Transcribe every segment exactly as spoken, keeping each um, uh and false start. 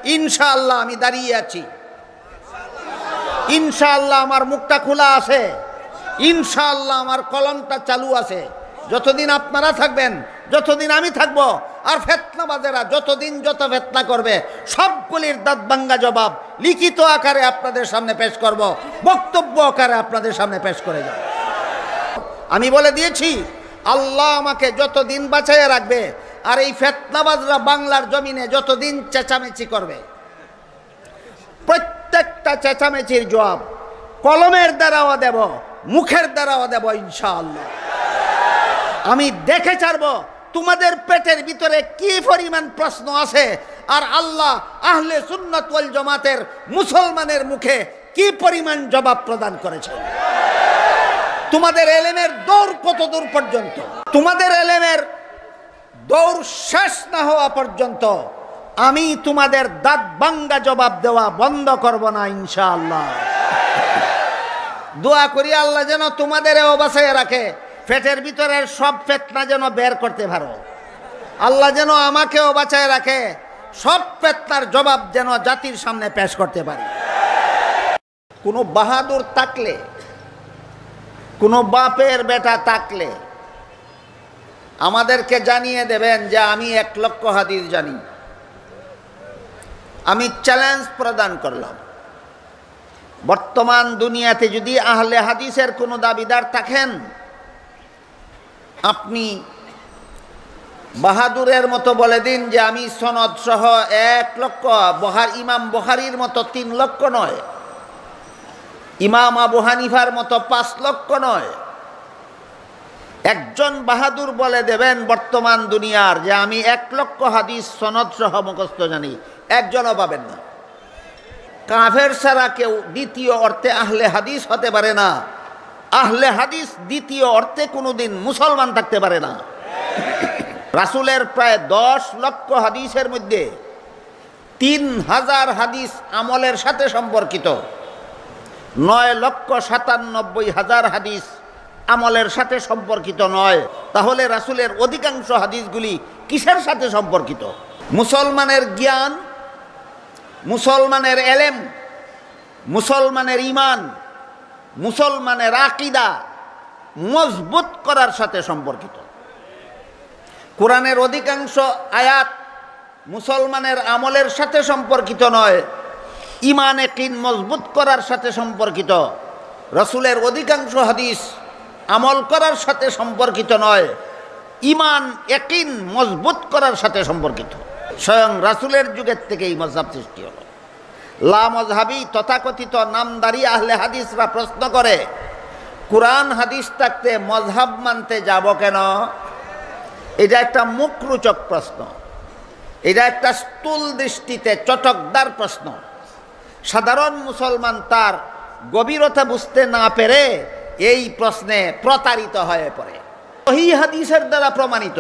ইনশাআল্লাহ আমি দাঁড়িয়ে আছি, ইনশাআল্লাহ আমার মুখটা খোলা আছে, ইনশাআল্লাহ আমার কলমটা চালু আছে। যতদিন আপনারা থাকবেন, যতদিন আমি থাকবো, আর ফেতনাবাজেরা যতদিন যত ফেতনা করবে সবগুলির দাঁত ভাঙ্গা জবাব লিখিত আকারে আপনাদের সামনে পেশ করব, বক্তব্য আকারে আপনাদের সামনে পেশ করে যাব। আমি বলে দিয়েছি, আল্লাহ আমাকে যতদিন বাঁচাইয়া রাখবে আর এই ফেতনাবাজরা বাংলার জমিনে যতদিন চেঁচামেচি করবে, প্রত্যেকটা চেঁচামেচির জবাব কলমের দ্বারাও দেব, মুখের দ্বারাও দেব ইনশাআল্লাহ। আমি দেখে ছাড়ব তোমাদের পেটের ভিতরে কি পরিমাণ প্রশ্ন আছে, আর আল্লাহ আহলে সুন্নাত ওয়াল জামাতের মুসলমানের মুখে কি পরিমাণ জবাব প্রদান করেছে। তোমাদের এলেমের দৌড় কত দূর পর্যন্ত, তোমাদের এলেমের দৌড় শেষ না হওয়া পর্যন্ত আমি তোমাদের দাঁত ভাঙ্গা জবাব দেওয়া বন্ধ করব না ইনশাআল্লাহ। দোয়া করি আল্লাহ যেন তোমাদেরও বাঁচাইয়া রাখে, পেটের ভিতরের সব ফেতনা যেন বের করতে পারো। আল্লাহ যেন আমাকেও বাঁচায় রাখে, সব ফেতনার জবাব যেন জাতির সামনে পেশ করতে পারি। কোনো বাহাদুর থাকলে, কোনো বাপের বেটা থাকলে আমাদেরকে জানিয়ে দেবেন যে আমি এক লক্ষ হাদিস জানি। আমি চ্যালেঞ্জ প্রদান করলাম, বর্তমান দুনিয়াতে যদি আহলে হাদিসের কোনো দাবিদার থাকেন, আপনি বাহাদুরের মতো বলে দিন যে আমি সনদ সহ এক লক্ষ, বহার ইমাম বুখারীর মতো তিন লক্ষ নয়, ইমাম আবু হানিফার মতো পাঁচ লক্ষ নয়, একজন বাহাদুর বলে দেবেন বর্তমান দুনিয়ার যে আমি এক লক্ষ হাদিস সনদ সহ মুখস্থ জানি, একজনও পাবেন না। কাফের ছাড়া কেউ দ্বিতীয় অর্থে আহলে হাদিস হতে পারে না, আহলে হাদিস দ্বিতীয় অর্থে কোনোদিন মুসলমান থাকতে পারে না। রাসূলের প্রায় দশ লক্ষ হাদিসের মধ্যে তিন হাজার হাদিস আমলের সাথে সম্পর্কিত, নয় লক্ষ সাতানব্বই হাজার হাদিস আমলের সাথে সম্পর্কিত নয়। তাহলে রাসূলের অধিকাংশ হাদিসগুলি কিসের সাথে সম্পর্কিত? মুসলমানের জ্ঞান, মুসলমানের এলেম, মুসলমানের ঈমান, মুসলমানের আকীদা মজবুত করার সাথে সম্পর্কিত। কোরআনের অধিকাংশ আয়াত মুসলমানের আমলের সাথে সম্পর্কিত নয়, ঈমান ইয়াকিন মজবুত করার সাথে সম্পর্কিত। রাসূলের অধিকাংশ হাদিস আমল করার সাথে সম্পর্কিত নয়, ঈমান ইয়াকিন মজবুত করার সাথে সম্পর্কিত। স্বয়ং রাসূলের যুগের থেকেই মাযহাব সৃষ্টি হলো। লা মাযহাবী তথাকথিত নামদারি আহলে হাদিসরা প্রশ্ন করে, কোরআন হাদিস থাকতে মাযহাব মানতে যাব কেন? এটা একটা মুখরোচক প্রশ্ন, এটা একটা স্থূল দৃষ্টিতে চটকদার প্রশ্ন। সাধারণ মুসলমান তার গভীরতা বুঝতে না পেরে এই প্রশ্নে প্রতারিত হয়ে পড়ে। সহিহ হাদিসের দ্বারা প্রমাণিত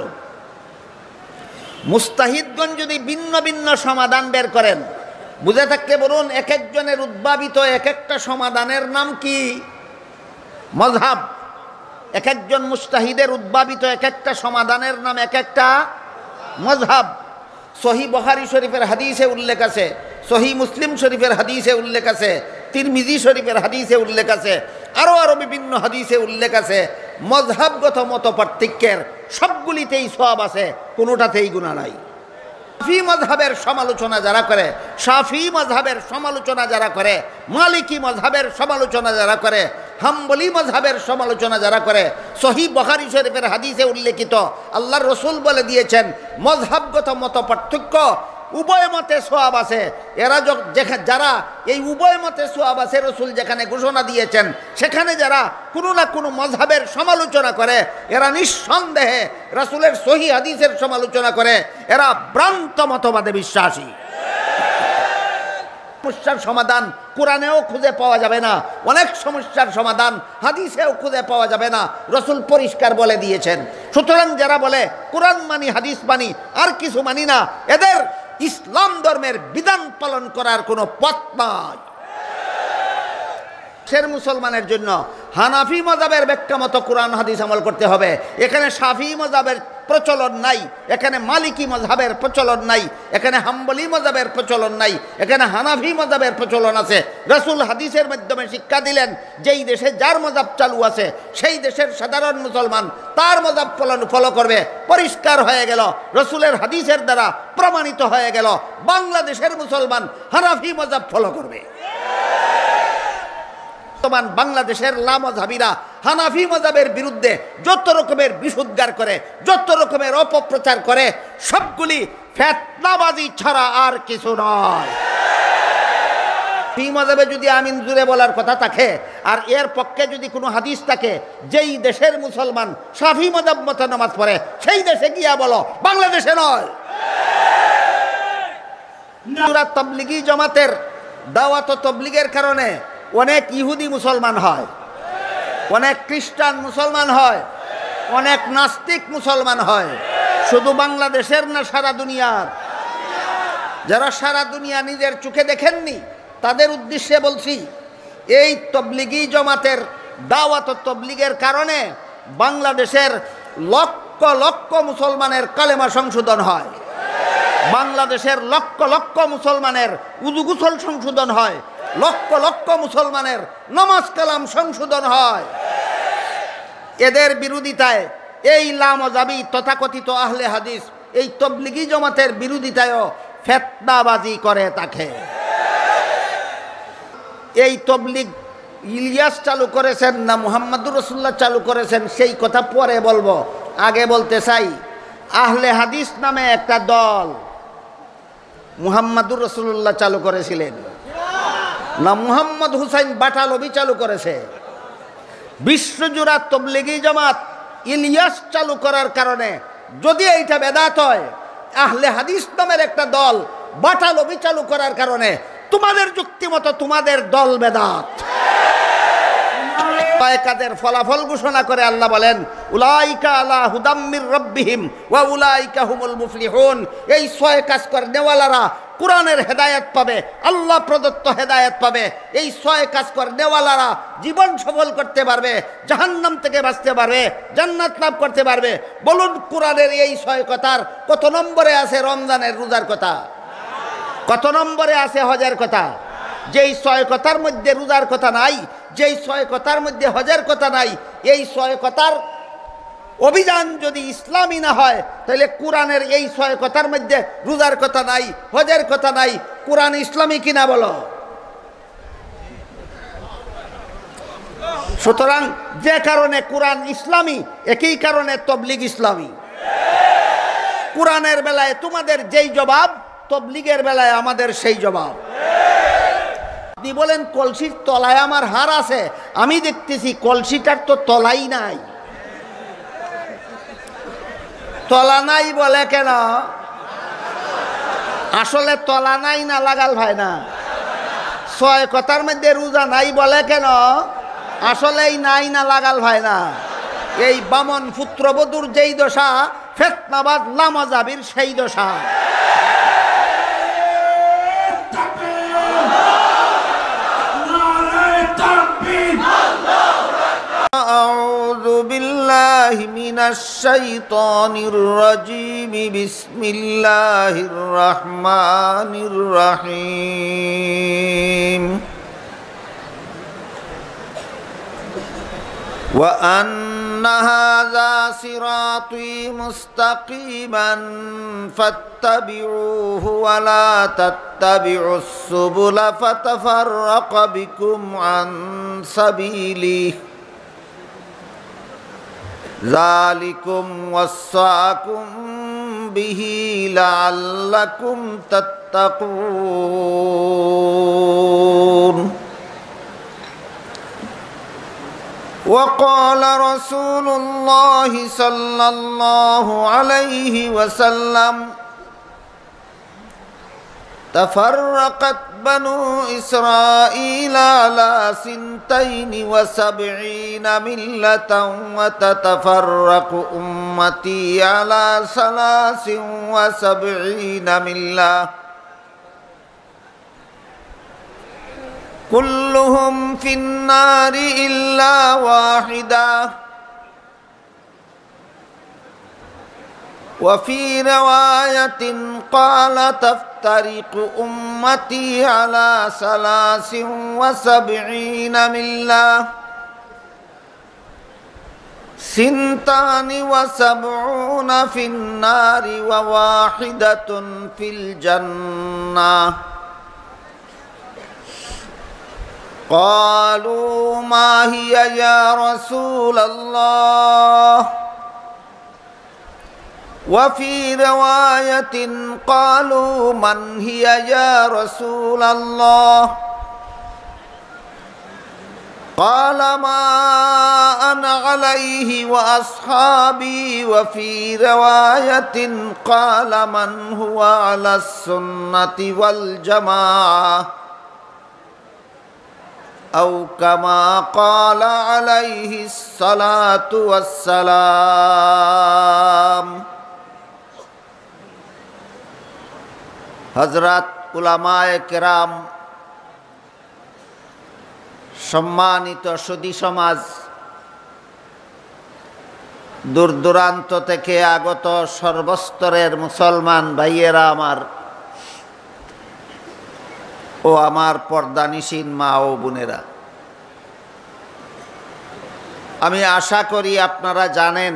মুস্তাহিদগণ যদি ভিন্ন ভিন্ন সমাধান বের করেন, বুঝে থাকলে বলুন, এক একজনের উদ্ভাবিত এক একটা সমাধানের নাম কি? মাযহাব। এক একজন মুস্তাহিদের উদ্ভাবিত এক একটা সমাধানের নাম এক একটা মাযহাব। সহিহ বুখারী শরীফের হাদিসে উল্লেখ আছে, সহিহ মুসলিম শরীফের হাদিসে উল্লেখ আছে, তিরমিজি শরীফের হাদিসে উল্লেখ আছে, আরও আরও বিভিন্ন হাদিসে উল্লেখ আছে। মযহাবগত মত পার্থক্যের সবগুলিতেই সওয়াব আছে, কোনোটাতেই গুনাহ নাই। শাফি মযহাবের সমালোচনা যারা করে, শাফি মযহাবের সমালোচনা যারা করে, মালিকি মযহাবের সমালোচনা যারা করে, হাম্বলি মযহাবের সমালোচনা যারা করে, সহিহ বুখারী শরীফের হাদিসে উল্লেখিত আল্লাহর রাসূল বলে দিয়েছেন মযহাবগত মত পার্থক্য উভয় মতে সওয়াব আছে। এরা যারা এই উভয় মতে সওয়াব আছে রাসূল যেখানে ঘোষণা দিয়েছেন, সেখানে যারা কোনো না কোনো মযহাবের সমালোচনা করে, এরা নিঃসন্দেহে রাসূলের সহিহ হাদিসের সমালোচনা করে, এরা ভ্রান্ত মতবাদে বিশ্বাসী। সমস্যার সমাধান কোরআনেও খুঁজে পাওয়া যাবে না, অনেক সমস্যার সমাধান হাদিসেও খুঁজে পাওয়া যাবে না, রাসূল পরিষ্কার বলে দিয়েছেন। সুতরাং যারা বলে কোরআন মানি, হাদিস মানি, আর কিছু মানি না, এদের ইসলাম ধর্মের বিধান পালন করার কোনো পথ নাই। শের মুসলমানের জন্য হানাফি মযহাবের ব্যাখ্যা মতো কোরআন হাদিস আমল করতে হবে। এখানে শাফি মযহাবের প্রচলন নাই, এখানে মালিকি মযহাবের প্রচলন নাই, এখানে হাম্বলি মযহাবের প্রচলন নাই, এখানে হানাফি মযহাবের প্রচলন আছে। রাসূল হাদিসের মাধ্যমে শিক্ষা দিলেন, যেই দেশে যার মযহাব চালু আছে সেই দেশের সাধারণ মুসলমান তার মযহাব ফলো করবে। পরিষ্কার হয়ে গেল, রাসূলের হাদিসের দ্বারা প্রমাণিত হয়ে গেল, বাংলাদেশের মুসলমান হানাফি মযহাব ফলো করবে। বর্তমান বাংলাদেশের লামাযহাবীরা হানাফি মযহাবের বিরুদ্ধে যত রকমের বিশুদ্ধার করে, যত রকমের অপপ্রচার করে, সবগুলি ফিতনাবাজি ছাড়া আর কিছু নয়। এই মযহাবে যদি আমিন জুড়ে বলার কথা থাকে, আর এর পক্ষে যদি কোনো হাদিস থাকে, যেই দেশের মুসলমান শাফি মযহাব মতো নামাজ পড়ে সেই দেশে গিয়া বলো, বাংলাদেশে নয়। তাবলিগি জামাতের দাওয়াত ও তাবলিগের কারণে অনেক ইহুদি মুসলমান হয়, অনেক খ্রিস্টান মুসলমান হয়, অনেক নাস্তিক মুসলমান হয়। শুধু বাংলাদেশের না, সারা দুনিয়ার। যারা সারা দুনিয়া নিজের চোখে দেখেননি তাদের উদ্দেশ্যে বলছি, এই তাবলিগি জামাতের দাওয়াত ও তাবলিগের কারণে বাংলাদেশের লক্ষ লক্ষ মুসলমানের কালেমা সংশোধন হয়, বাংলাদেশের লক্ষ লক্ষ মুসলমানের উযু গোসল সংশোধন হয়, লক্ষ লক্ষ মুসলমানের নামাজ কালাম সংশোধন হয়। এদের বিরোধিতায় এই লামাযহাবী তথাকথিত আহলে হাদিস এই তাবলিগি জামাতের বিরোধিতায়ও ফিতনাবাজি করে থাকে। এই তাবলিগ ইলিয়াস চালু করেছেন না মুহাম্মদুর রাসূলুল্লাহ চালু করেছেন সেই কথা পরে বলবো। আগে বলতে চাই, আহলে হাদিস নামে একটা দল মুহাম্মদুর রাসূলুল্লাহ চালু করেছিলেন না মুহাম্মদ হুসাইন বাটালবি চালু করেছে? বিশ্বজোড়া তাবলিগি জামাত ইলিয়াস চালু করার কারণে যদি এইটা বেদাত হয়, আহলে হাদিস নামের একটা দল বাটালবি চালু করার কারণে তোমাদের যুক্তি মতো তোমাদের দল বেদাত। কাদের ফলাফল ঘোষণা করে আল্লাহ বলেন, উলাইকা আলা হুদাম মির রাব্বিহিম ওয়া উলাইকা হুমুল মুফলিহুন। এই ছয় কাজ করনেওয়ালারা কোরআনের হেদায়েত পাবে, আল্লাহ প্রদত্ত হেদায়েত পাবে। এই ছয় কাজ করনেওয়ালারা জীবন সফল করতে পারবে, জাহান্নাম থেকে বাঁচতে পারবে, জান্নাত লাভ করতে পারবে। বলুন, কোরআনের এই ছয় কথার কত নম্বরে আছে রমজানের রোজার কথা? কত নম্বরে আছে হজের কথা? যেই ছয় কথার মধ্যে রোজার কথা নাই, যেই ছয় কথার মধ্যে হজের কথা নাই, এই ছয় কথার অভিযান যদি ইসলামী না হয়, তাহলে কোরআনের এই ছয় কথার মধ্যে রোজার কথা নাই, হজের কথা নাই, কোরআন ইসলামী কিনা বলো? সুতরাং যে কারণে কোরআন ইসলামী, একই কারণে তাবলিগ ইসলামী। কোরআনের বেলায় তোমাদের যেই জবাব, তাবলিগের বেলায় আমাদের সেই জবাব। আপনি বলেন কলসির তলায় আমার হার আছে, আমি দেখতেছি কলসিটার তো তলাই নাই। তলা নাই বলে কেন? আসলে তলা নাই না লাগাল ভাই না? ছয় কথার মধ্যে রোজা নাই বলে কেন? আসলেই নাই না লাগাল ভাই না? এই বামন পুত্রবধূর যেই দশা, ফিতনাবাজ লামাযহাবীর সেই দশা। আউযু বিল্লাহি মিনাশ শাইতানির রাজীম। বিসমিল্লাহির রাহমানির রহিম। ওয়া আন্না হাযা সিরাতী মুস্তাকিমান ফাত্তাবিউহু ওয়া লা তাত্তাবিউস সুবুলা ফাতাফাররাকা বিকুম আন সাবিলিহি যালিকুম ওয়াসাকুম বিহি লাআল্লাকুম তাত্তাকুন। وقال رسول الله صلى الله عليه وسلم تفرقت بنو إسرائيل على سنتين وسبعين ملة وتتفرق أمتي على ثلاث وسبعين ملة كلهم في النار إلا واحدة وفي رواية قال تفترق أمتي على ثلاث وسبعين ملة سنتان وسبعون في النار وواحدة في الجنة قالوا ما هي يا رسول الله وفي رواية قالوا من هي يا رسول الله قال ما أنا عليه وأصحابي وفي رواية قال من هو على السنة والجماعة أو كما قال عليه الصلاة والسلام হযরত উলামায়ে কেরাম, সম্মানিত সুধী সমাজ, দূর দূরান্ত থেকে আগত সর্বস্তরের মুসলমান ভাইয়েরা আমার ও আমার পর্দানিশীন মা ও বোনেরা, আমি আশা করি আপনারা জানেন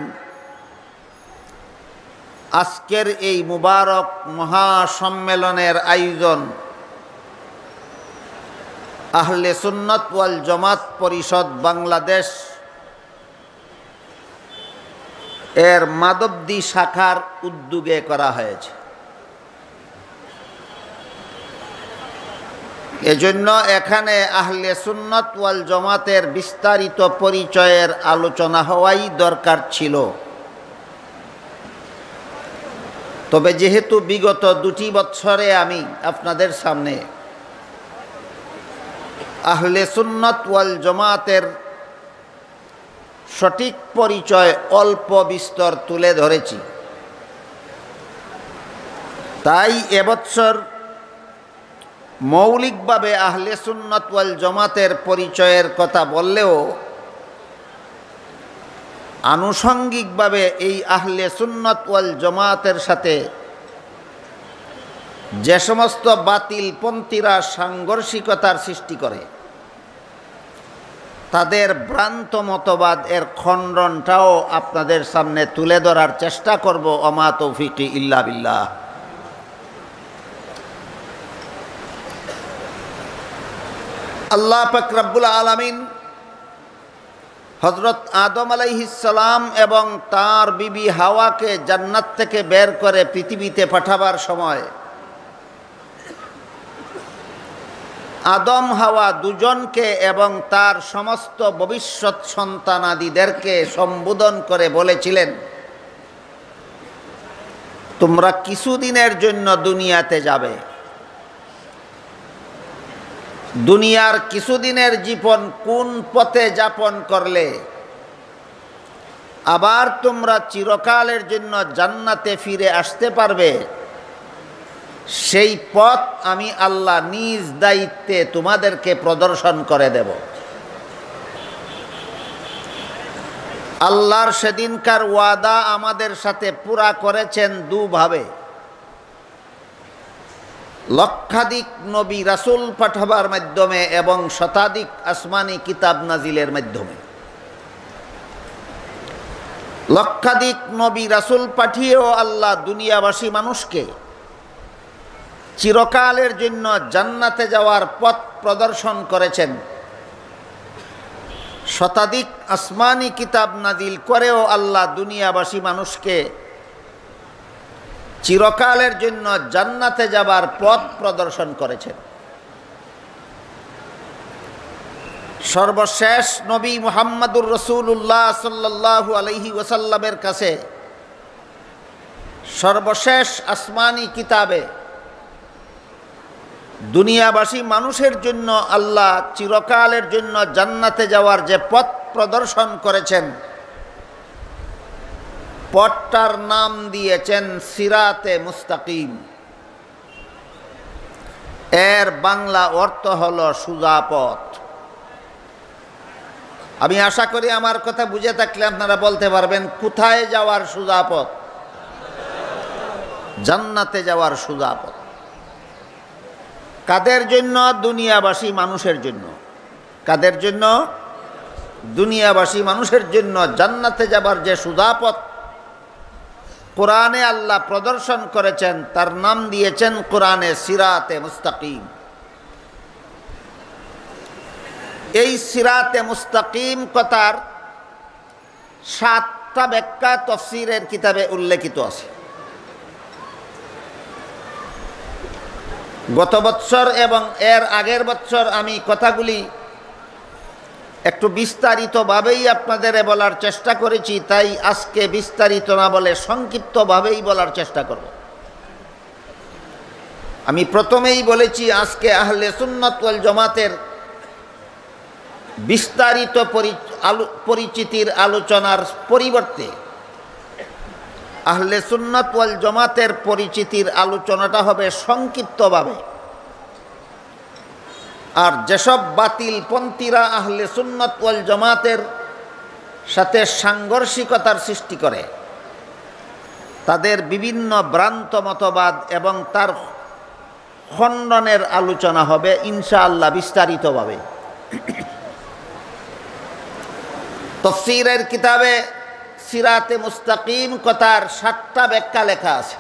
আজকের এই মুবারক মহাসম্মেলনের আয়োজন আহলে সুন্নাত ওয়াল জামাত পরিষদ বাংলাদেশ এর মাধবদী শাখার উদ্যোগে করা হয়েছে। এজন্য এখানে আহলে সুন্নাত ওয়াল জামাতের বিস্তারিত পরিচয়ের আলোচনা হওয়াই দরকার ছিল। তবে যেহেতু বিগত দুটি বছরে আমি আপনাদের সামনে আহলে সুন্নাত ওয়াল জামাতের সঠিক পরিচয় অল্প বিস্তর তুলে ধরেছি, তাই এবছর মৌলিকভাবে আহলে সুন্নাত ওয়াল জামাতের পরিচয়ের কথা বললেও আনুষঙ্গিকভাবে এই আহলে সুন্নাত ওয়াল জামাতের সাথে যে সমস্ত বাতিলপন্থীরা সাংঘর্ষিকতার সৃষ্টি করে তাদের ভ্রান্ত মতবাদ এর খণ্ডনটাও আপনাদের সামনে তুলে ধরার চেষ্টা করব। ওমা তৌফিকি ইল্লা বিল্লাহ। আল্লাহ পাক রব্বুল আলামিন হযরত আদম আলাইহিস সালাম এবং তার বিবি হাওয়াকে জান্নাত থেকে বের করে পৃথিবীতে পাঠাবার সময় আদম হাওয়া দুজনকে এবং তার সমস্ত ভবিষ্যৎ সন্তানাদিদেরকে সম্বোধন করে বলেছিলেন, তোমরা কিছুদিনের জন্য দুনিয়াতে যাবে, দুনিয়ার কিছুদিনের জীবন কোন পথে যাপন করলে আবার তোমরা চিরকালের জন্য জান্নাতে ফিরে আসতে পারবে, সেই পথ আমি আল্লাহ নিজ দায়িত্বে তোমাদেরকে প্রদর্শন করে দেব। আল্লাহর সেদিনকার ওয়াদা আমাদের সাথে পুরা করেছেন দুভাবে, লক্ষাধিক নবী রাসূল পাঠাবার মাধ্যমে এবং শতাধিক আসমানি কিতাব নাজিলের মাধ্যমে। লক্ষাধিক নবী রাসূল পাঠিয়েও আল্লাহ দুনিয়াবাসী মানুষকে চিরকালের জন্য জান্নাতে যাওয়ার পথ প্রদর্শন করেছেন। শতাধিক আসমানি কিতাব নাজিল করেও আল্লাহ দুনিয়াবাসী মানুষকে চিরকালের জন্য জান্নাতে যাবার পথ প্রদর্শন করেছেন। সর্বশেষ নবী মুহাম্মদুর রাসূলুল্লাহ সাল্লাল্লাহু আলাইহি ওয়াসাল্লামের কাছে সর্বশেষ আসমানি কিতাবে দুনিয়াবাসী মানুষের জন্য আল্লাহ চিরকালের জন্য জান্নাতে যাওয়ার যে পথ প্রদর্শন করেছেন, পথটার নাম দিয়েছেন সিরাতে মুস্তাকিম। এর বাংলা অর্থ হলো সোজা পথ। আমি আশা করি আমার কথা বুঝে থাকলে আপনারা বলতে পারবেন কোথায় যাওয়ার সোজা পথ। জান্নাতে যাওয়ার সোজা পথ। কাদের জন্য? দুনিয়াবাসী মানুষের জন্য। কাদের জন্য? দুনিয়াবাসী মানুষের জন্য জান্নাতে যাবার যে সোজা পথ কোরআনে আল্লাহ প্রদর্শন করেছেন, তার নাম দিয়েছেন কোরআনে সিরাতে মুস্তাকিম। এই সিরাতে মুস্তাকিম কথার সাতটা ব্যাখ্যা তাফসীরের কিতাবে উল্লেখিত আছে। গত বৎসর এবং এর আগের বৎসর আমি কথাগুলি একটু বিস্তারিতভাবেই আপনাদের বলার চেষ্টা করেছি, তাই আজকে বিস্তারিত না বলে সংক্ষিপ্তভাবেই বলার চেষ্টা করব। আমি প্রথমেই বলেছি আজকে আহলে সুন্নাত ওয়াল জামাতের বিস্তারিত পরিচিতির আলোচনার পরিবর্তে আহলে সুন্নাত ওয়াল জামাতের পরিচিতির আলোচনাটা হবে সংক্ষিপ্তভাবে। আর যেসব বাতিল পন্থীরা আহলে সুন্নাত ওয়াল জামাতের সাথে সাংঘর্ষিকতার সৃষ্টি করে, তাদের বিভিন্ন ভ্রান্ত মতবাদ এবং তার খণ্ডনের আলোচনা হবে ইনশাআল্লাহ বিস্তারিতভাবে। তাফসীরের কিতাবে সিরাতে মুস্তাকিম কথার সাতটা ব্যাখ্যা লেখা আছে।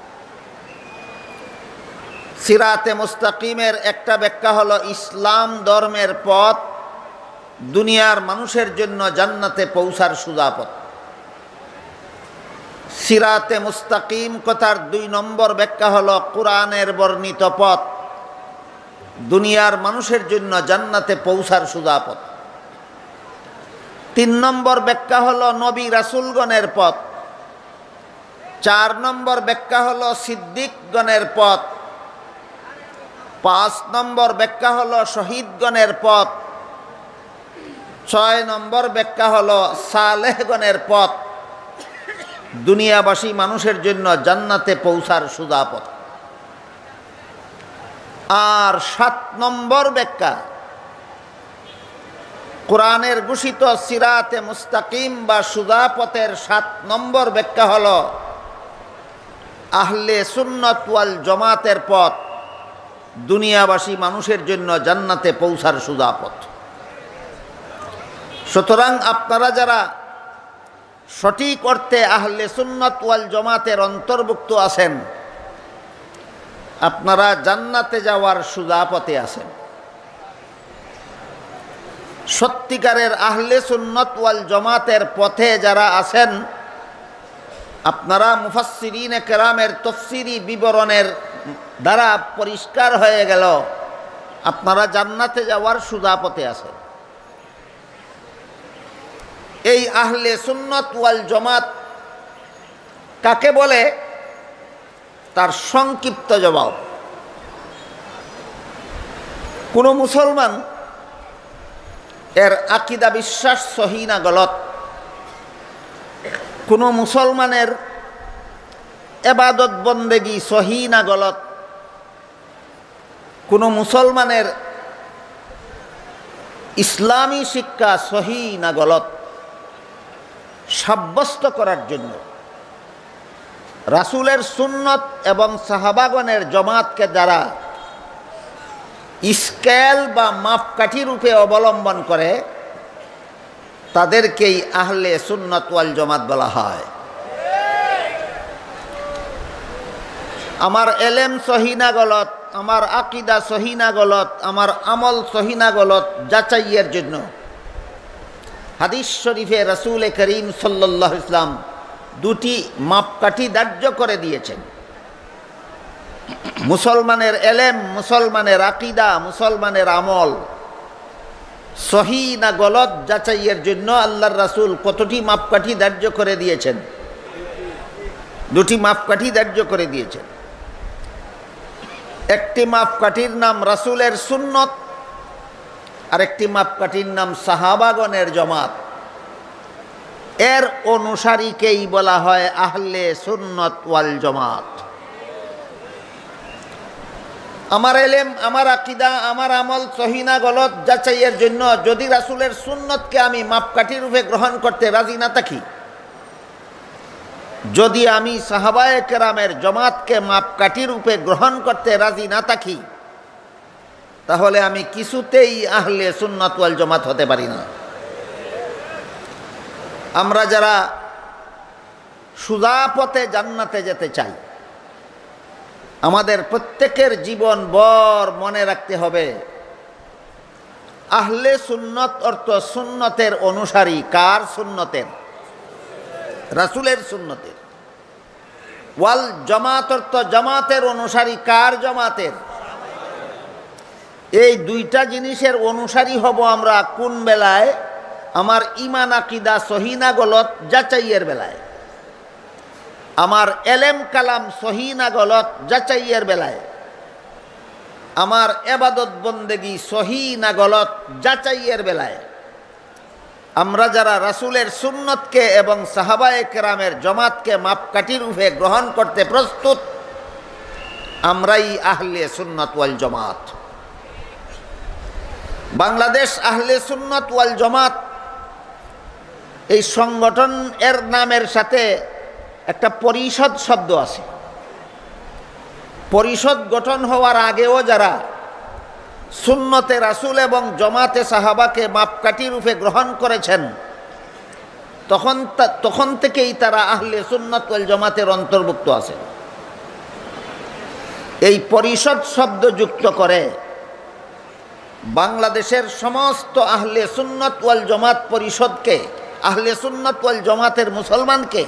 সিরাতে মুস্তাকিমের একটা ব্যাখ্যা হলো ইসলাম ধর্মের পথ, দুনিয়ার মানুষের জন্য জান্নাতে পৌঁছার সোজা পথ। সিরাতে মুস্তাকিম কথার দুই নম্বর ব্যাখ্যা হলো কোরআনের বর্ণিত পথ, দুনিয়ার মানুষের জন্য জান্নাতে পৌঁছার সোজা পথ। তিন নম্বর ব্যাখ্যা হলো নবী রাসূলগণের পথ। চার নম্বর ব্যাখ্যা হলো সিদ্দিকগণের পথ। পাঁচ নম্বর ব্যাখ্যা হলো শহীদগণের পথ। ছয় নম্বর ব্যাখ্যা হলো সালেহগণের পথ, দুনিয়াবাসী মানুষের জন্য জান্নাতে পৌঁছার সোজা পথ। আর সাত নম্বর ব্যাখ্যা কোরআনের ঘোষিত সিরাতে মুস্তাকিম বা সোজা পথের সাত নম্বর ব্যাখ্যা হলো আহলে সুন্নাত ওয়াল জামাতের পথ, দুনিয়াবাসী মানুষের জন্য জান্নাতে পৌঁছার সোজা পথ। সুতরাং আপনারা যারা সঠিক অর্থে আহলে সুন্নাত ওয়াল জামাতের অন্তর্ভুক্ত আছেন, আপনারা জান্নাতে যাওয়ার সোজা পথে আছেন। সত্যিকারের আহলে সুন্নাত ওয়াল জামাতের পথে যারা আছেন, আপনারা মুফাসসিরিনে কেরামের তাফসীরি বিবরণের দ্বারা পরিষ্কার হয়ে গেল আপনারা জান্নাতে যাওয়ার সোজা পথে আছেন। এই আহলে সুন্নাত ওয়াল জামাত কাকে বলে, তার সংক্ষিপ্ত জবাব। কোন মুসলমান এর আকীদা বিশ্বাস সহি না গলত, কোন মুসলমানের ইবাদত বন্দেগী সহি না গলত, কোন মুসলমানের ইসলামী শিক্ষা সহি না গলত সাব্যস্ত করার জন্য রাসূলের সুন্নত এবং সাহাবাগণের জামাতকে যারা স্কেল বা মাপকাঠি রূপে অবলম্বন করে, তাদেরকেই আহলে সুন্নাত ওয়াল জামাত বলা হয়। আমার এলেম সহি না গলত, আমার আকীদা সহি না গলত, আমার আমল সহি না গলত যাচাইয়ের জন্য হাদিস শরীফে রাসূল করিম সাল্লাল্লাহু আলাইহি ওয়াসাল্লাম দুটি মাপকাঠি ধার্য করে দিয়েছেন। মুসলমানের এলেম, মুসলমানের আকীদা, মুসলমানের আমল সহি না গলত যাচাইয়ের জন্য আল্লাহর রাসূল কতটি মাপকাঠি ধার্য করে দিয়েছেন? দুটি মাপকাঠি ধার্য করে দিয়েছেন। একটি মাপকাঠির নাম রাসূলের সুন্নত, আর একটি মাপকাঠির নাম সাহাবাগণের জামাত। এর অনুসারীকেই বলা হয় আহলে সুন্নাত ওয়াল জামাত। আমার এলেম, আমার আকীদা, আমার আমল সহি না গলত যাচাইয়ের জন্য যদি রাসূলের সুন্নতকে আমি মাপকাঠি রূপে গ্রহণ করতে রাজি না থাকি, যদি আমি সাহাবায়ে কেরামের জমাতকে মাপকাঠি রূপে গ্রহণ করতে রাজি না থাকি, তাহলে আমি কিছুতেই আহলে সুন্নাত ওয়াল জামাত হতে পারি না। আমরা যারা সোজা পথে জান্নাতে যেতে চাই, আমাদের প্রত্যেকের জীবন ভর মনে রাখতে হবে আহলে সুন্নত অর্থ সুন্নতের অনুসারী। কার সুন্নতের? রাসূলের সুন্নতের। ওয়াল জামাত অর্থ জামাতের অনুসারী। কার জামাতের? এই দুইটা জিনিসের অনুসারী হব আমরা কোন বেলায়? আমার ঈমান আকীদা সহি না গলত যাচাইয়ের বেলায়, আমার এলেম কালাম সহি না গলত যাচাইয়ের বেলায়, আমার ইবাদত বন্দেগী সহি না গলত যাচাইয়ের বেলায় আমরা যারা রাসূলের সুন্নতকে এবং সাহাবায়ে কেরামের জামাতকে মাপকাঠি রূপে গ্রহণ করতে প্রস্তুত, আমরাই আহলে সুন্নাত ওয়াল জামাত। বাংলাদেশ আহলে সুন্নাত ওয়াল জামাত এই সংগঠন এর নামের সাথে একটা পরিষদ শব্দ আছে। পরিষদ গঠন হওয়ার আগেও যারা সুন্নতে রাসূল এবং জামাতে সাহাবাকে মাপকাঠি রূপে গ্রহণ করেছেন, তখন তখন থেকেই তারা আহলে সুন্নাত ওয়াল জামাতের অন্তর্ভুক্ত আছে। এই পরিষদ শব্দ যুক্ত করে বাংলাদেশের সমস্ত আহলে সুন্নাত ওয়াল জামাত পরিষদকে, আহলে সুন্নাত ওয়াল জামাতের মুসলমানকে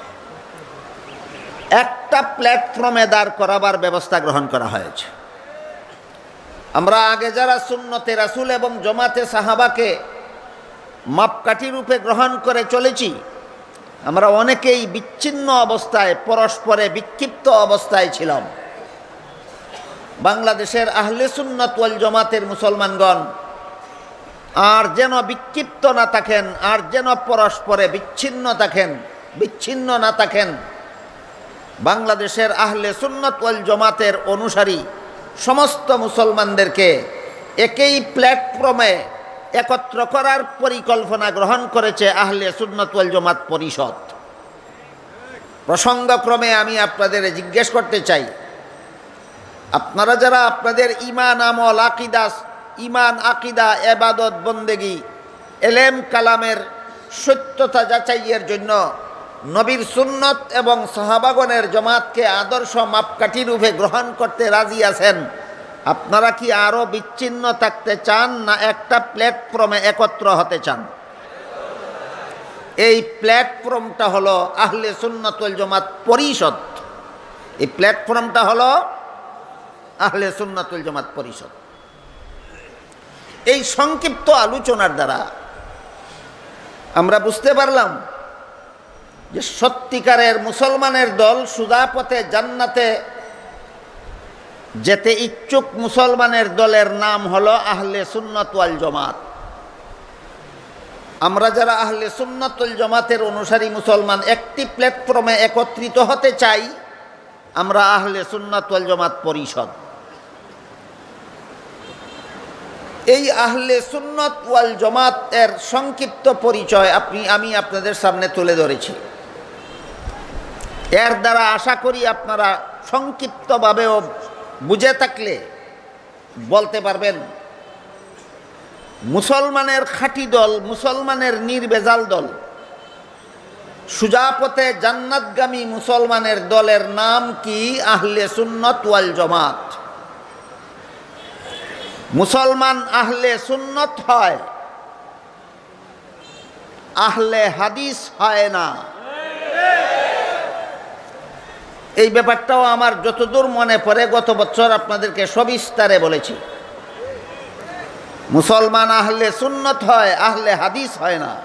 একটা প্ল্যাটফর্মে দাঁড় করাবার ব্যবস্থা গ্রহণ করা হয়েছে। আমরা আগে যারা সুন্নতে রাসূল এবং জামাতে সাহাবাকে মাপকাঠি রূপে গ্রহণ করে চলেছি, আমরা অনেকেই বিচ্ছিন্ন অবস্থায়, পরস্পরে বিক্ষিপ্ত অবস্থায় ছিলাম। বাংলাদেশের আহলে সুন্নাত ওয়াল জামাতের মুসলমানগণ আর যেন বিক্ষিপ্ত না থাকেন, আর যেন পরস্পরে বিচ্ছিন্ন থাকেন, বিচ্ছিন্ন না থাকেন। বাংলাদেশের আহলে সুন্নাত ওয়াল জামাতের অনুসারী সমস্ত মুসলমানদেরকে একই প্ল্যাটফর্মে একত্র করার পরিকল্পনা গ্রহণ করেছে আহলে সুন্নাত ওয়াল জামাত পরিষদ। প্রসঙ্গক্রমে আমি আপনাদের জিজ্ঞেস করতে চাই, আপনারা যারা আপনাদের ঈমান আমল আকীদা, ঈমান আকীদা ইবাদত বন্দেগী এলেম কালামের সত্যতা যাচাইয়ের জন্য নবীর সুন্নত এবং সাহাবাগণের জামাতকে আদর্শ মাপকাঠি রূপে গ্রহণ করতে রাজি আছেন, আপনারা কি আরও বিচ্ছিন্ন থাকতে চান না একটা প্ল্যাটফর্মে একত্র হতে চান? এই প্ল্যাটফর্মটা হলো আহলে সুন্নাত ওয়াল জামাত পরিষদ। এই প্ল্যাটফর্মটা হলো আহলে সুন্নাত ওয়াল জামাত পরিষদ। এই সংক্ষিপ্ত আলোচনার দ্বারা আমরা বুঝতে পারলাম যে সত্যিকারের মুসলমানের দল, সোজা পথে জান্নাতে যেতে ইচ্ছুক মুসলমানের দলের নাম হলো আহলে সুন্নাত ওয়াল জামাত। আমরা যারা আহলে সুন্নাত ওয়াল জামাতের অনুসারী মুসলমান একটি প্ল্যাটফর্মে একত্রিত হতে চাই, আমরা আহলে সুন্নাত ওয়াল জামাত পরিষদ। এই আহলে সুন্নাত ওয়াল জামাত এর সংক্ষিপ্ত পরিচয় আপনি আমি আপনাদের সামনে তুলে ধরেছি। এর দ্বারা আশা করি আপনারা সংক্ষিপ্তভাবেও বুঝে থাকলে বলতে পারবেন মুসলমানের খাঁটি দল, মুসলমানের নির্ভেজাল দল, সোজা পথে জান্নাতগামী মুসলমানের দলের নাম কি? আহলে সুন্নাত ওয়াল জামাত। মুসলমান আহলে সুন্নত হয়, আহলে হাদিস হয় না। এই ব্যাপারটাও আমার যতদূর মনে পড়ে গত বছর আপনাদেরকে সবিস্তারে বলেছি। মুসলমান আহলে সুন্নত হয়, আহলে হাদিস হয় না।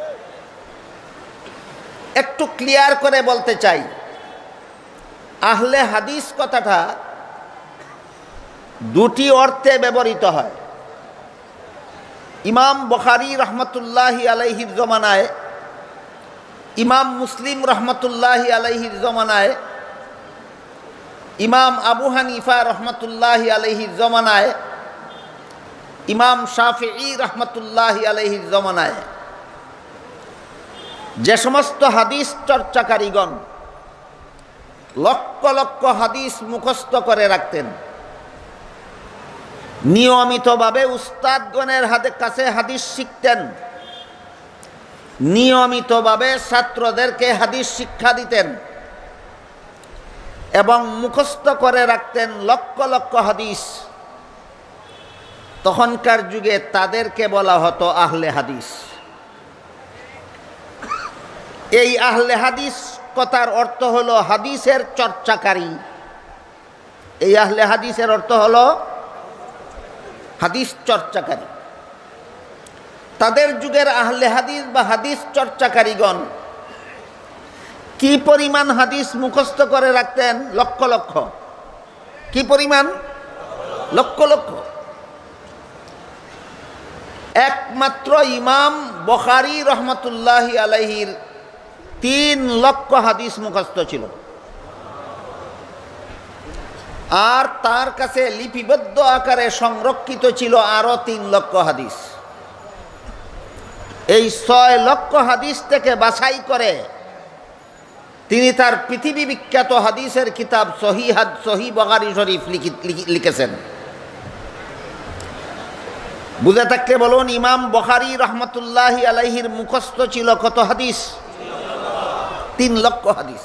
একটু ক্লিয়ার করে বলতে চাই, আহলে হাদিস কথাটা দুটি অর্থে ব্যবহৃত হয়। ইমাম বুখারী রহমতুল্লাহি আলাইহির জমানায়, ইমাম মুসলিম রহমতুল্লাহি আলাইহির জমানায়, ইমাম আবু হানিফা রহমতুল্লাহি আলাইহির জমানায়, ইমাম শাফিঈ রহমতুল্লাহি আলাইহির জমানায় যে সমস্ত হাদিস চর্চাকারীগণ লক্ষ লক্ষ হাদিস মুখস্থ করে রাখতেন। নিয়মিতভাবে উস্তাদগণের হাতে কাছে হাদিস শিখতেন, নিয়মিতভাবে ছাত্রদেরকে হাদিস শিক্ষা দিতেন এবং মুখস্থ করে রাখতেন লক্ষ লক্ষ হাদিস। তখনকার যুগে তাদেরকে বলা হতো আহলে হাদিস। এই আহলে হাদিস কথার অর্থ হলো হাদিসের চর্চাকারী। এই আহলে হাদিসের অর্থ হলো হাদিস চর্চাকারী। তাদের যুগের আহলে হাদিস বা হাদিস চর্চাকারীগণ কি পরিমাণ হাদিস মুখস্থ করে রাখতেন? লক্ষ লক্ষ। কি পরিমাণ? লক্ষ লক্ষ। একমাত্র ইমাম বুখারী রহমতুল্লাহি আলাইহির তিন লক্ষ হাদিস মুখস্থ ছিল, আর তার কাছে লিপিবদ্ধ আকারে সংরক্ষিত ছিল আরো তিন লক্ষ হাদিস। এই ছয় লক্ষ হাদিস থেকে বাছাই করে তিনি তার পৃথিবী বিখ্যাত হাদিসের কিতাব সহিহ সহিহ বুখারী শরীফ লিখেছেন। বুঝে থাকলে বলুন, ইমাম বুখারী রহমতুল্লাহি আলাইহির মুখস্থ ছিল কত হাদিস? তিন লক্ষ হাদিস।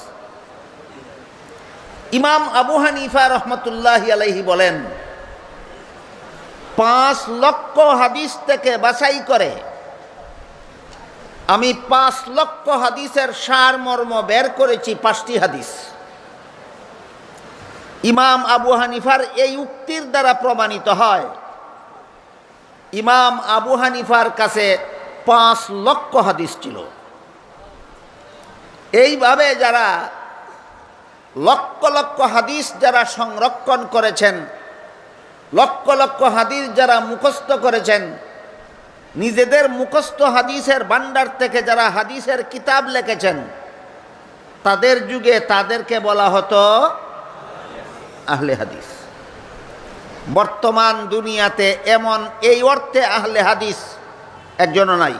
ইমাম আবু হানিফা রহমতুল্লাহি আলাইহি বলেন, পাঁচ লক্ষ হাদিস থেকে বাছাই করে আমি পাঁচ লক্ষ হাদিসের সারমর্ম বের করেছি পাঁচটি হাদিস। ইমাম আবু হানিফার এই উক্তির দ্বারা প্রমাণিত হয় ইমাম আবু হানিফার কাছে পাঁচ লক্ষ হাদিস ছিল। এইভাবে যারা লক্ষ লক্ষ হাদিস যারা সংরক্ষণ করেছেন, লক্ষ লক্ষ হাদিস যারা মুখস্থ করেছেন, নিজেদের মুখস্থ হাদিসের ভান্ডার থেকে যারা হাদিসের কিতাব লিখেছেন, তাদের যুগে তাদেরকে বলা হতো আহলে হাদিস। বর্তমান দুনিয়াতে এমন এই অর্থে আহলে হাদিস একজনও নাই।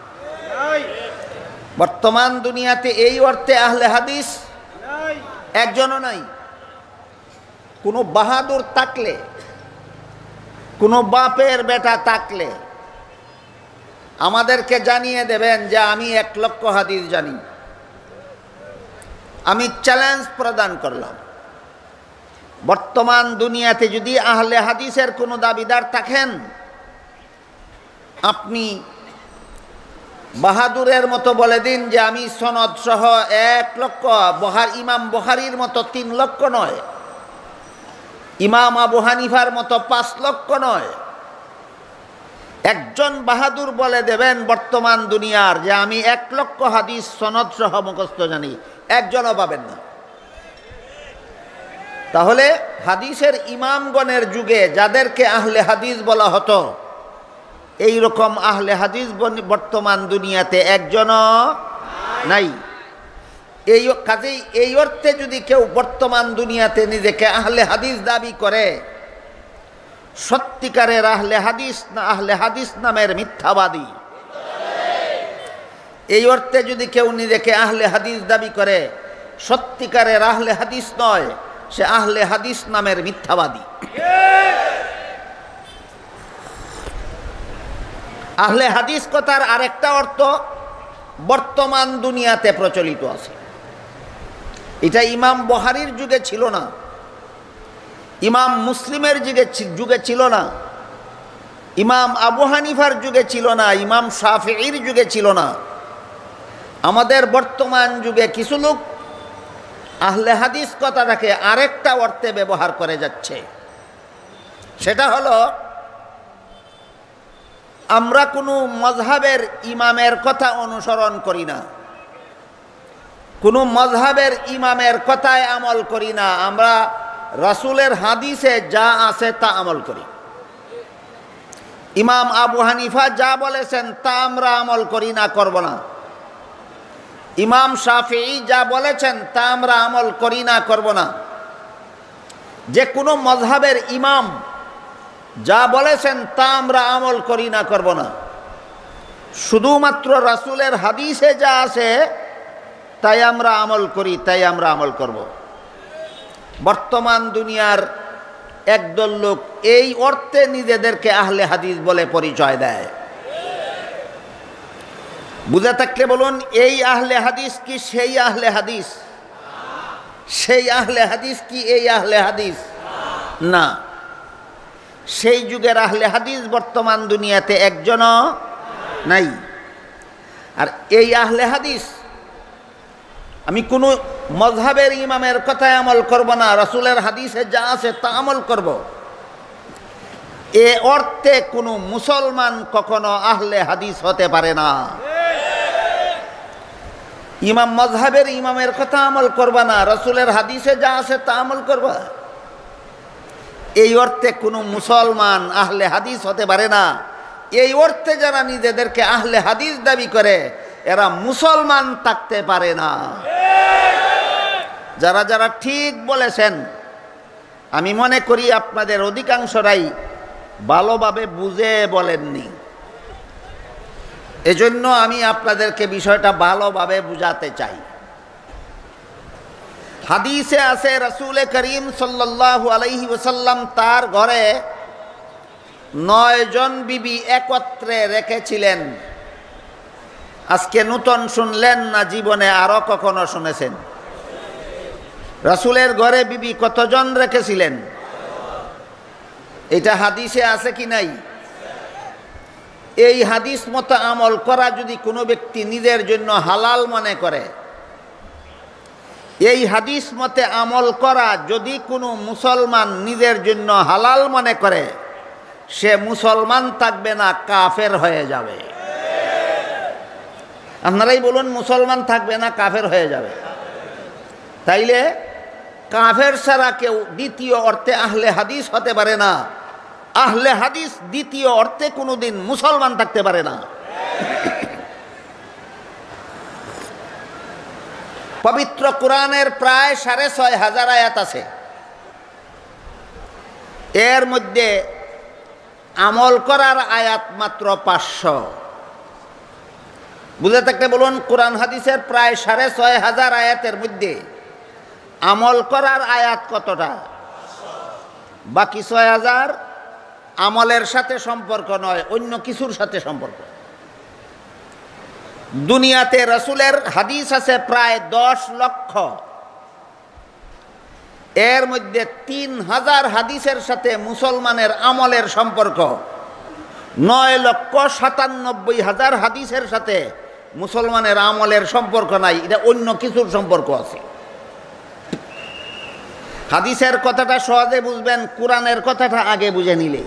বর্তমান দুনিয়াতে এই অর্থে আহলে হাদিস একজনও নাই। কোনো বাহাদুর থাকলে, কোনো বাপের বেটা থাকলে আমাদেরকে জানিয়ে দেবেন যে আমি এক লক্ষ হাদিস জানি। আমি চ্যালেঞ্জ প্রদান করলাম, বর্তমান দুনিয়াতে যদি আহলে হাদিসের কোনো দাবিদার থাকেন, আপনি বাহাদুরের মতো বলে দিন যে আমি সনদ সহ এক লক্ষ, বহার ইমাম বুখারীর মতো তিন লক্ষ নয়, ইমাম আবু হানিফার মতো পাঁচ লক্ষ নয়। একজন বাহাদুর বলে দেবেন বর্তমান দুনিয়ার যে আমি এক লক্ষ হাদিস সনদ সহ মুখস্থ জানি, একজনও পাবেন না। তাহলে হাদিসের ইমামগণের যুগে যাদেরকে আহলে হাদিস বলা হতো, এই রকম আহলে হাদিস বর্তমান দুনিয়াতে একজনও নাই। এই কাজেই এই অর্থে যদি কেউ বর্তমান দুনিয়াতে নিজেকে আহলে হাদিস দাবি করে, সত্যিকারের আহলে হাদিস না, আহলে হাদিস নামের মিথ্যাবাদী। এই অর্থে যদি কেউ নিজেকে আহলে হাদিস দাবি করে, সত্যিকারের আহলে হাদিস নয়, সে আহলে হাদিস নামের মিথ্যাবাদী। আহলে হাদিস কথার আরেকটা অর্থ বর্তমান দুনিয়াতে প্রচলিত আছে। এটা ইমাম বুখারীর যুগে ছিল না, ইমাম মুসলিমের যুগে যুগে ছিল না, ইমাম আবু হানিফার যুগে ছিল না, ইমাম শাফিঈর যুগে ছিল না। আমাদের বর্তমান যুগে কিছু লোক আহলে হাদিস কথাটাকে আরেকটা অর্থে ব্যবহার করে যাচ্ছে। সেটা হলো, আমরা কোনো মযহাবের ইমামের কথা অনুসরণ করি না, কোনো মযহাবের ইমামের কথায় আমল করি না, আমরা রাসূলের হাদিসে যা আছে তা আমল করি। ইমাম আবু হানিফা যা বলেছেন তা আমরা আমল করি না, করব না। ইমাম শাফিঈ যা বলেছেন তা আমরা আমল করি না, করব না। যে কোনো মযহাবের ইমাম যা বলেছেন তা আমরা আমল করি না, করব না। শুধুমাত্র রাসূলের হাদিসে যা আছে তাই আমরা আমল করি, তাই আমরা আমল করব। বর্তমান দুনিয়ার একদল লোক এই অর্থে নিজেদেরকে আহলে হাদিস বলে পরিচয় দেয়। বুঝে থাকলে বলুন, এই আহলে হাদিস কি সেই আহলে হাদিস? সেই আহলে হাদিস কি এই আহলে হাদিস? না, সেই যুগের আহলে হাদিস বর্তমান দুনিয়াতে একজনও নাই। আর এই আহলে হাদিস, আমি কোনো মযহাবের ইমামের কথায় আমল করব না, রাসূলের হাদিসে যা আছে তা আমল করব, এ অর্থে কোনো মুসলমান কখনো আহলে হাদিস হতে পারে না। ইমাম মযহাবের ইমামের কথা আমল করবা না, রাসূলের হাদিসে যা আছে তা আমল করবা, এই অর্থে কোনো মুসলমান আহলে হাদিস হতে পারে না। এই অর্থে যারা নিজেদেরকে আহলে হাদিস দাবি করে এরা মুসলমান থাকতে পারে না। যারা যারা ঠিক বলেছেন, আমি মনে করি আপনাদের অধিকাংশরাই ভালোভাবে বুঝে বলেননি, এজন্য আমি আপনাদেরকে বিষয়টা ভালোভাবে বুঝাতে চাই। হাদিসে আছে রাসূল করিম সাল্লাল্লাহু আলাইহি ওয়াসাল্লাম তার ঘরে নয় জন বিবি একত্রে রেখেছিলেন। আজকে নতুন শুনলেন না জীবনে আরো কখনো শুনেছেন? রাসূলের ঘরে বিবি কতজন রেখেছিলেন? এটা হাদিসে আছে কি নাই? এই হাদিস মতো আমল করা যদি কোনো ব্যক্তি নিজের জন্য হালাল মনে করে, এই হাদিস মতে আমল করা যদি কোনো মুসলমান নিজের জন্য হালাল মনে করে, সে মুসলমান থাকবে না, কাফের হয়ে যাবে। আপনারাই বলুন, মুসলমান থাকবে না, কাফের হয়ে যাবে। তাইলে কাফের ছাড়া কেউ দ্বিতীয় অর্থে আহলে হাদিস হতে পারে না। আহলে হাদিস দ্বিতীয় অর্থে কোনোদিন মুসলমান থাকতে পারে না। পবিত্র কোরআনের প্রায় সাড়ে ছয় হাজার আয়াত আছে, এর মধ্যে আমল করার আয়াত মাত্র পাঁচশো। বুঝে থাকলে বলুন, কোরআন হাদিসের প্রায় সাড়ে ছয় হাজার আয়াতের মধ্যে আমল করার আয়াত কতটা? বাকি ছয় হাজার আমলের সাথে সম্পর্ক নয়, অন্য কিছুর সাথে সম্পর্ক। দুনিয়াতে রাসূলের হাদিস আছে প্রায় দশ লক্ষ, এর মধ্যে তিন হাজার হাদিসের সাথে মুসলমানের আমলের সম্পর্ক, নয় লক্ষ সাতানব্বই হাজার হাদিসের সাথে মুসলমানের আমলের সম্পর্ক নাই, এটা অন্য কিছুর সম্পর্ক আছে। হাদিসের কথাটা সহজে বুঝবেন, কোরআনের কথাটা আগে বুঝে নিলে।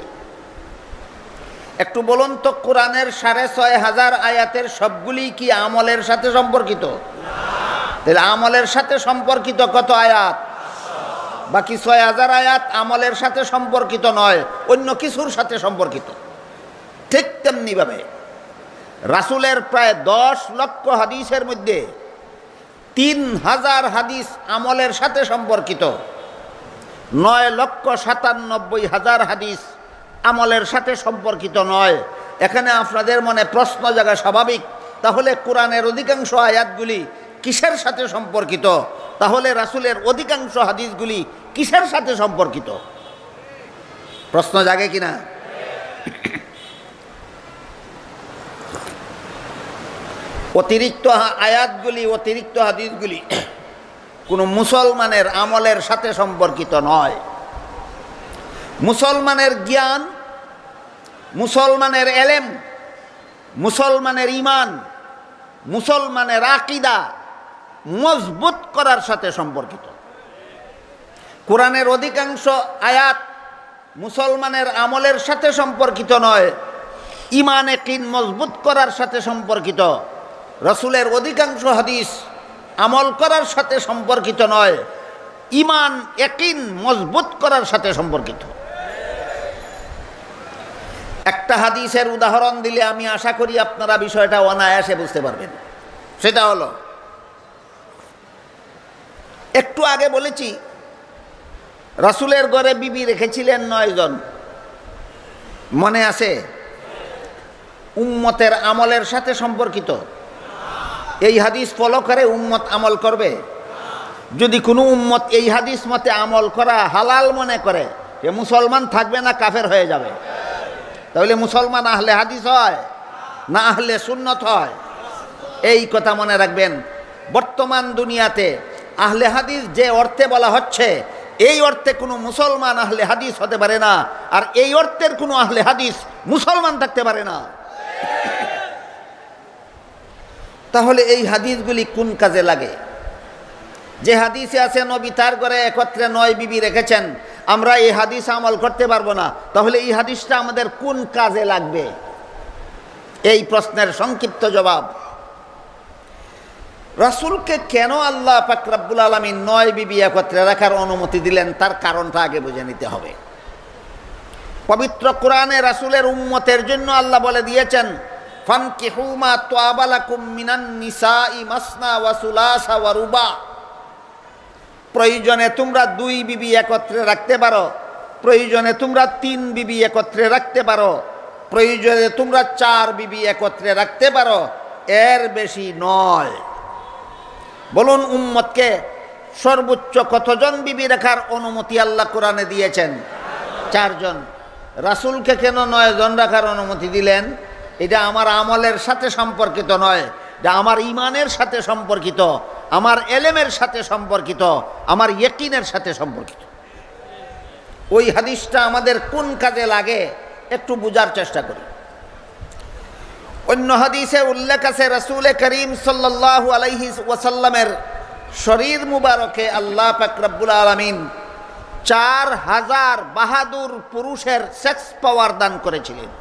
একটু বলুন তো, কোরআনের সাড়ে ছয় হাজার আয়াতের সবগুলি কি আমলের সাথে সম্পর্কিত? তাহলে আমলের সাথে সম্পর্কিত কত আয়াত? বাকি ছয় হাজার আয়াত আমলের সাথে সম্পর্কিত নয়, অন্য কিছুর সাথে সম্পর্কিত। ঠিক তেমনিভাবে রাসূলের প্রায় দশ লক্ষ হাদিসের মধ্যে তিন হাজার হাদিস আমলের সাথে সম্পর্কিত, নয় লক্ষ সাতানব্বই হাজার হাদিস আমলের সাথে সম্পর্কিত নয়। এখানে আপনাদের মনে প্রশ্ন জাগা স্বাভাবিক, তাহলে কোরআনের অধিকাংশ আয়াতগুলি কিসের সাথে সম্পর্কিত? তাহলে রাসূলের অধিকাংশ হাদিসগুলি কিসের সাথে সম্পর্কিত? প্রশ্ন জাগে কিনা? অতিরিক্ত আয়াতগুলি, অতিরিক্ত হাদিসগুলি কোনো মুসলমানের আমলের সাথে সম্পর্কিত নয়। মুসলমানের জ্ঞান, মুসলমানের এলেম, মুসলমানের ঈমান, মুসলমানের আকীদা মজবুত করার সাথে সম্পর্কিত। কোরআনের অধিকাংশ আয়াত মুসলমানের আমলের সাথে সম্পর্কিত নয়, ঈমান ইয়াকিন মজবুত করার সাথে সম্পর্কিত। রাসূলের অধিকাংশ হাদিস আমল করার সাথে সম্পর্কিত নয়, ঈমান ইয়াকিন মজবুত করার সাথে সম্পর্কিত। একটা হাদিসের উদাহরণ দিলে আমি আশা করি আপনারা বিষয়টা অনায়াসে বুঝতে পারবেন। সেটা হলো, একটু আগে বলেছি রাসূলের ঘরে বিবি রেখেছিলেন নয় জন, মনে আছে? উম্মতের আমলের সাথে সম্পর্কিত। এই হাদিস ফলো করে উম্মত আমল করবে? যদি কোনো উম্মত এই হাদিস মতে আমল করা হালাল মনে করে, যে মুসলমান থাকবে না কাফের হয়ে যাবে, তাহলে মুসলমান আহলে হাদিস হয় না আহলে সুন্নত হয়? এই কথা মনে রাখবেন। বর্তমান দুনিয়াতে আহলে হাদিস যে অর্থে বলা হচ্ছে, এই অর্থে কোনো মুসলমান আহলে হাদিস হতে পারে না, আর এই অর্থের কোনো আহলে হাদিস মুসলমান থাকতে পারে না। তাহলে এই হাদিসগুলি কোন কাজে লাগে? যে হাদিসে আছে নবী তার ঘরে একত্রে নয় বিবি রেখেছেন, আমরা এই হাদিস আমল করতে পারবো না, তাহলে এই হাদিসটা আমাদের কোন কাজে লাগবে? এই প্রশ্নের সংক্ষিপ্ত জবাব, রাসূলকে কেন আল্লাহ পাক রব্বুল আলামিন নয় বিবি একত্রে রাখার অনুমতি দিলেন, তার কারণটা আগে বুঝে নিতে হবে। পবিত্র কোরআনে রাসূলের উম্মতের জন্য আল্লাহ বলে দিয়েছেন, ফানকিহু মা তাবা লাকুম মিনান নিসাই মাসনা ওয়া সুলাসা ওয়া রুবা। প্রয়োজনে তোমরা দুই বিবি একত্রে রাখতে পারো, প্রয়োজনে তোমরা তিন বিবি একত্রে রাখতে পারো, প্রয়োজনে তোমরা চার বিবি একত্রে রাখতে পারো, এর বেশি নয়। বলুন উম্মতকে সর্বোচ্চ কতজন বিবি রাখার অনুমতি আল্লাহ কোরআনে দিয়েছেন? চারজন। রাসূলকে কেন নয় জন রাখার অনুমতি দিলেন? এটা আমার আমলের সাথে সম্পর্কিত নয়, এটা আমার ইমানের সাথে সম্পর্কিত, আমার এলেমের সাথে সম্পর্কিত, আমার ইয়াকিনের সাথে সম্পর্কিত। ওই হাদিসটা আমাদের কোন কাজে লাগে একটু বোঝার চেষ্টা করি। অন্য হাদিসে উল্লেখ আছে, রাসূল করিম সাল্লাল্লাহু আলাইহি ওয়াসাল্লামের শরীর মুবারকে আল্লাহ পাক রব্বুল আলামিন চার হাজার বাহাদুর পুরুষের সেক্স পাওয়ার দান করেছিলেন।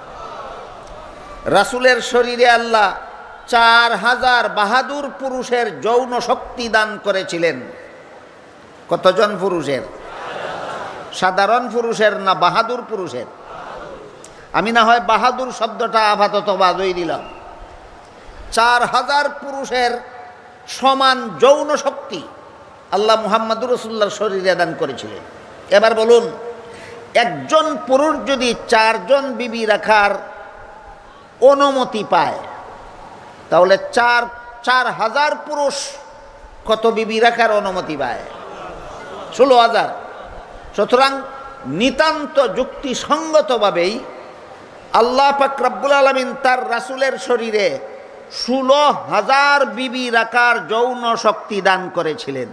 রাসূলের শরীরে আল্লাহ চার হাজার বাহাদুর পুরুষের যৌন শক্তি দান করেছিলেন। কতজন পুরুষের? সাধারণ পুরুষের না বাহাদুর পুরুষের? আমি না হয় বাহাদুর শব্দটা আপাতত বাদই দিলাম। চার হাজার পুরুষের সমান যৌন শক্তি আল্লাহ মুহাম্মদুর রাসূলুল্লাহর শরীরে দান করেছিলেন। এবার বলুন, একজন পুরুষ যদি চারজন বিবি রাখার অনুমতি পায়, তাহলে চার চার হাজার পুরুষ কত বিবি রাখার অনুমতি পায়? ষোলো হাজার। সুতরাং নিতান্ত যুক্তিসঙ্গতভাবেই আল্লাহ পাক রব্বুল আলামিন তার রাসূলের শরীরে ষোলো হাজার বিবি রাখার যৌন শক্তি দান করেছিলেন।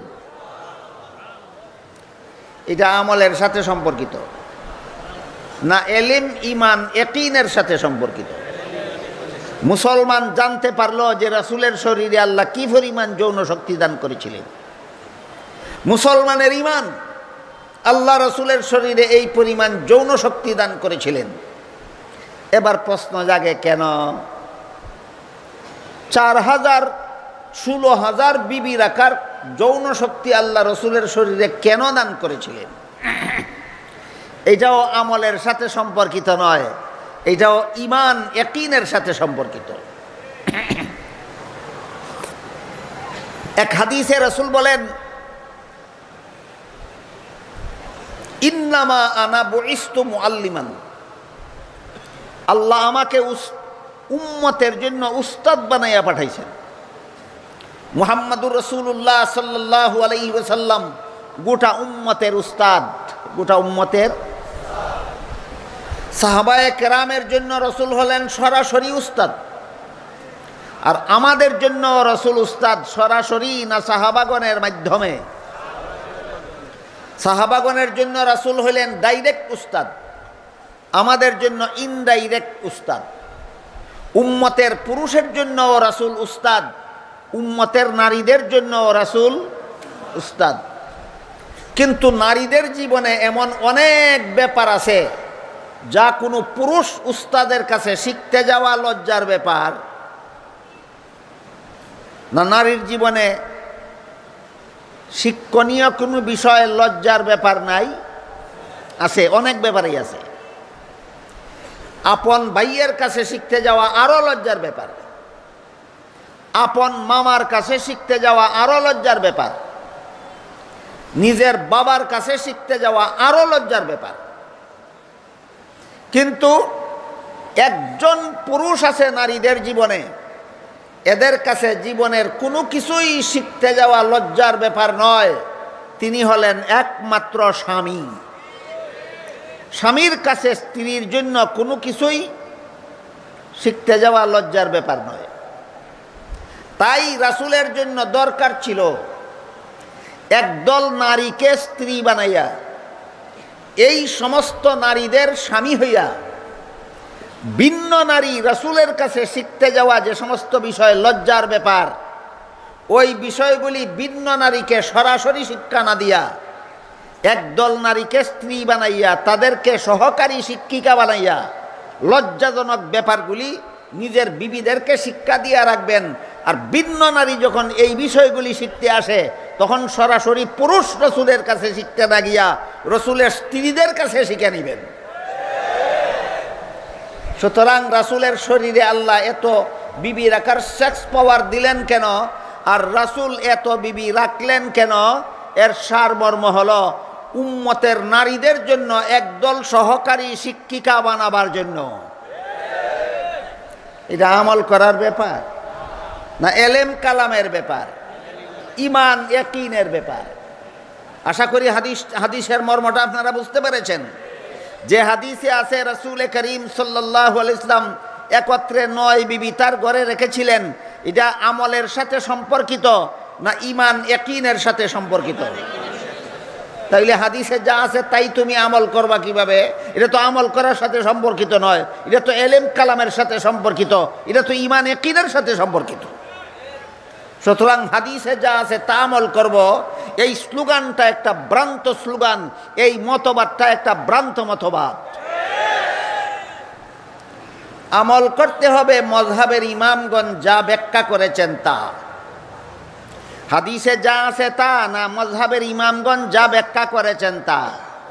এটা আমলের সাথে সম্পর্কিত না এলিম ইমান ইয়াকিনের সাথে সম্পর্কিত? মুসলমান জানতে পারলো যে রাসূলের শরীরে আল্লাহ কি পরিমাণ যৌন শক্তি দান করেছিলেন। মুসলমানের ইমান আল্লাহ রাসূলের শরীরে এই পরিমাণ যৌন শক্তি দান করেছিলেন। এবার প্রশ্ন জাগে, কেন চার হাজার ষোলো হাজার বিবি রাখার যৌন শক্তি আল্লাহ রাসূলের শরীরে কেন দান করেছিলেন? এটাও আমলের সাথে সম্পর্কিত নয়, এটাও ইমান ইয়াকিনের সাথে সম্পর্কিত। এক হাদিসে রাসূল বলেন, ইন্নামা আনা বুইস্তু মুআল্লিমান। আল্লাহ আমাকে উম্মতের জন্য উস্তাদ বানাইয়া পাঠাইছেন। মুহাম্মদুর রাসূলুল্লাহ সাল্লাল্লাহু আলাইহি ওয়াসাল্লাম গোটা উম্মতের উস্তাদ, গোটা উম্মতের। সাহাবায়ে কেরামের জন্য রাসূল হলেন সরাসরি উস্তাদ, আর আমাদের জন্য রাসূল উস্তাদ সরাসরি না সাহাবাগণের মাধ্যমে? সাহাবাগণের জন্য রাসূল হলেন ডাইরেক্ট উস্তাদ, আমাদের জন্য ইনডাইরেক্ট উস্তাদ। উম্মতের পুরুষের জন্য রাসূল উস্তাদ, উম্মতের নারীদের জন্য রাসূল উস্তাদ। কিন্তু নারীদের জীবনে এমন অনেক ব্যাপার আছে যা কোনো পুরুষ উস্তাদের কাছে শিখতে যাওয়া লজ্জার ব্যাপার না। নারীর জীবনে শিক্ষণীয় কোনো বিষয়ে লজ্জার ব্যাপার নাই? আছে, অনেক ব্যাপারই আছে। আপন ভাইয়ের কাছে শিখতে যাওয়া আরো লজ্জার ব্যাপার, আপন মামার কাছে শিখতে যাওয়া আরো লজ্জার ব্যাপার, নিজের বাবার কাছে শিখতে যাওয়া আরো লজ্জার ব্যাপার। কিন্তু একজন পুরুষ আছে নারীদের জীবনে এদের কাছে জীবনের কোনো কিছুই শিখতে যাওয়া লজ্জার ব্যাপার নয়। তিনি হলেন একমাত্র স্বামী। স্বামীর কাছে স্ত্রীর জন্য কোনো কিছুই শিখতে যাওয়া লজ্জার ব্যাপার নয়। তাই রাসূলের জন্য দরকার ছিল একদল নারীকে স্ত্রী বানাইয়া এই সমস্ত নারীদের স্বামী হইয়া ভিন্ন নারী রাসূলের কাছে শিখতে যাওয়া যে সমস্ত বিষয় লজ্জার ব্যাপার, ওই বিষয়গুলি ভিন্ন নারীকে সরাসরি শিক্ষা না দিয়া একদল নারীকে স্ত্রী বানাইয়া তাদেরকে সহকারী শিক্ষিকা বানাইয়া লজ্জাজনক ব্যাপারগুলি নিজের বিবিদেরকে শিক্ষা দিয়া রাখবেন। আর ভিন্ন নারী যখন এই বিষয়গুলি শিখতে আসে তখন সরাসরি পুরুষ রসুলের কাছে শিখতে না গিয়া রসুলের স্ত্রীদের কাছে শিখে নেবেন। সুতরাং রাসূলের শরীরে আল্লাহ এত বিবি রাখার সেক্স পাওয়ার দিলেন কেন, আর রাসূল এত বিবি রাখলেন কেন? এর সারমর্ম হলো উম্মতের নারীদের জন্য একদল সহকারী শিক্ষিকা বানাবার জন্য। এটা আমল করার ব্যাপার না এলেম কালামের ব্যাপার, ইমান ইয়াকিনের ব্যাপার। আশা করি হাদিস হাদিসের মর্মটা আপনারা বুঝতে পেরেছেন। যে হাদিসে আছে রাসূল করিম সাল্লাল্লাহু আলাইহি ওয়াসাল্লাম একত্রে নয় বিবি তার ঘরে রেখেছিলেন, এটা আমলের সাথে সম্পর্কিত না ইমান ইয়াকিনের সাথে সম্পর্কিত? তাইলে হাদিসে যা আছে তাই তুমি আমল করবা কিভাবে? এটা তো আমল করার সাথে সম্পর্কিত নয়, এটা তো এলেম কালামের সাথে সম্পর্কিত, এটা তো ইমান ইয়াকিনের সাথে সম্পর্কিত। সুতরাং হাদিসে যা আছে তা আমল করব, এই স্লোগানটা একটা ভ্রান্ত স্লোগান, এই মতবাদটা একটা ভ্রান্ত মতবাদ। আমল করতে হবে মযহাবের ইমামগণ যা ব্যাখ্যা করেছেন তা। হাদিসে যা আছে তা না মযহাবের ইমামগণ যা ব্যাখ্যা করেছেন তা।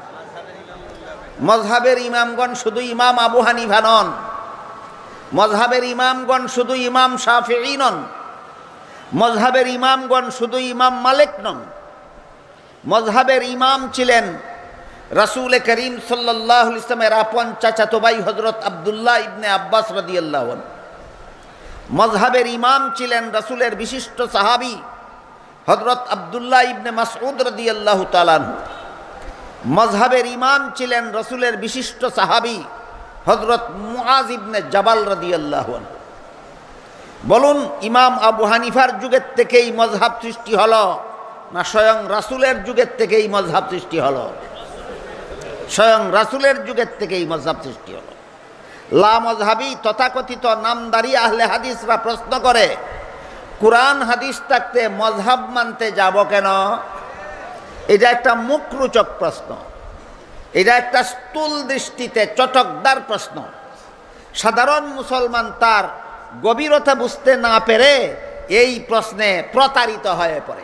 মযহাবের ইমামগণ শুধু ইমাম আবু হানিফা নন, মযহাবের ইমামগণ শুধু ইমাম শাফিঈ নন, মযহাবের ইমামগণ শুধু ইমাম মালিক নন। মযহাবের ইমাম ছিলেন রাসূল করিম সাল্লাল্লাহু আলাইহি ওয়াসাল্লামের আপন চাচাতো ভাই হযরত আব্দুল্লাহ ইবনে আব্বাস রাদিয়াল্লাহু আনহু। মযহাবের ইমাম ছিলেন রাসূলের বিশিষ্ট সাহাবী হযরত আব্দুল্লাহ ইবনে মাসউদ রাদিয়াল্লাহু তাআলা আনহু। মযহাবের ইমাম ছিলেন রাসূলের বিশিষ্ট সাহাবী হযরত মুআজ ইবনে জাবাল রাদিয়াল্লাহু আনহু। বলুন, ইমাম আবু হানিফার যুগের থেকেই মযহাব সৃষ্টি হলো না স্বয়ং রাসূলের যুগের থেকেই মযহাব সৃষ্টি হলো? স্বয়ং রাসূলের যুগের থেকেই মযহাব সৃষ্টি হলো। লা মযহাবী তথাকথিত নামদারি আহলে হাদিসরা প্রশ্ন করে, কুরআন হাদিস থাকতে মযহাব মানতে যাব কেন? এটা একটা মুখরোচক প্রশ্ন, এটা একটা স্থূল দৃষ্টিতে চটকদার প্রশ্ন। সাধারণ মুসলমান তার গভীরতা বুঝতে না পেরে এই প্রশ্নে প্রতারিত হয়ে পড়ে।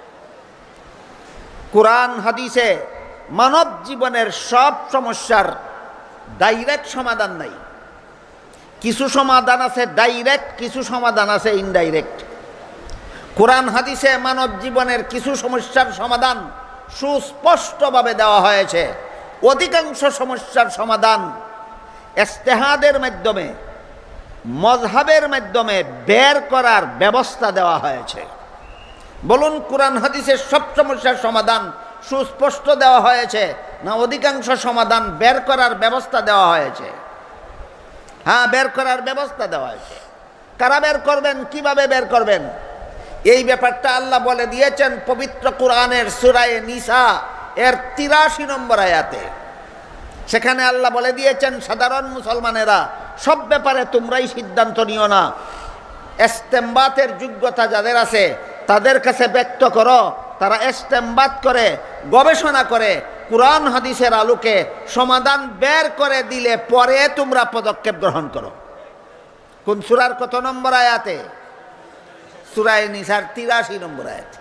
কুরআন হাদিসে মানব জীবনের সব সমস্যার ডাইরেক্ট সমাধান নাই। কিছু সমাধান আছে ডাইরেক্ট, কিছু সমাধান আছে ইনডাইরেক্ট। কুরআন হাদিসে মানব জীবনের কিছু সমস্যার সমাধান সুস্পষ্টভাবে দেওয়া হয়েছে। অধিকাংশ সমস্যার সমাধান ইজতিহাদের মাধ্যমে, মযহাবের মাধ্যমে বের করার ব্যবস্থা দেওয়া হয়েছে। বলুন, কুরআন হাদিসের সব সমস্যার সমাধান সুস্পষ্ট দেওয়া হয়েছে না অধিকাংশ সমাধান বের করার ব্যবস্থা দেওয়া হয়েছে? হ্যাঁ, বের করার ব্যবস্থা দেওয়া হয়েছে। কারা বের করবেন, কিভাবে বের করবেন, এই ব্যাপারটা আল্লাহ বলে দিয়েছেন পবিত্র কুরআনের সূরা নিসা এর তিরাশি নম্বর আয়াতে। সেখানে আল্লাহ বলে দিয়েছেন, সাধারণ মুসলমানেরা সব ব্যাপারে তোমরাই সিদ্ধান্ত নিও না, ইস্তেমবাতের যোগ্যতা যাদের আছে তাদের কাছে ব্যক্ত করো, তারা ইস্তেমবাত করে গবেষণা করে কুরআন হাদিসের আলোকে সমাধান বের করে দিলে পরে তোমরা পদক্ষেপ গ্রহণ করো। কোন সূরার কত নম্বর আয়াতে? সূরা নিসার তিরাশি নম্বর আয়াত।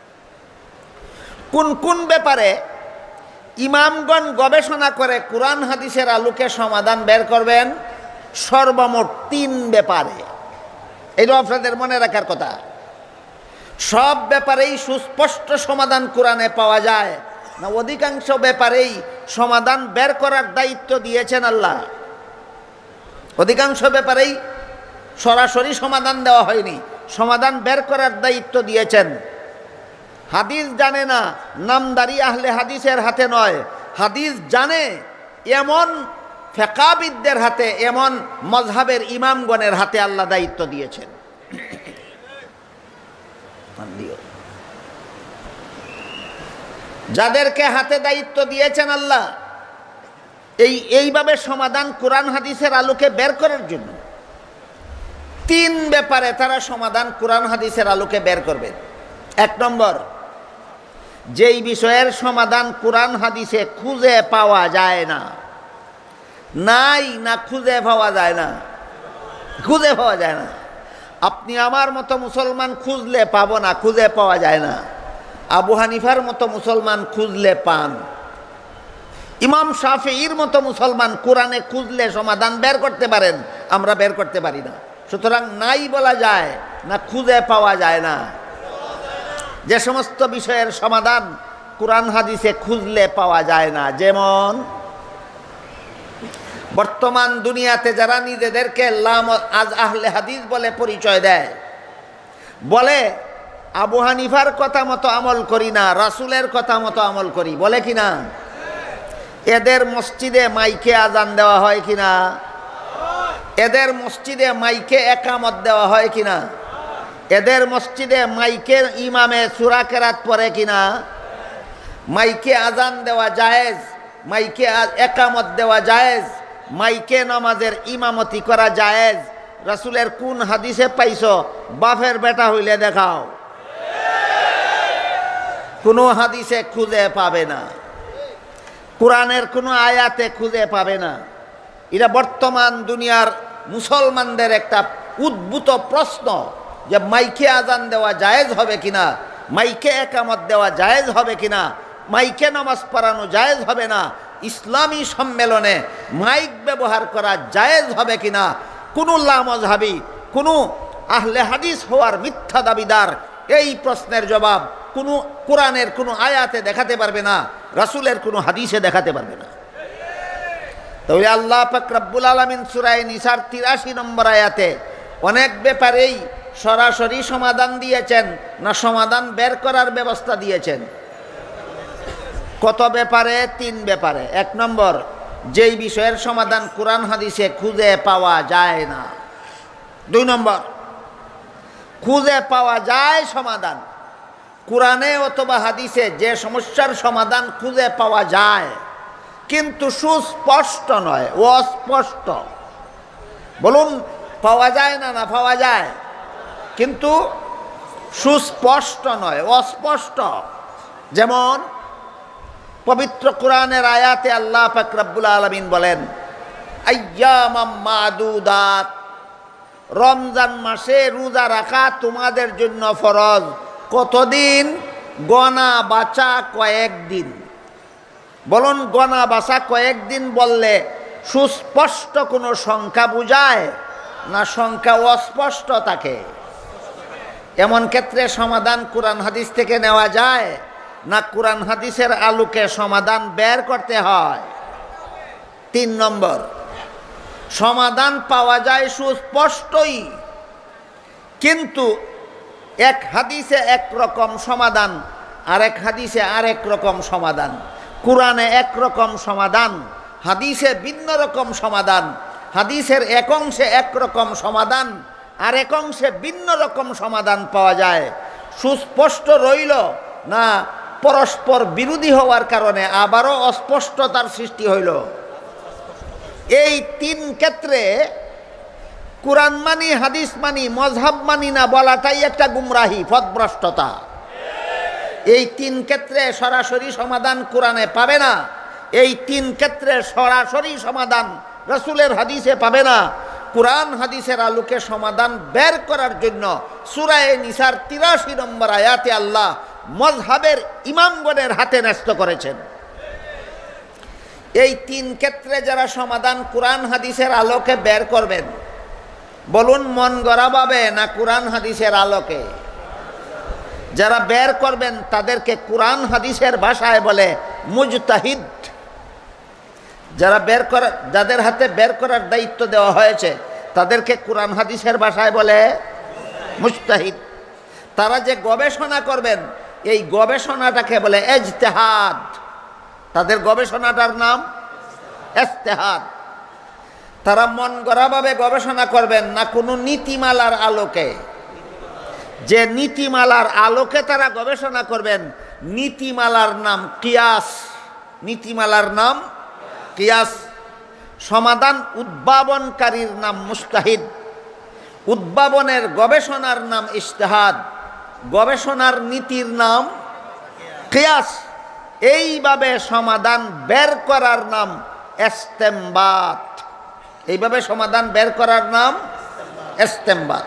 কোন কোন ব্যাপারে ইমামগণ গবেষণা করে কুরআন হাদিসের আলোকে সমাধান বের করবেন? সর্বমোট তিন ব্যাপারে। এটা আপনাদের মনে রাখার কথা। সব ব্যাপারেই সুস্পষ্ট সমাধান কোরআনে পাওয়া যায় না অধিকাংশ ব্যাপারেই সমাধান বের করার দায়িত্ব দিয়েছেন আল্লাহ? অধিকাংশ ব্যাপারেই সরাসরি সমাধান দেওয়া হয়নি, সমাধান বের করার দায়িত্ব দিয়েছেন। হাদিস জানে না নামদারি আহলে হাদিসের হাতে নয়, হাদিস জানে এমন ফিকহবিদদের হাতে, এমন মযহাবের ইমামগণের হাতে আল্লাহ দায়িত্ব দিয়েছেন। যাদেরকে হাতে দায়িত্ব দিয়েছেন আল্লাহ, এই এইভাবে সমাধান কোরআন হাদিসের আলোকে বের করার জন্য তিন ব্যাপারে তারা সমাধান কোরআন হাদিসের আলোকে বের করবে। এক নম্বর, যেই বিষয়ের সমাধান কোরআন হাদিসে খুঁজে পাওয়া যায় না, নাই না খুঁজে পাওয়া যায় না, খুঁজে পাওয়া যায় না। আপনি আমার মতো মুসলমান খুঁজলে পাবো না, খুঁজে পাওয়া যায় না। আবু হানিফার মতো মুসলমান খুঁজলে পান, ইমাম শাফিঈর মতো মুসলমান কোরআনে খুঁজলে সমাধান বের করতে পারেন, আমরা বের করতে পারি না। সুতরাং নাই বলা যায় না, খুঁজে পাওয়া যায় না। যে সমস্ত বিষয়ের সমাধান কোরআন হাদিসে খুঁজলে পাওয়া যায় না, যেমন বর্তমান দুনিয়াতে যারা নিজেদেরকে আজ আহলে হাদিস বলে পরিচয় দেয়, বলে আবু হানিফার কথা মতো আমল করি না, রাসূলের কথা মতো আমল করি, বলে কিনা? এদের মসজিদে মাইকে আজান দেওয়া হয় কিনা? এদের মসজিদে মাইকে একামত দেওয়া হয় কিনা? এদের মসজিদে মাইকের ইমামে সূরা কেরাত পড়ে কিনা? মাইকে আজান দেওয়া জায়েজ, মাইকে একামত দেওয়া জায়েজ, মাইকে নামাজের ইমামতি করা জায়েজ। রাসূলের কোন হাদিসে পাইছো? বাপের বেটা হইলে দেখাও, কোনো হাদিসে খুঁজে পাবে না, কোরআনের কোনো আয়াতে খুঁজে পাবে না। এটা বর্তমান দুনিয়ার মুসলমানদের একটা উদ্ভূত প্রশ্ন যে মাইকে আজান দেওয়া জায়েজ হবে কিনা, মাইকে একামত দেওয়া জায়েজ হবে কিনা, মাইকে নামাজ পড়ানো জায়েজ হবে না, ইসলামী সম্মেলনে মাইক ব্যবহার করা জায়েজ হবে কিনা। কোনো লামযহাবী, কোনো আহলে হাদিস হওয়ার মিথ্যা দাবিদার এই প্রশ্নের জবাব কোনো কোরআনের কোনো আয়াতে দেখাতে পারবে না, রাসূলের কোনো হাদিসে দেখাতে পারবে না। তাহলে আল্লাহ পাক রব্বুল আলামিন সূরা নিসার তিরাশি নম্বর আয়াতে অনেক ব্যাপারেই সরাসরি সমাধান দিয়েছেন, না সমাধান বের করার ব্যবস্থা দিয়েছেন? কত ব্যাপারে? তিন ব্যাপারে। এক নম্বর, যেই বিষয়ের সমাধান কোরআন হাদিসে খুঁজে পাওয়া যায় না। দুই নম্বর, খুঁজে পাওয়া যায় সমাধান কোরআনে অথবা হাদিসে, যে সমস্যার সমাধান খুঁজে পাওয়া যায় কিন্তু সুস্পষ্ট নয়, অস্পষ্ট। বলুন, পাওয়া যায় না না পাওয়া যায়, কিন্তু সুস্পষ্ট নয়, অস্পষ্ট। যেমন পবিত্র কোরআনের আয়াতে আল্লাহ পাক রব্বুল আলামিন বলেন, আইয়ামাম মাদুদাত, রমজান মাসে রোজা রাখা তোমাদের জন্য ফরজ। কতদিন? গনা বাঁচা কয়েকদিন। বলুন, গনা বাঁচা কয়েকদিন বললে সুস্পষ্ট কোনো সংখ্যা বোঝায় না সংখ্যা অস্পষ্ট থাকে? এমন ক্ষেত্রে সমাধান কোরআন হাদিস থেকে নেওয়া যায় না কোরআন হাদিসের আলোকে সমাধান বের করতে হয়? তিন নম্বর, সমাধান পাওয়া যায় সুস্পষ্টই, কিন্তু এক হাদিসে এক রকম সমাধান, আরেক হাদিসে আরেক রকম সমাধান। কোরআনে এক রকম সমাধান, হাদিসে ভিন্ন রকম সমাধান। হাদিসের এক অংশে এক রকম সমাধান, আর এক অংশে ভিন্ন রকম সমাধান পাওয়া যায়। সুস্পষ্ট রইল না পরস্পর বিরোধী হওয়ার কারণে আবারও অস্পষ্টতার সৃষ্টি হইল? এই তিন ক্ষেত্রে কোরআন মানি, হাদিস মানি, মযহাব মানি না বলাটাই একটা গুমরাহি, পথভ্রষ্টতা। এই তিন ক্ষেত্রে সরাসরি সমাধান কোরআনে পাবে না, এই তিন ক্ষেত্রে সরাসরি সমাধান রাসূলের হাদিসে পাবে না। কোরআন হাদিসের আলোকে সমাধান বের করার জন্য সূরা নিসার তিরাশি নম্বর আয়াতে আল্লাহ মযহাবের ইমামগণের হাতে ন্যস্ত করেছেন। এই তিন ক্ষেত্রে যারা সমাধান কোরআন হাদিসের আলোকে বের করবেন, বলুন মন গড়াভাবে না কোরআন হাদিসের আলোকে? যারা বের করবেন তাদেরকে কোরআন হাদিসের ভাষায় বলে মুজতাহিদ। যারা বের করা, যাদের হাতে বের করার দায়িত্ব দেওয়া হয়েছে তাদেরকে কোরআন হাদিসের ভাষায় বলে মুজতাহিদ। তারা যে গবেষণা করবেন এই গবেষণাটাকে বলে ইজতিহাদ। তাদের গবেষণাটার নাম ইজতিহাদ। তারা মন গড়াভাবে গবেষণা করবেন না, কোনো নীতিমালার আলোকে। যে নীতিমালার আলোকে তারা গবেষণা করবেন, নীতিমালার নাম কিয়াস। নীতিমালার নাম কিয়াস। সমাধান উদ্ভাবনকারীর নাম মুজতাহিদ। উদ্ভাবনের গবেষণার নাম ইজতিহাদ। গবেষণার নীতির নাম কিয়াস। এইভাবে সমাধান বের করার নাম ইস্তেমবাত। এইভাবে সমাধান বের করার নাম ইস্তেমবাত।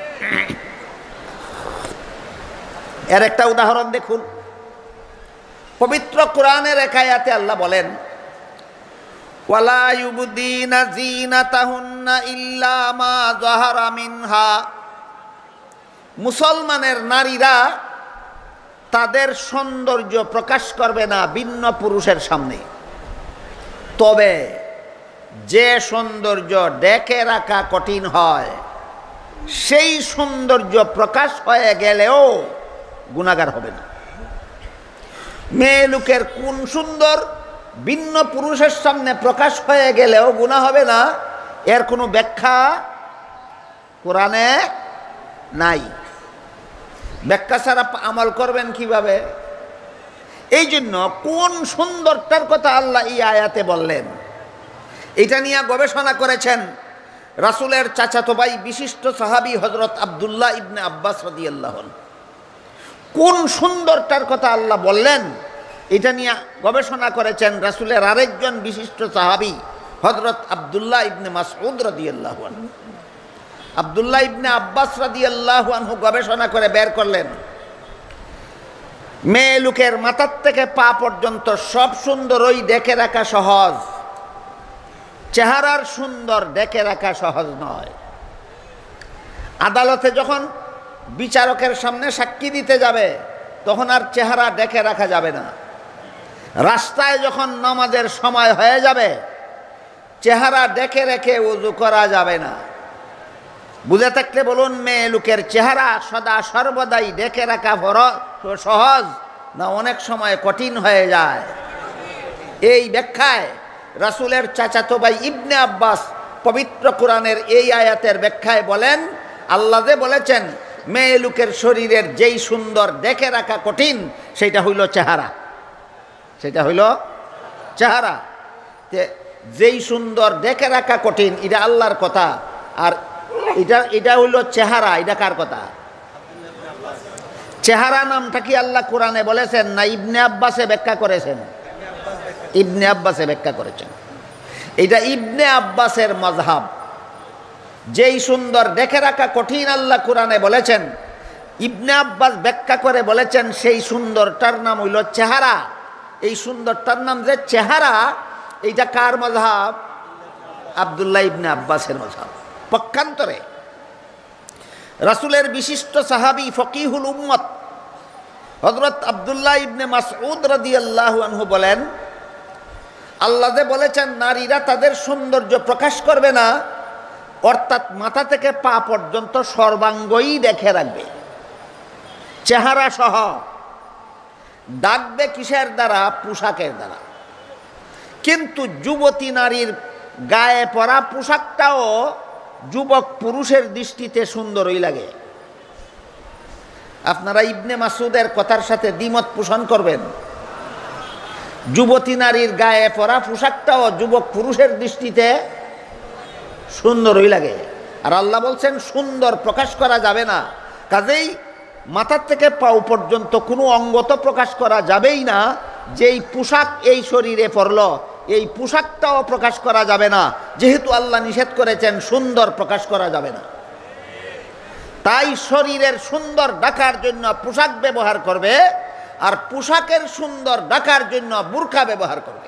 এর একটা উদাহরণ দেখুন। পবিত্র কোরআনের এক আয়াতে আল্লাহ বলেন, ওয়ালা ইউবদিনা যিনাতাহুন্না ইল্লা মা যাহারা মিনহা। মুসলমানের নারীরা তাদের সৌন্দর্য প্রকাশ করবে না ভিন্ন পুরুষের সামনে, তবে যে সৌন্দর্য ডেকে রাখা কঠিন হয় সেই সৌন্দর্য প্রকাশ হয়ে গেলেও গুনাহগার হবে না। মেয়ে লোকের কোন সুন্দর ভিন্ন পুরুষের সামনে প্রকাশ হয়ে গেলেও গুনাহ হবে না, এর কোনো ব্যাখ্যা কোরআনে নাই। ব্যাখ্যা ছাড়া আমল করবেন কিভাবে? এই জন্য কোন সুন্দরটার কথা আল্লাহ এই আয়াতে বললেন, এটা নিয়ে গবেষণা করেছেন রাসূলের চাচাতো ভাই বিশিষ্ট সাহাবী হযরত আব্দুল্লাহ ইবনে আব্বাস রাদিয়াল্লাহু আনহু। কোন সুন্দরটার কথা আল্লাহ বললেন এটা নিয়ে গবেষণা করেছেন রাসূলের আরেকজন বিশিষ্ট সাহাবী হযরত আব্দুল্লাহ ইবনে মাসউদ রাদিয়াল্লাহু আনহু। আব্দুল্লাহ ইবনে আব্বাস রাদিয়াল্লাহু আনহু গবেষণা করে বের করলেন, মেয়ে লোকের মাথার থেকে পা পর্যন্ত সব সুন্দরই দেখে রাখা সহজ, চেহারার সুন্দর দেখে রাখা সহজ নয়। আদালতে যখন বিচারকের সামনে সাক্ষী দিতে যাবে তখন আর চেহারা দেখে রাখা যাবে না। রাস্তায় যখন নামাজের সময় হয়ে যাবে চেহারা দেখে রেখে ওযু করা যাবে না। বুঝে থাকলে বলুন, মেয়ে লোকের চেহারা সদা সর্বদাই দেখে রাখা সহজ না অনেক সময় কঠিন হয়ে যায়? এই ব্যাখ্যায় রাসূলের চাচাতো ভাই ইবনে আব্বাস পবিত্র কোরআনের এই আয়াতের ব্যাখ্যায় বলেন, আল্লাহ যে বলেছেন মেয়ে লোকের শরীরের যেই সুন্দর দেখে রাখা কঠিন সেটা হইল চেহারা। সেটা হইল চেহারা। যেই সুন্দর দেখে রাখা কঠিন এটা আল্লাহর কথা, আর এটা এটা হইল চেহারা, এটা কার কথা? চেহারা নামটা কি আল্লাহ কোরআনে বলেছেন না ইবনে আব্বাসে ব্যাখ্যা করেছেন? ইবনে আব্বাসে ব্যাখ্যা করেছেন। এটা ইবনে আব্বাসের মাযহাব। যেই সুন্দর দেখে রাখা কঠিন আল্লাহ কোরআনে বলেছেন, ইবনে আব্বাস ব্যাখ্যা করে বলেছেন সেই সুন্দরটার নাম হইল চেহারা। এই সুন্দরটার নাম যে চেহারা, এইটা কার মাযহাব? আব্দুল্লাহ ইবনে আব্বাসের মাযহাব। পক্ষান্তরে রাসূলের বিশিষ্ট সাহাবী ফকিহুল উম্মত হযরত আব্দুল্লাহ ইবনে মাসউদ রাদিয়াল্লাহু আনহু বলেন, আল্লাহ যে বলেছেন নারীরা তাদের সৌন্দর্য প্রকাশ করবে না, অর্থাৎ মাথা থেকে পা পর্যন্ত সর্বাঙ্গই দেখে রাখবে, চেহারা সহ। ডাকবে কিসের দ্বারা? পোশাকের দ্বারা। কিন্তু যুবতী নারীর গায়ে পরা পোশাকটাও যুবক পুরুষের দৃষ্টিতে সুন্দরই লাগে। আপনারা ইবনে মাসউদের কথার সাথে দ্বিমত পোষণ করবেন? যুবতী নারীর গায়ে পরা পোশাকটাও যুবক পুরুষের দৃষ্টিতে সুন্দরই লাগে। আর আল্লাহ বলছেন সুন্দর প্রকাশ করা যাবে না, কাজেই মাথার থেকে পাও পর্যন্ত কোনো অঙ্গ তো প্রকাশ করা যাবেই না। যেই পোশাক এই শরীরে পরল এই পোশাকটাও প্রকাশ করা যাবে না, যেহেতু আল্লাহ নিষেধ করেছেন সুন্দর প্রকাশ করা যাবে না। তাই শরীরের সুন্দর ঢাকার জন্য পোশাক ব্যবহার করবে, আর পোশাকের সুন্দর ঢাকার জন্য বুরকা ব্যবহার করবে।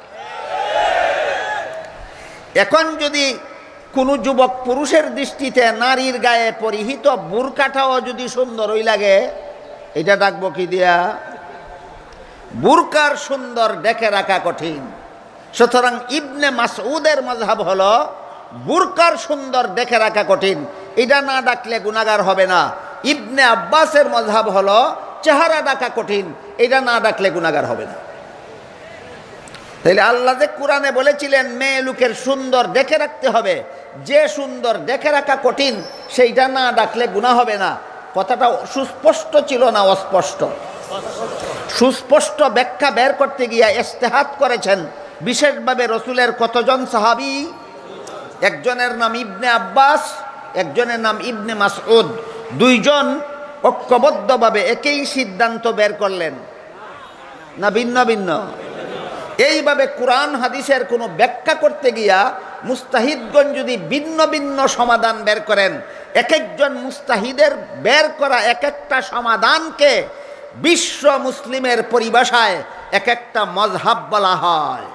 এখন যদি কোনো যুবক পুরুষের দৃষ্টিতে নারীর গায়ে পরিহিত বুরকাটাও যদি সুন্দরই লাগে, এটা ডাকবো কি দিয়া? বুরকার সুন্দর দেখে রাখা কঠিন। সুতরাং ইবনে মাসউদের মাযহাব হলো বুরকার সুন্দর দেখে রাখা কঠিন, এটা না ডাকলে গুনাহগার হবে না। ইবনে আব্বাসের মযহাব হলো চেহারা ডাকা কঠিন, এটা না ডাকলে গুনাহগার হবে না। তাইলে আল্লাহ যে কোরআনে বলেছিলেন মেয়ে লোকের সুন্দর দেখে রাখতে হবে, যে সুন্দর দেখে রাখা কঠিন সেইটা না ডাকলে গুনাহ হবে না, কথাটা সুস্পষ্ট ছিল না অস্পষ্ট? সুস্পষ্ট ব্যাখ্যা বের করতে গিয়া ইজতিহাদ করেছেন বিশেষভাবে রসুলের কতজন সাহাবী। একজনের নাম ইবনে আব্বাস, একজনের নাম ইবনে মাসউদ। দুইজন ঐক্যবদ্ধভাবে একই সিদ্ধান্ত বের করলেন না ভিন্ন ভিন্ন? এইভাবে কোরআন হাদিসের কোনো ব্যাখ্যা করতে গিয়া মুস্তাহিদগণ যদি ভিন্ন ভিন্ন সমাধান বের করেন, এক একজন মুস্তাহিদের বের করা এক একটা সমাধানকে বিশ্ব মুসলিমের পরিভাষায় এক একটা মযহাব বলা হয়।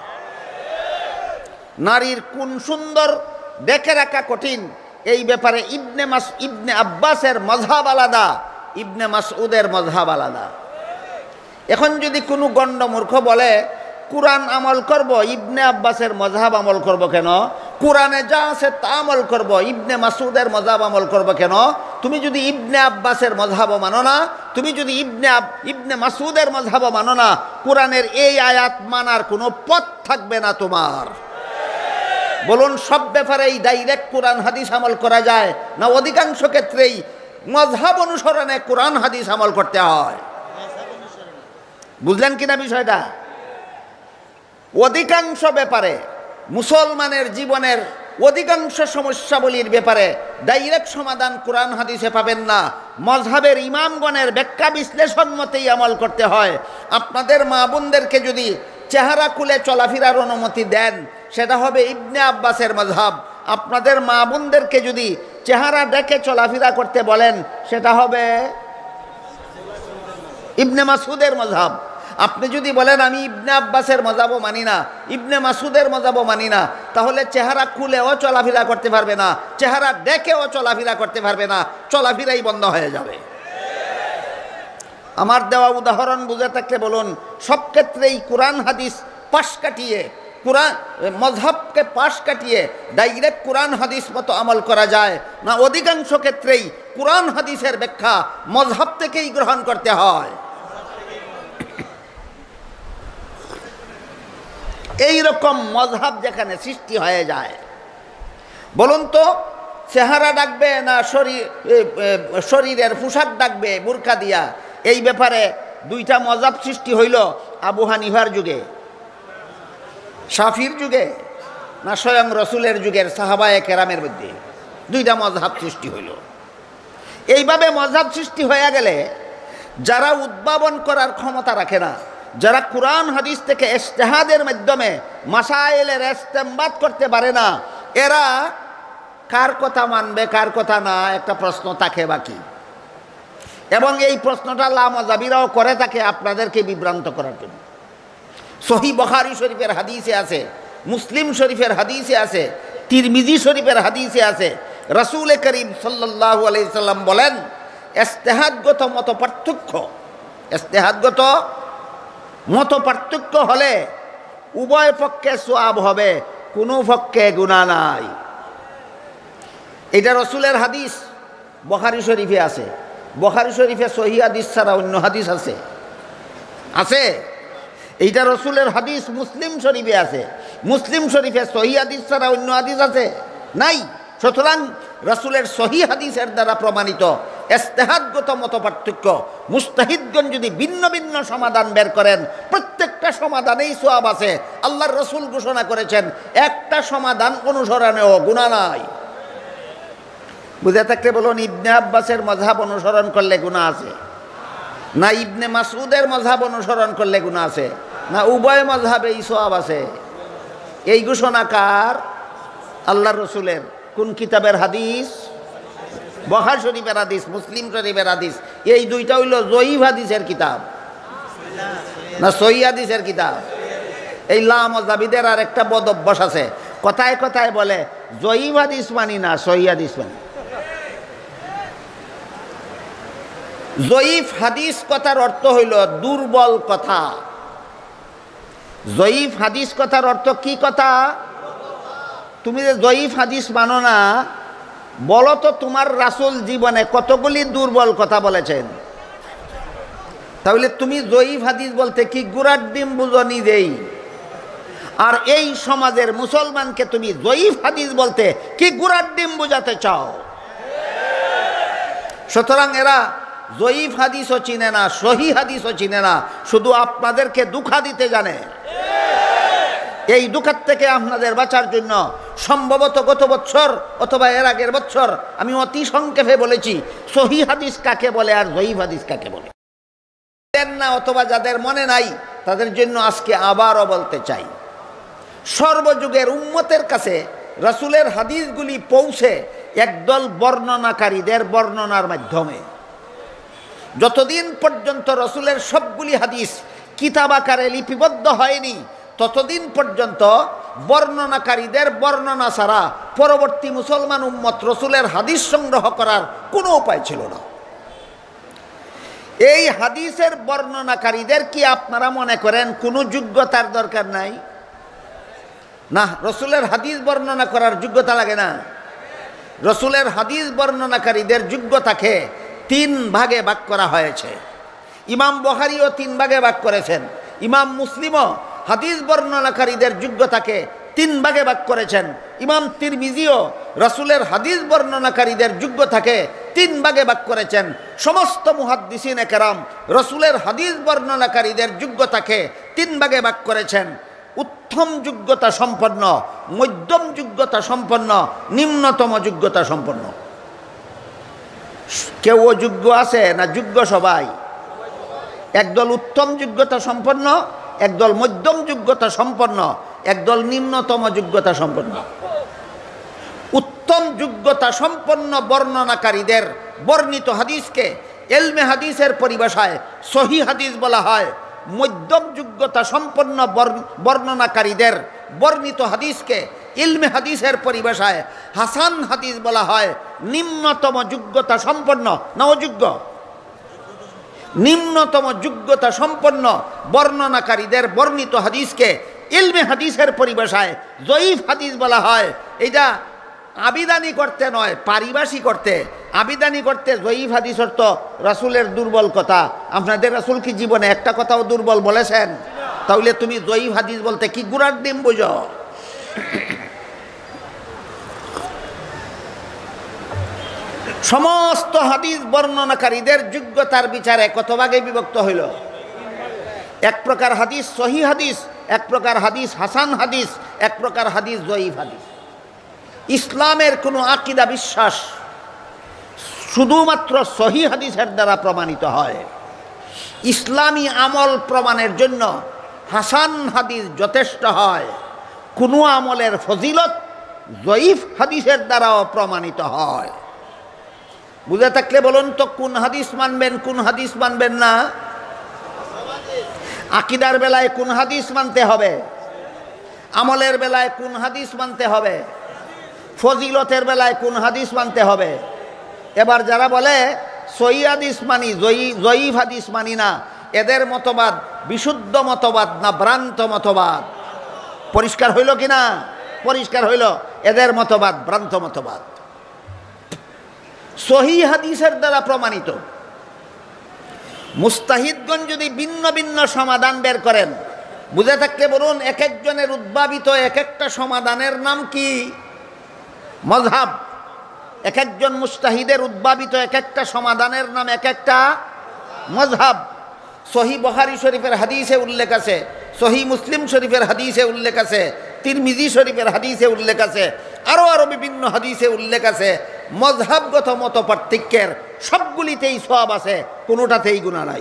নারীর কোন সুন্দর দেখে রাখা কঠিন, এই ব্যাপারে ইবনে মাস ইবনে আব্বাসের মযহাব আলাদা, ইবনে মাসউদের মযহাব আলাদা। এখন যদি কোনো গণ্ড মূর্খ বলে কোরআন আমল করব, ইবনে আব্বাসের মযহাব আমল করব কেন? কোরআনে যা আছে তা আমল করব, ইবনে মাসউদের মযহাব আমল করব কেন? তুমি যদি ইবনে আব্বাসের মযহাবও মানো না, তুমি যদি ইবনে ইবনে মাসউদের মযহাবও মানো না, কোরআনের এই আয়াত মানার কোনো পথ থাকবে না তোমার। বলুন, সব ব্যাপারেই ডাইরেক্ট কোরআন হাদিস আমল করা যায় না অধিকাংশ ক্ষেত্রেই মযহাব অনুসরণে কোরআন হাদিস আমল করতে হয়? বুঝলেন কিনা বিষয়টা? অধিকাংশ ব্যাপারে মুসলমানের জীবনের অধিকাংশ সমস্যাবলীর ব্যাপারে ডাইরেক্ট সমাধান কোরআন হাদিসে পাবেন না, মযহাবের ইমামগণের ব্যাখ্যা বিশ্লেষণ মতেই আমল করতে হয়। আপনাদের মা বোনদেরকে যদি চেহারা খুলে চলাফেরার অনুমতি দেন, সেটা হবে ইবনে আব্বাসের মযহাব। আপনাদের মা বোনদেরকে যদি চেহারা দেখে চলাফেরা করতে বলেন, সেটা হবে ইবনে মাসউদের মযহাব। আপনি যদি বলেন আমি ইবনে আব্বাসের মযহাবও মানি না, ইবনে মাসউদের মযহাবও মানি না, তাহলে চেহারা খুলেও চলাফেরা করতে পারবে না, চেহারা দেখেও চলাফেরা করতে পারবে না, চলাফেরাই বন্ধ হয়ে যাবে। আমার দেওয়া উদাহরণ বুঝে থাকলে বলুন, সব ক্ষেত্রেই কোরআন হাদিস পাশ কাটিয়ে, কোরআন মযহাবকে পাশ কাটিয়ে ডাইরেক্ট কোরআন হাদিস মতো আমল করা যায় না অধিকাংশ ক্ষেত্রেই কোরআন হাদিসের ব্যাখ্যা মযহাব থেকেই গ্রহণ করতে হয়। এই রকম মযহাব যেখানে সৃষ্টি হয়ে যায়, বলুন তো চেহারা ডাকবে না শরীর শরীরের পোশাক ডাকবে বুরকা দিয়া? এই ব্যাপারে দুইটা মযহাব সৃষ্টি হইল আবু হানিফার যুগে, শাফির যুগে, না স্বয়ং রসুলের যুগের সাহাবায়ে কেরামের মধ্যে? দুইটা মযহাব সৃষ্টি হইল। এইভাবে মযহাব সৃষ্টি হয়ে গেলে যারা উদ্ভাবন করার ক্ষমতা রাখে না, যারা কোরআন হাদিস থেকে ইজতিহাদের মাধ্যমে মাসাইলের ইস্তেমবাত করতে পারে না, এরা কার কথা মানবে কার কথা না একটা প্রশ্ন থাকে বাকি। এবং এই প্রশ্নটা লামাযাবিরাও করে থাকে আপনাদেরকে বিভ্রান্ত করার জন্য। সহিহ বুখারী শরীফের হাদিসে আছে, মুসলিম শরীফের হাদিসে আছে, তিরমিজি শরীফের হাদিসে আছে, রাসূল করিম সাল্লাল্লাহু আলাইহি সাল্লাম বলেন ইজতিহাদগত মত পার্থক্য, ইজতিহাদগত মত পার্থক্য হলে উভয় পক্ষে সওয়াব হবে, কোনো পক্ষে গুনাহ নাই। এটা রসুলের হাদিস, বুখারী শরীফে আছে। বুখারী শরীফে সহিহ হাদিস ছাড়া অন্য হাদিস আছে আছে এইটা রসুলের হাদিস মুসলিম শরীফে আছে, মুসলিম শরীফে সহিহ হাদিস ছাড়া অন্য হাদিস আছে নাই। সুতরাং রসুলের সহিহ হাদিসের দ্বারা প্রমাণিত ইজতিহাদগত মত পার্থক্য, মুস্তাহিদগণ যদি ভিন্ন ভিন্ন সমাধান বের করেন, প্রত্যেকটা সমাধানেই সওয়াব আছে। আল্লাহর রসুল ঘোষণা করেছেন একটা সমাধান অনুসরণেও গুনাহ নাই। বুঝে থাকতে বলুন, ইবনে আব্বাসের মযহাব অনুসরণ করলে গুনাহ আছে না ইবনে মাসউদের মযহাব অনুসরণ করলে গুনাহ আছে? না উভয় মযহাবেই সওয়াব আছে। এই ঘোষণা কার? আল্লাহর রসুলের। কোন কিতাবের হাদিস? বুখারী শরীফের হাদিস, মুসলিম শরীফের হাদিস। এই দুইটা হইল জয়ীফ হাদিসের কিতাব না সহিহ হাদিসের কিতাব? এই লামাযাবিদের আর একটা বদ অভ্যাস আছে, কথায় কথায় বলে জয়ীফ হাদিস মানি না সহিহ হাদিস মানি। জয়ীফ হাদিস কথার অর্থ হইল দুর্বল কথা। জয়ীফ হাদিস কথার অর্থ কি কথা? তুমি যে জয়ীফ হাদিস মানো না, বলো তো তোমার রাসূল জীবনে কতগুলি দুর্বল কথা বলেছেন? তাহলে তুমি জয়ীফ হাদিস বলতে কি গুড়ার ডিম বুঝো নিজেই, আর এই সমাজের মুসলমানকে তুমি জয়ীফ হাদিস বলতে কি গুড়ার ডিম বুঝাতে চাও? সুতরাং এরা জয়ীফ হাদিসও চিনে না, সহি হাদিসও চিনে না, শুধু আপনাদেরকে দুঃখা দিতে জানে। এই দুঃখের থেকে আপনাদের বাঁচার জন্য সম্ভবত গত বছর অথবা এর আগের বছর আমি অতি সংক্ষেপে বলেছি সহি হাদিস কাকে বলে আর জয়ীফ হাদিস কাকে বলে না, অথবা যাদের মনে নাই তাদের জন্য আজকে আবারও বলতে চাই। সর্বযুগের উম্মতের কাছে রাসূলের হাদিসগুলি পৌঁছে একদল বর্ণনাকারীদের বর্ণনার মাধ্যমে। যতদিন পর্যন্ত রাসূলের সবগুলি হাদিস কিতাব আকারে লিপিবদ্ধ হয়নি, ততদিন পর্যন্ত বর্ণনাকারীদের বর্ণনা ছাড়া পরবর্তী মুসলমান উম্মত রাসূলের হাদিস সংগ্রহ করার কোনো উপায় ছিল না। এই হাদিসের বর্ণনাকারীদের কি আপনারা মনে করেন কোনো যোগ্যতার দরকার নাই? না, রাসূলের হাদিস বর্ণনা করার যোগ্যতা লাগে না। রাসূলের হাদিস বর্ণনাকারীদের যোগ্যতাকে তিন ভাগে ভাগ করা হয়েছে। ইমাম বুখারীও তিন ভাগে ভাগ করেছেন, ইমাম মুসলিমও হাদিস বর্ণনাকারীদের যোগ্যতাকে তিন ভাগে ভাগ করেছেন, ইমাম তিরমিজিও রাসূলের হাদিস বর্ণনাকারীদের যোগ্যতাকে তিন ভাগে ভাগ করেছেন। সমস্ত মুহাদ্দিসিনে কেরাম রাসূলের হাদিস বর্ণনাকারীদের যোগ্যতাকে তিন ভাগে ভাগ করেছেন: উত্তম যোগ্যতা সম্পন্ন, মধ্যম যোগ্যতা সম্পন্ন, নিম্নতম যোগ্যতা সম্পন্ন। কেউ যোগ্য আছে না? যোগ্য সবাই। একদল উত্তম যোগ্যতা সম্পন্ন, একদল মধ্যম যোগ্যতা সম্পন্ন, একদল নিম্নতম যোগ্যতা সম্পন্ন। উত্তম যোগ্যতা সম্পন্ন বর্ণনাকারীদের বর্ণিত হাদিসকে ইলমে হাদিসের পরিভাষায় সহিহ হাদিস বলা হয়। মধ্যম যোগ্যতা সম্পন্ন বর্ণনাকারীদের বর্ণিত হাদিসকে ইলমে হাদিসের পরিভাষায় হাসান হাদিস বলা হয়। নিম্নতম যোগ্যতা সম্পন্ন না অযোগ্য? নিম্নতম যোগ্যতা সম্পন্ন বর্ণনাকারীদের বর্ণিত হাদিসকে ইলমে হাদিসের পরিভাষায় জয়ীফ হাদিস বলা হয়। এটা আবিদানি করতে নয়, পারিভাষিক করতে। আবিদানি করতে জয়ীফ হাদিস অর্থ রাসূলের দুর্বল কথা। আপনাদের রাসূল কি জীবনে একটা কথাও দুর্বল বলেছেন? তাহলে তুমি জয়ীফ হাদিস বলতে কি গুড়ার ডিম বুঝো? সমস্ত হাদিস বর্ণনাকারীদের যোগ্যতার বিচারে কত ভাগে বিভক্ত হইল? এক প্রকার হাদিস সহিহ হাদিস, এক প্রকার হাদিস হাসান হাদিস, এক প্রকার হাদিস জয়ীফ হাদিস। ইসলামের কোনো আকীদা বিশ্বাস শুধুমাত্র সহিহ হাদিসের দ্বারা প্রমাণিত হয়। ইসলামী আমল প্রমাণের জন্য হাসান হাদিস যথেষ্ট হয়। কোনো আমলের ফজিলত জয়ীফ হাদিসের দ্বারাও প্রমাণিত হয়। বুঝে থাকলে বলুন তো কোন হাদিস মানবেন, কোন হাদিস মানবেন না? আকীদার বেলায় কোন হাদিস মানতে হবে? আমলের বেলায় কোন হাদিস মানতে হবে? ফজিলতের বেলায় কোন হাদিস মানতে হবে? এবার যারা বলে সহিহ হাদিস মানি, জয়ীফ হাদিস মানি না, এদের মতবাদ বিশুদ্ধ মতবাদ না ভ্রান্ত মতবাদ? পরিষ্কার হইল কি না? পরিষ্কার হইল, এদের মতবাদ ভ্রান্ত মতবাদ। সহিহ হাদিসের দ্বারা প্রমাণিত। মুস্তাহিদগণ যদি ভিন্ন ভিন্ন সমাধান বের করেন, বুঝে থাকলে বলুন এক একজনের উদ্ভাবিত এক একটা সমাধানের নাম কি? মযহাব। এক একজন মুস্তাহিদের উদ্ভাবিত এক একটা সমাধানের নাম এক একটা মযহাব। সহিহ বুখারী শরীফের হাদিসে উল্লেখ আছে, সহিহ মুসলিম শরীফের হাদিসে উল্লেখ আছে, তিরমিজি শরীফের হাদিসে উল্লেখ আছে, আরও আরও বিভিন্ন হাদিসে উল্লেখ আছে। মযহাবগত মত পার্থক্যের সবগুলিতেই সওয়াব আছে, কোনোটাতেই গুনাহ নাই।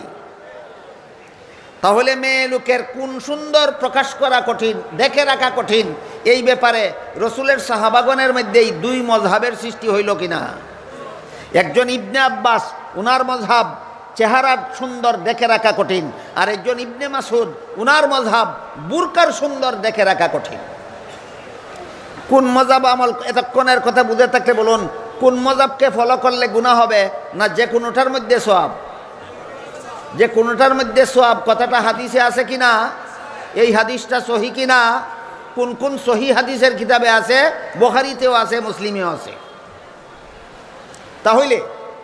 তাহলে মেয়ে লোকের কোন সুন্দর প্রকাশ করা কঠিন, দেখে রাখা কঠিন, এই ব্যাপারে রসুলের সাহাবাগণের মধ্যেই দুই মযহাবের সৃষ্টি হইল কিনা? একজন ইবনে আব্বাস, উনার মযহাব চেহারা সুন্দর দেখে রাখা কঠিন, আর একজন ইবনে মাসউদ, উনার মযহাব বুরকার সুন্দর দেখে রাখা কঠিন। কোন মযহাব আমল এতক্ষণের কথা বুঝে থাকলে বলুন, কোন মযহাবকে ফলো করলে গুনাহ হবে, না যে কোনোটার মধ্যে সওয়াব? যে কোনোটার মধ্যে সওয়াব কথাটা হাদিসে আছে কিনা? এই হাদিসটা সহিহ কিনা? কোন কোন সহিহ হাদিসের কিতাবে আছে, বুখারীতেও আছে, মুসলিমেও আছে। তাহলে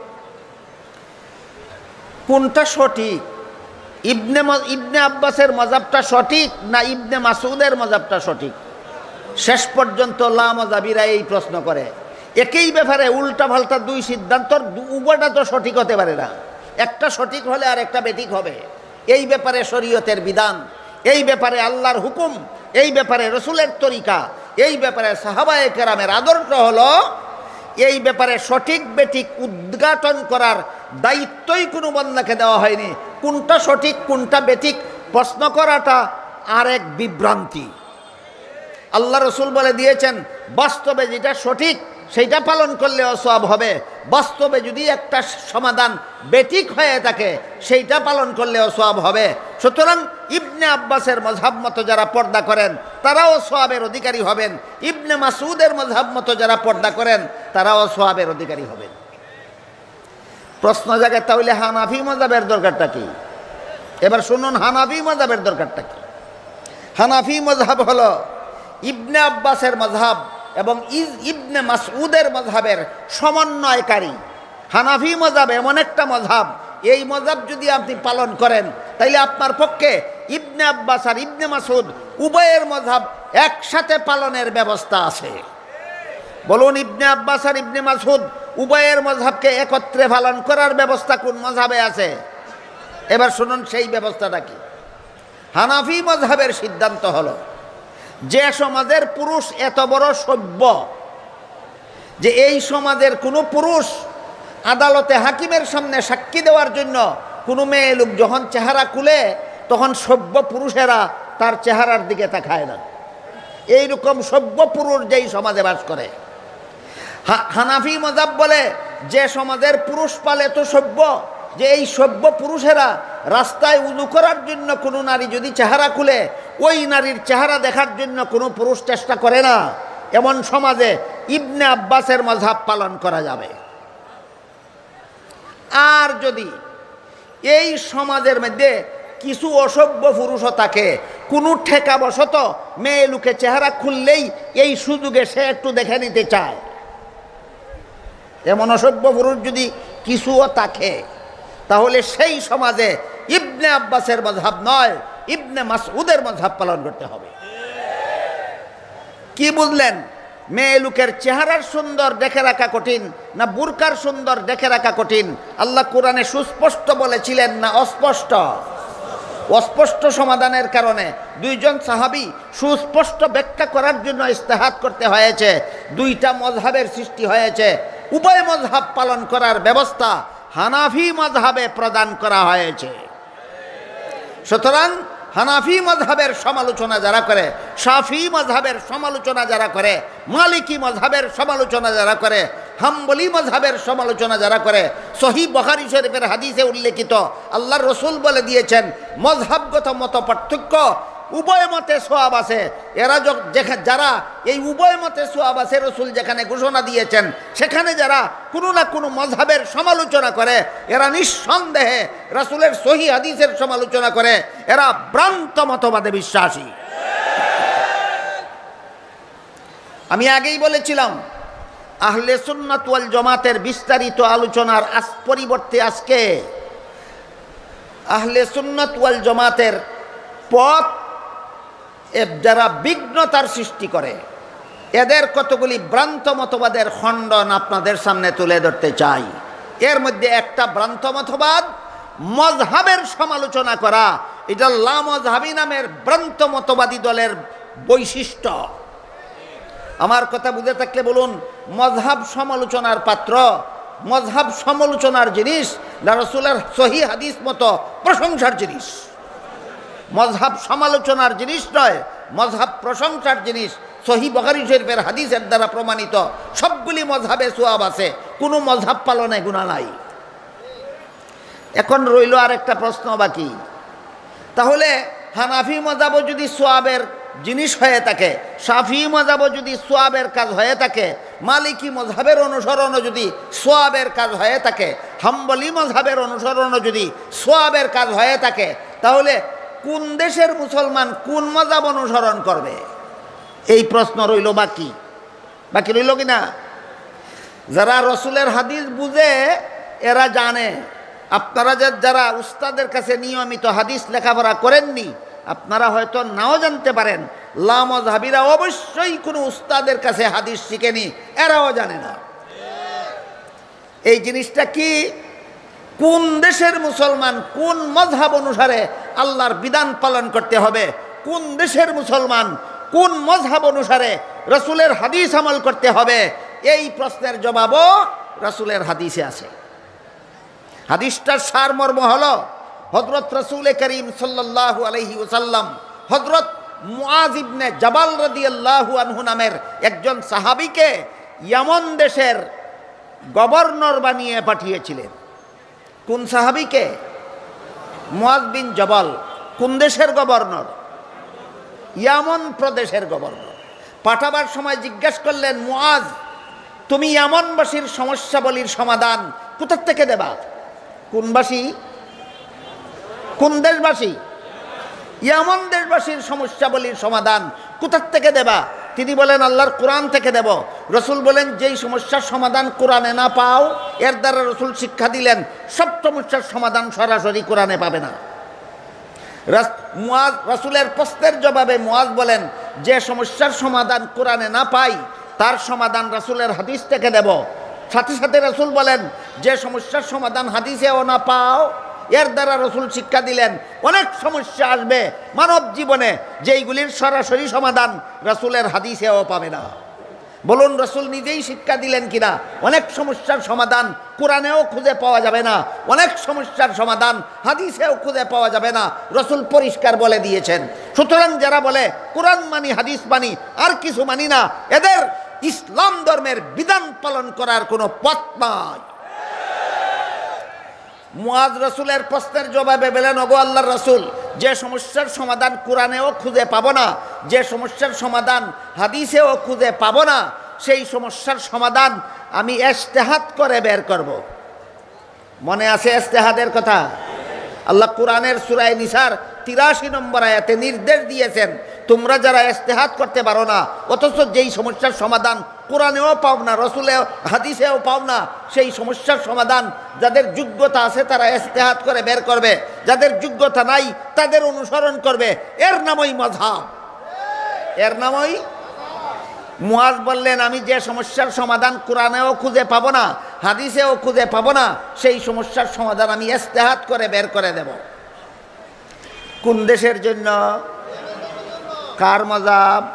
কোনটা সঠিক? ইবনে ইবনে আব্বাসের মাযহাবটা সঠিক না ইবনে মাসউদের মাযহাবটা সঠিক? শেষ পর্যন্ত লা মাযহাবিরা এই প্রশ্ন করে। একই ব্যাপারে উল্টা পাল্টা দুই সিদ্ধান্তর উভয়টা তো সঠিক হতে পারে না। একটা সঠিক হলে আর একটা বেঠিক হবে। এই ব্যাপারে শরীয়তের বিধান, এই ব্যাপারে আল্লাহর হুকুম, এই ব্যাপারে রসুলের তরিকা, এই ব্যাপারে সাহাবায়ে কেরামের আদর্শ হলো, এই ব্যাপারে সঠিক বেঠিক উদ্ঘাটন করার দায়িত্বই কোনো বান্দাকে দেওয়া হয়নি। কোনটা সঠিক কোনটা বেঠিক প্রশ্ন করাটা আরেক বিভ্রান্তি। আল্লাহ রসুল বলে দিয়েছেন, বাস্তবে যেটা সঠিক সেইটা পালন করলেও সওয়াব হবে, বাস্তবে যদি একটা সমাধান বেঠিক হয়ে থাকে সেইটা পালন করলেও সওয়াব হবে। সুতরাং ইবনে আব্বাসের মাযহাব মতো যারা পর্দা করেন তারাও সওয়াবের অধিকারী হবেন, ইবনে মাসউদের মাযহাব মতো যারা পর্দা করেন তারাও সওয়াবের অধিকারী হবেন। প্রশ্ন জাগে, তাহলে হানাফি মাযহাবের দরকারটা কি? এবার শুনুন, হানাফি মাযহাবের দরকারটা কি? হানাফি মাযহাব হলো ইবনে আব্বাসের মাযহাব এবং ইবনে মাসউদের মাযহাবের সমন্বয়কারী। হানাফি মাযহাব এমন একটা মাযহাব, এই মাযহাব যদি আপনি পালন করেন তাইলে আপনার পক্ষে ইবনে আব্বাস আর ইবনে মাসউদ উভয়ের মাযহাব একসাথে পালনের ব্যবস্থা আছে। বলুন, ইবনে আব্বাস আর ইবনে মাসউদ উভয়ের মাযহাবকে একত্রে পালন করার ব্যবস্থা কোন মাযহাবে আছে? এবার শুনুন সেই ব্যবস্থাটা কি। হানাফি মাযহাবের সিদ্ধান্ত হলো, যে সমাজের পুরুষ এত বড় সভ্য যে এই সমাজের কোনো পুরুষ আদালতে হাকিমের সামনে সাক্ষী দেওয়ার জন্য কোনো মেয়ে লোক যখন চেহারা খুলে তখন সভ্য পুরুষেরা তার চেহারার দিকে তাকায় না, এইরকম সভ্য পুরুষ যেই সমাজে বাস করে। হানাফি মাযহাব বলে, যে সমাজের পুরুষ পালে তো সভ্য যে এই সভ্য পুরুষেরা রাস্তায় উযু করার জন্য কোনো নারী যদি চেহারা খুলে ওই নারীর চেহারা দেখার জন্য কোনো পুরুষ চেষ্টা করে না, এমন সমাজে ইবনে আব্বাসের মাযহাব পালন করা যাবে। আর যদি এই সমাজের মধ্যে কিছু অসভ্য পুরুষও থাকে, কোনো ঠেকাবশত মেয়ে লোকে চেহারা খুললেই এই সুযোগে সে একটু দেখে নিতে চায়, এমন অসভ্য পুরুষ যদি কিছুও থাকে, তাহলে সেই সমাজে ইবনে আব্বাসের মাযহাব নয় ইবনে মাসউদের মাযহাব পালন করতে হবে। কি বুঝলেন? মেয়ে লোকের চেহারার সুন্দর দেখে রাখা কঠিন না বুরকার সুন্দর দেখে রাখা কঠিন? আল্লাহ কোরআনে সুস্পষ্ট বলেছিলেন না অস্পষ্ট? অস্পষ্ট সমাধানের কারণে দুইজন সাহাবী সুস্পষ্ট ব্যাখ্যা করার জন্য ইজতিহাদ করতে হয়েছে, দুইটা মাযহাবের সৃষ্টি হয়েছে। উভয় মাযহাব পালন করার ব্যবস্থা হানাফি মাযহাবে প্রদান করা হয়েছে। সুতরাং হানাফি মাযহাবের সমালোচনা যারা করে, শাফি মাযহাবের সমালোচনা যারা করে, মালিকি মাযহাবের সমালোচনা যারা করে, হাম্বলি মাযহাবের সমালোচনা যারা করে, সহিহ বুখারী শরীফের হাদিসে উল্লেখিত আল্লাহর রাসূল বলে দিয়েছেন মাযহাবগত মত পার্থক্য উভয় মতে সওয়াব আছে। এরা যারা এই উভয় মতে সওয়াব আছে রাসূল যেখানে ঘোষণা দিয়েছেন সেখানে যারা কোনো না কোনো মাযহাবের সমালোচনা করে এরা নিঃসন্দেহে রাসূলের সহিহ হাদিসের সমালোচনা করে, এরা ভ্রান্ত মতবাদে বিশ্বাসী। আমি আগেই বলেছিলাম আহলে সুন্নাত ওয়াল জামাতের বিস্তারিত আলোচনার আজ পরিবর্তে আজকে আহলে সুন্নাত ওয়াল জামাতের পথ যারা বিঘ্নতার সৃষ্টি করে এদের কতগুলি ভ্রান্ত মতবাদের খণ্ডন আপনাদের সামনে তুলে ধরতে চাই। এর মধ্যে একটা ভ্রান্ত মতবাদ মযহাবের সমালোচনা করা, এটা লামাযহাবী নামের ভ্রান্ত মতবাদী দলের বৈশিষ্ট্য। আমার কথা বুঝে থাকলে বলুন, মযহাব সমালোচনার পাত্র, মযহাব সমালোচনার জিনিস না রাসূলের সহিহ হাদিস মতো প্রশংসার জিনিস। মযহাব সমালোচনার জিনিস নয়, মযহাব প্রশংসার জিনিস। সহিহ বুখারী শরীফের হাদিসের দ্বারা প্রমাণিত সবগুলি মযহাবে সওয়াব আছে, কোনো মযহাব পালনে গুনাহ নাই। এখন রইল আরেকটা প্রশ্ন বাকি, তাহলে হানাফি মযহাবও যদি সওয়াবের জিনিস হয়ে থাকে, শাফি মযহাবও যদি সওয়াবের কাজ হয়ে থাকে, মালিকি মযহাবের অনুসরণও যদি সওয়াবের কাজ হয়ে থাকে, হাম্বলি মযহাবের অনুসরণও যদি সওয়াবের কাজ হয়ে থাকে, তাহলে কোন দেশের মুসলমান কোন মযহাব অনুসরণ করবে? এই প্রশ্ন রইল বাকি, বাকি রইল কিনা? যারা রসুলের হাদিস বুঝে এরা জানে। আপনারা যারা উস্তাদের কাছে নিয়মিত হাদিস লেখাপড়া করেননি, আপনারা হয়তো নাও জানতে পারেন। লামযহাবীরা অবশ্যই কোনো উস্তাদের কাছে হাদিস শিখেনি, এরাও জানে না। এই জিনিসটা কি? কোন দেশের মুসলমান কোন মযহাব অনুসারে আল্লাহর বিধান পালন করতে হবে, কোন দেশের মুসলমান কোন মযহাব অনুসারে রাসূলের হাদিস আমল করতে হবে, এই প্রশ্নের জবাবও রাসূলের হাদিসে আছে। হাদিসটার সারমর্ম হলো, হযরত রাসূল করিম সাল্লাল্লাহু আলাইহি ওয়াসাল্লাম হযরত মুআয ইবনে জাবাল রাদিয়াল্লাহু আনহু নামের একজন সাহাবীকে ইয়ামান দেশের গভর্নর বানিয়ে পাঠিয়েছিলেন। কোন সাহাবীকে? মুআয বিন জাবাল। কোন দেশের গভর্নর? ইয়ামান প্রদেশের গভর্নর। পাঠাবার সময় জিজ্ঞাসা করলেন, মুআয, তুমি ইয়ামানবাসীর সমস্যাবলীর সমাধান কোথা থেকে দেবা? কোনবাসী? কোন দেশবাসী? ইয়ামান দেশবাসীর সমস্যাবলীর সমাধান কোথা থেকে দেবা? তিনি বলেন, আল্লাহর কোরআন থেকে দেব। রসুল বলেন, যেই সমস্যার সমাধান কোরআনে না পাও, এর দ্বারা রসুল শিক্ষা দিলেন সব সমস্যার সমাধান সরাসরি কোরআনে পাবে না। মুআয রসুলের প্রশ্নের জবাবে মুআয বলেন, যে সমস্যার সমাধান কোরআনে না পাই তার সমাধান রসুলের হাদিস থেকে দেব। সাথে সাথে রসুল বলেন, যে সমস্যার সমাধান হাদিসেও না পাও, এর দ্বারা রসুল শিক্ষা দিলেন অনেক সমস্যা আসবে মানব জীবনে, যেইগুলির সরাসরি সমাধান রসুলের হাদিসেও পাবে না। বলুন, রসুল নিজেই শিক্ষা দিলেন কিনা? অনেক সমস্যার সমাধান কোরআনেও খুঁজে পাওয়া যাবে না, অনেক সমস্যার সমাধান হাদিসেও খুঁজে পাওয়া যাবে না, রসুল পরিষ্কার বলে দিয়েছেন। সুতরাং যারা বলে কোরআন মানি, হাদিস মানি, আর কিছু মানি না, এদের ইসলাম ধর্মের বিধান পালন করার কোনো পথ নাই। মুআয রাসূলের প্রশ্নের জবাবে বলেন, ওগো আল্লাহর রাসূল, যে সমস্যার সমাধান কোরআনেও খুঁজে পাবো না, যে সমস্যার সমাধান হাদিসেও খুঁজে পাবো না, সেই সমস্যার সমাধান আমি ইজতিহাদ করে বের করব। মনে আছে ইজতিহাদের কথা? আল্লাহ কোরআনের সূরা নিসার তিরাশি নম্বর আয়াতে নির্দেশ দিয়েছেন, তোমরা যারা ইজতিহাদ করতে পারো না, অথচ যেই সমস্যার সমাধান কোরআনেও পাও না, রসুলেও হাদিসেও পাও না, সেই সমস্যার সমাধান যাদের যোগ্যতা আছে তারা ইজতিহাদ করে বের করবে, যাদের যোগ্যতা নাই তাদের অনুসরণ করবে। এর নামই মাযহাব, এর নামই। মুআয বললেন, আমি যে সমস্যার সমাধান কোরআনেও খুঁজে পাবো না, হাদিসেও খুঁজে পাবো না, সেই সমস্যার সমাধান আমি ইজতিহাদ করে বের করে দেব। কোন দেশের জন্য? কার মাযহাব?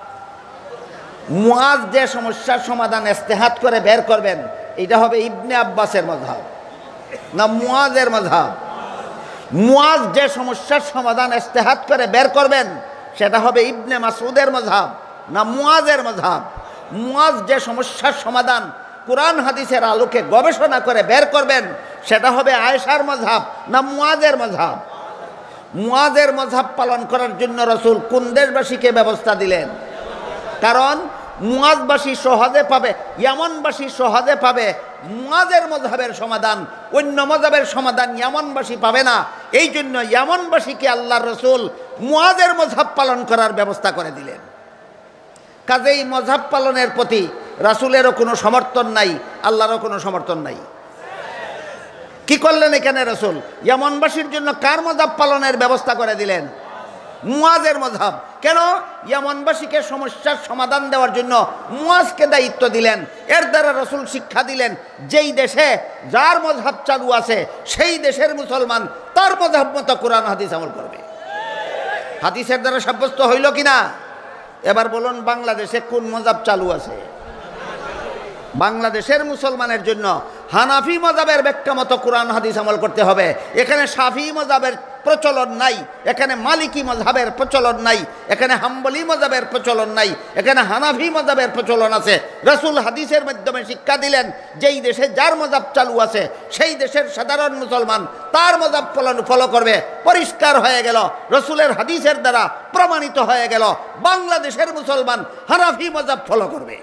মুআয যে সমস্যার সমাধান ইজতিহাদ করে বের করবেন, এটা হবে ইবনে আব্বাসের মাযহাব না মুআযের মাযহাব? মুআয যে সমস্যার সমাধান ইজতিহাদ করে বের করবেন, সেটা হবে ইবনে মাসউদের মাযহাব না মুআযের মাযহাব? মুআয যে সমস্যার সমাধান কোরআন হাদিসের আলোকে গবেষণা করে বের করবেন, সেটা হবে আয়েশার মাযহাব না মুআযের মাযহাব? মুআযের মাযহাব পালন করার জন্য রাসূল কোন দেশবাসীকে ব্যবস্থা দিলেন? কারণ মুআযবাসী সহজে পাবে, ইয়ামানবাসী সহজে পাবে মুআযের মাযহাবের সমাধান, অন্য মাযহাবের সমাধান ইয়ামানবাসী পাবে না। এই জন্য ইয়ামানবাসীকে আল্লাহর রাসূল মুআযের মাযহাব পালন করার ব্যবস্থা করে দিলেন। কাজেই মাযহাব পালনের প্রতি রাসূলেরও কোনো সমর্থন নাই, আল্লাহরও কোনো সমর্থন নাই। কি করলেন এখানে রাসূল? ইয়ামানবাসীর জন্য কার মাযহাব পালনের ব্যবস্থা করে দিলেন? মুআযের মাযহাব। কেন? ইয়ামানবাসীকে সমস্যার সমাধান দেওয়ার জন্য মুআযকে দায়িত্ব দিলেন। এর দ্বারা রাসূল শিক্ষা দিলেন, যেই দেশে যার মাযহাব চালু আছে সেই দেশের মুসলমান তার মাযহাব মতো কোরআন হাদিস আমল করবে। হাদিসের দ্বারা সাব্যস্ত হইল কিনা? এবার বলুন, বাংলাদেশে কোন মাযহাব চালু আছে? বাংলাদেশের মুসলমানের জন্য হানাফি মাযহাবের ব্যাখ্যা মতো কোরআন হাদিস আমল করতে হবে। এখানে শাফিঈ মাযহাবের প্রচলন নাই, এখানে মালিকি মাযহাবের প্রচলন নাই, এখানে হাম্বলি মাযহাবের প্রচলন নাই, এখানে হানাফি মাযহাবের প্রচলন আছে। রাসূল হাদিসের মাধ্যমে শিক্ষা দিলেন, যেই দেশে যার মাযহাব চালু আছে সেই দেশের সাধারণ মুসলমান তার মাযহাব পালন ফলো করবে। পরিষ্কার হয়ে গেল, রাসূলের হাদিসের দ্বারা প্রমাণিত হয়ে গেল, বাংলাদেশের মুসলমান হানাফি মাযহাব ফলো করবে।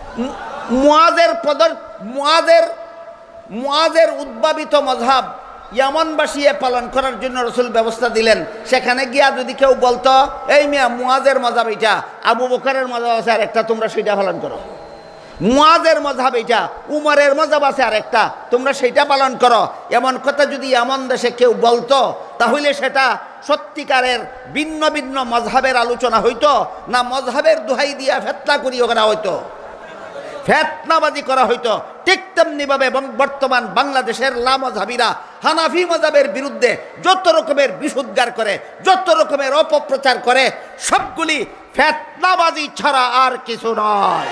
মুআযের পদর মুআযের মুআযের উদ্ভাবিত মাযহাব ইয়ামনবাসী পালন করার জন্য রসুল ব্যবস্থা দিলেন। সেখানে গিয়া যদি কেউ বলতো এই মিয়া মুয়াজের মজাব এটা, আবু বকরের মজাব আছে আর একটা, তোমরা সেটা পালন করো। মুয়াজের মজাব এটা, উমরের মজাব আছে আর একটা, তোমরা সেটা পালন করো। এমন কথা যদি এমন দেশে কেউ বলতো, তাহলে সেটা সত্যিকারের ভিন্ন ভিন্ন মজহাবের আলোচনা হইতো না মজহাবের দোহাই দিয়া ফেতনা করিও করা হইতো, ফেতনাবাজি করা হইতো। ঠিক তেমনিভাবে বর্তমান বাংলাদেশের লামজহাবিরা হানাফি মজাবের বিরুদ্ধে যত রকমের বিশুদ্ধার করে, যত রকমের অপপ্রচার করে, সবগুলি ফেতনাবাজি ছাড়া আর কিছু নয়।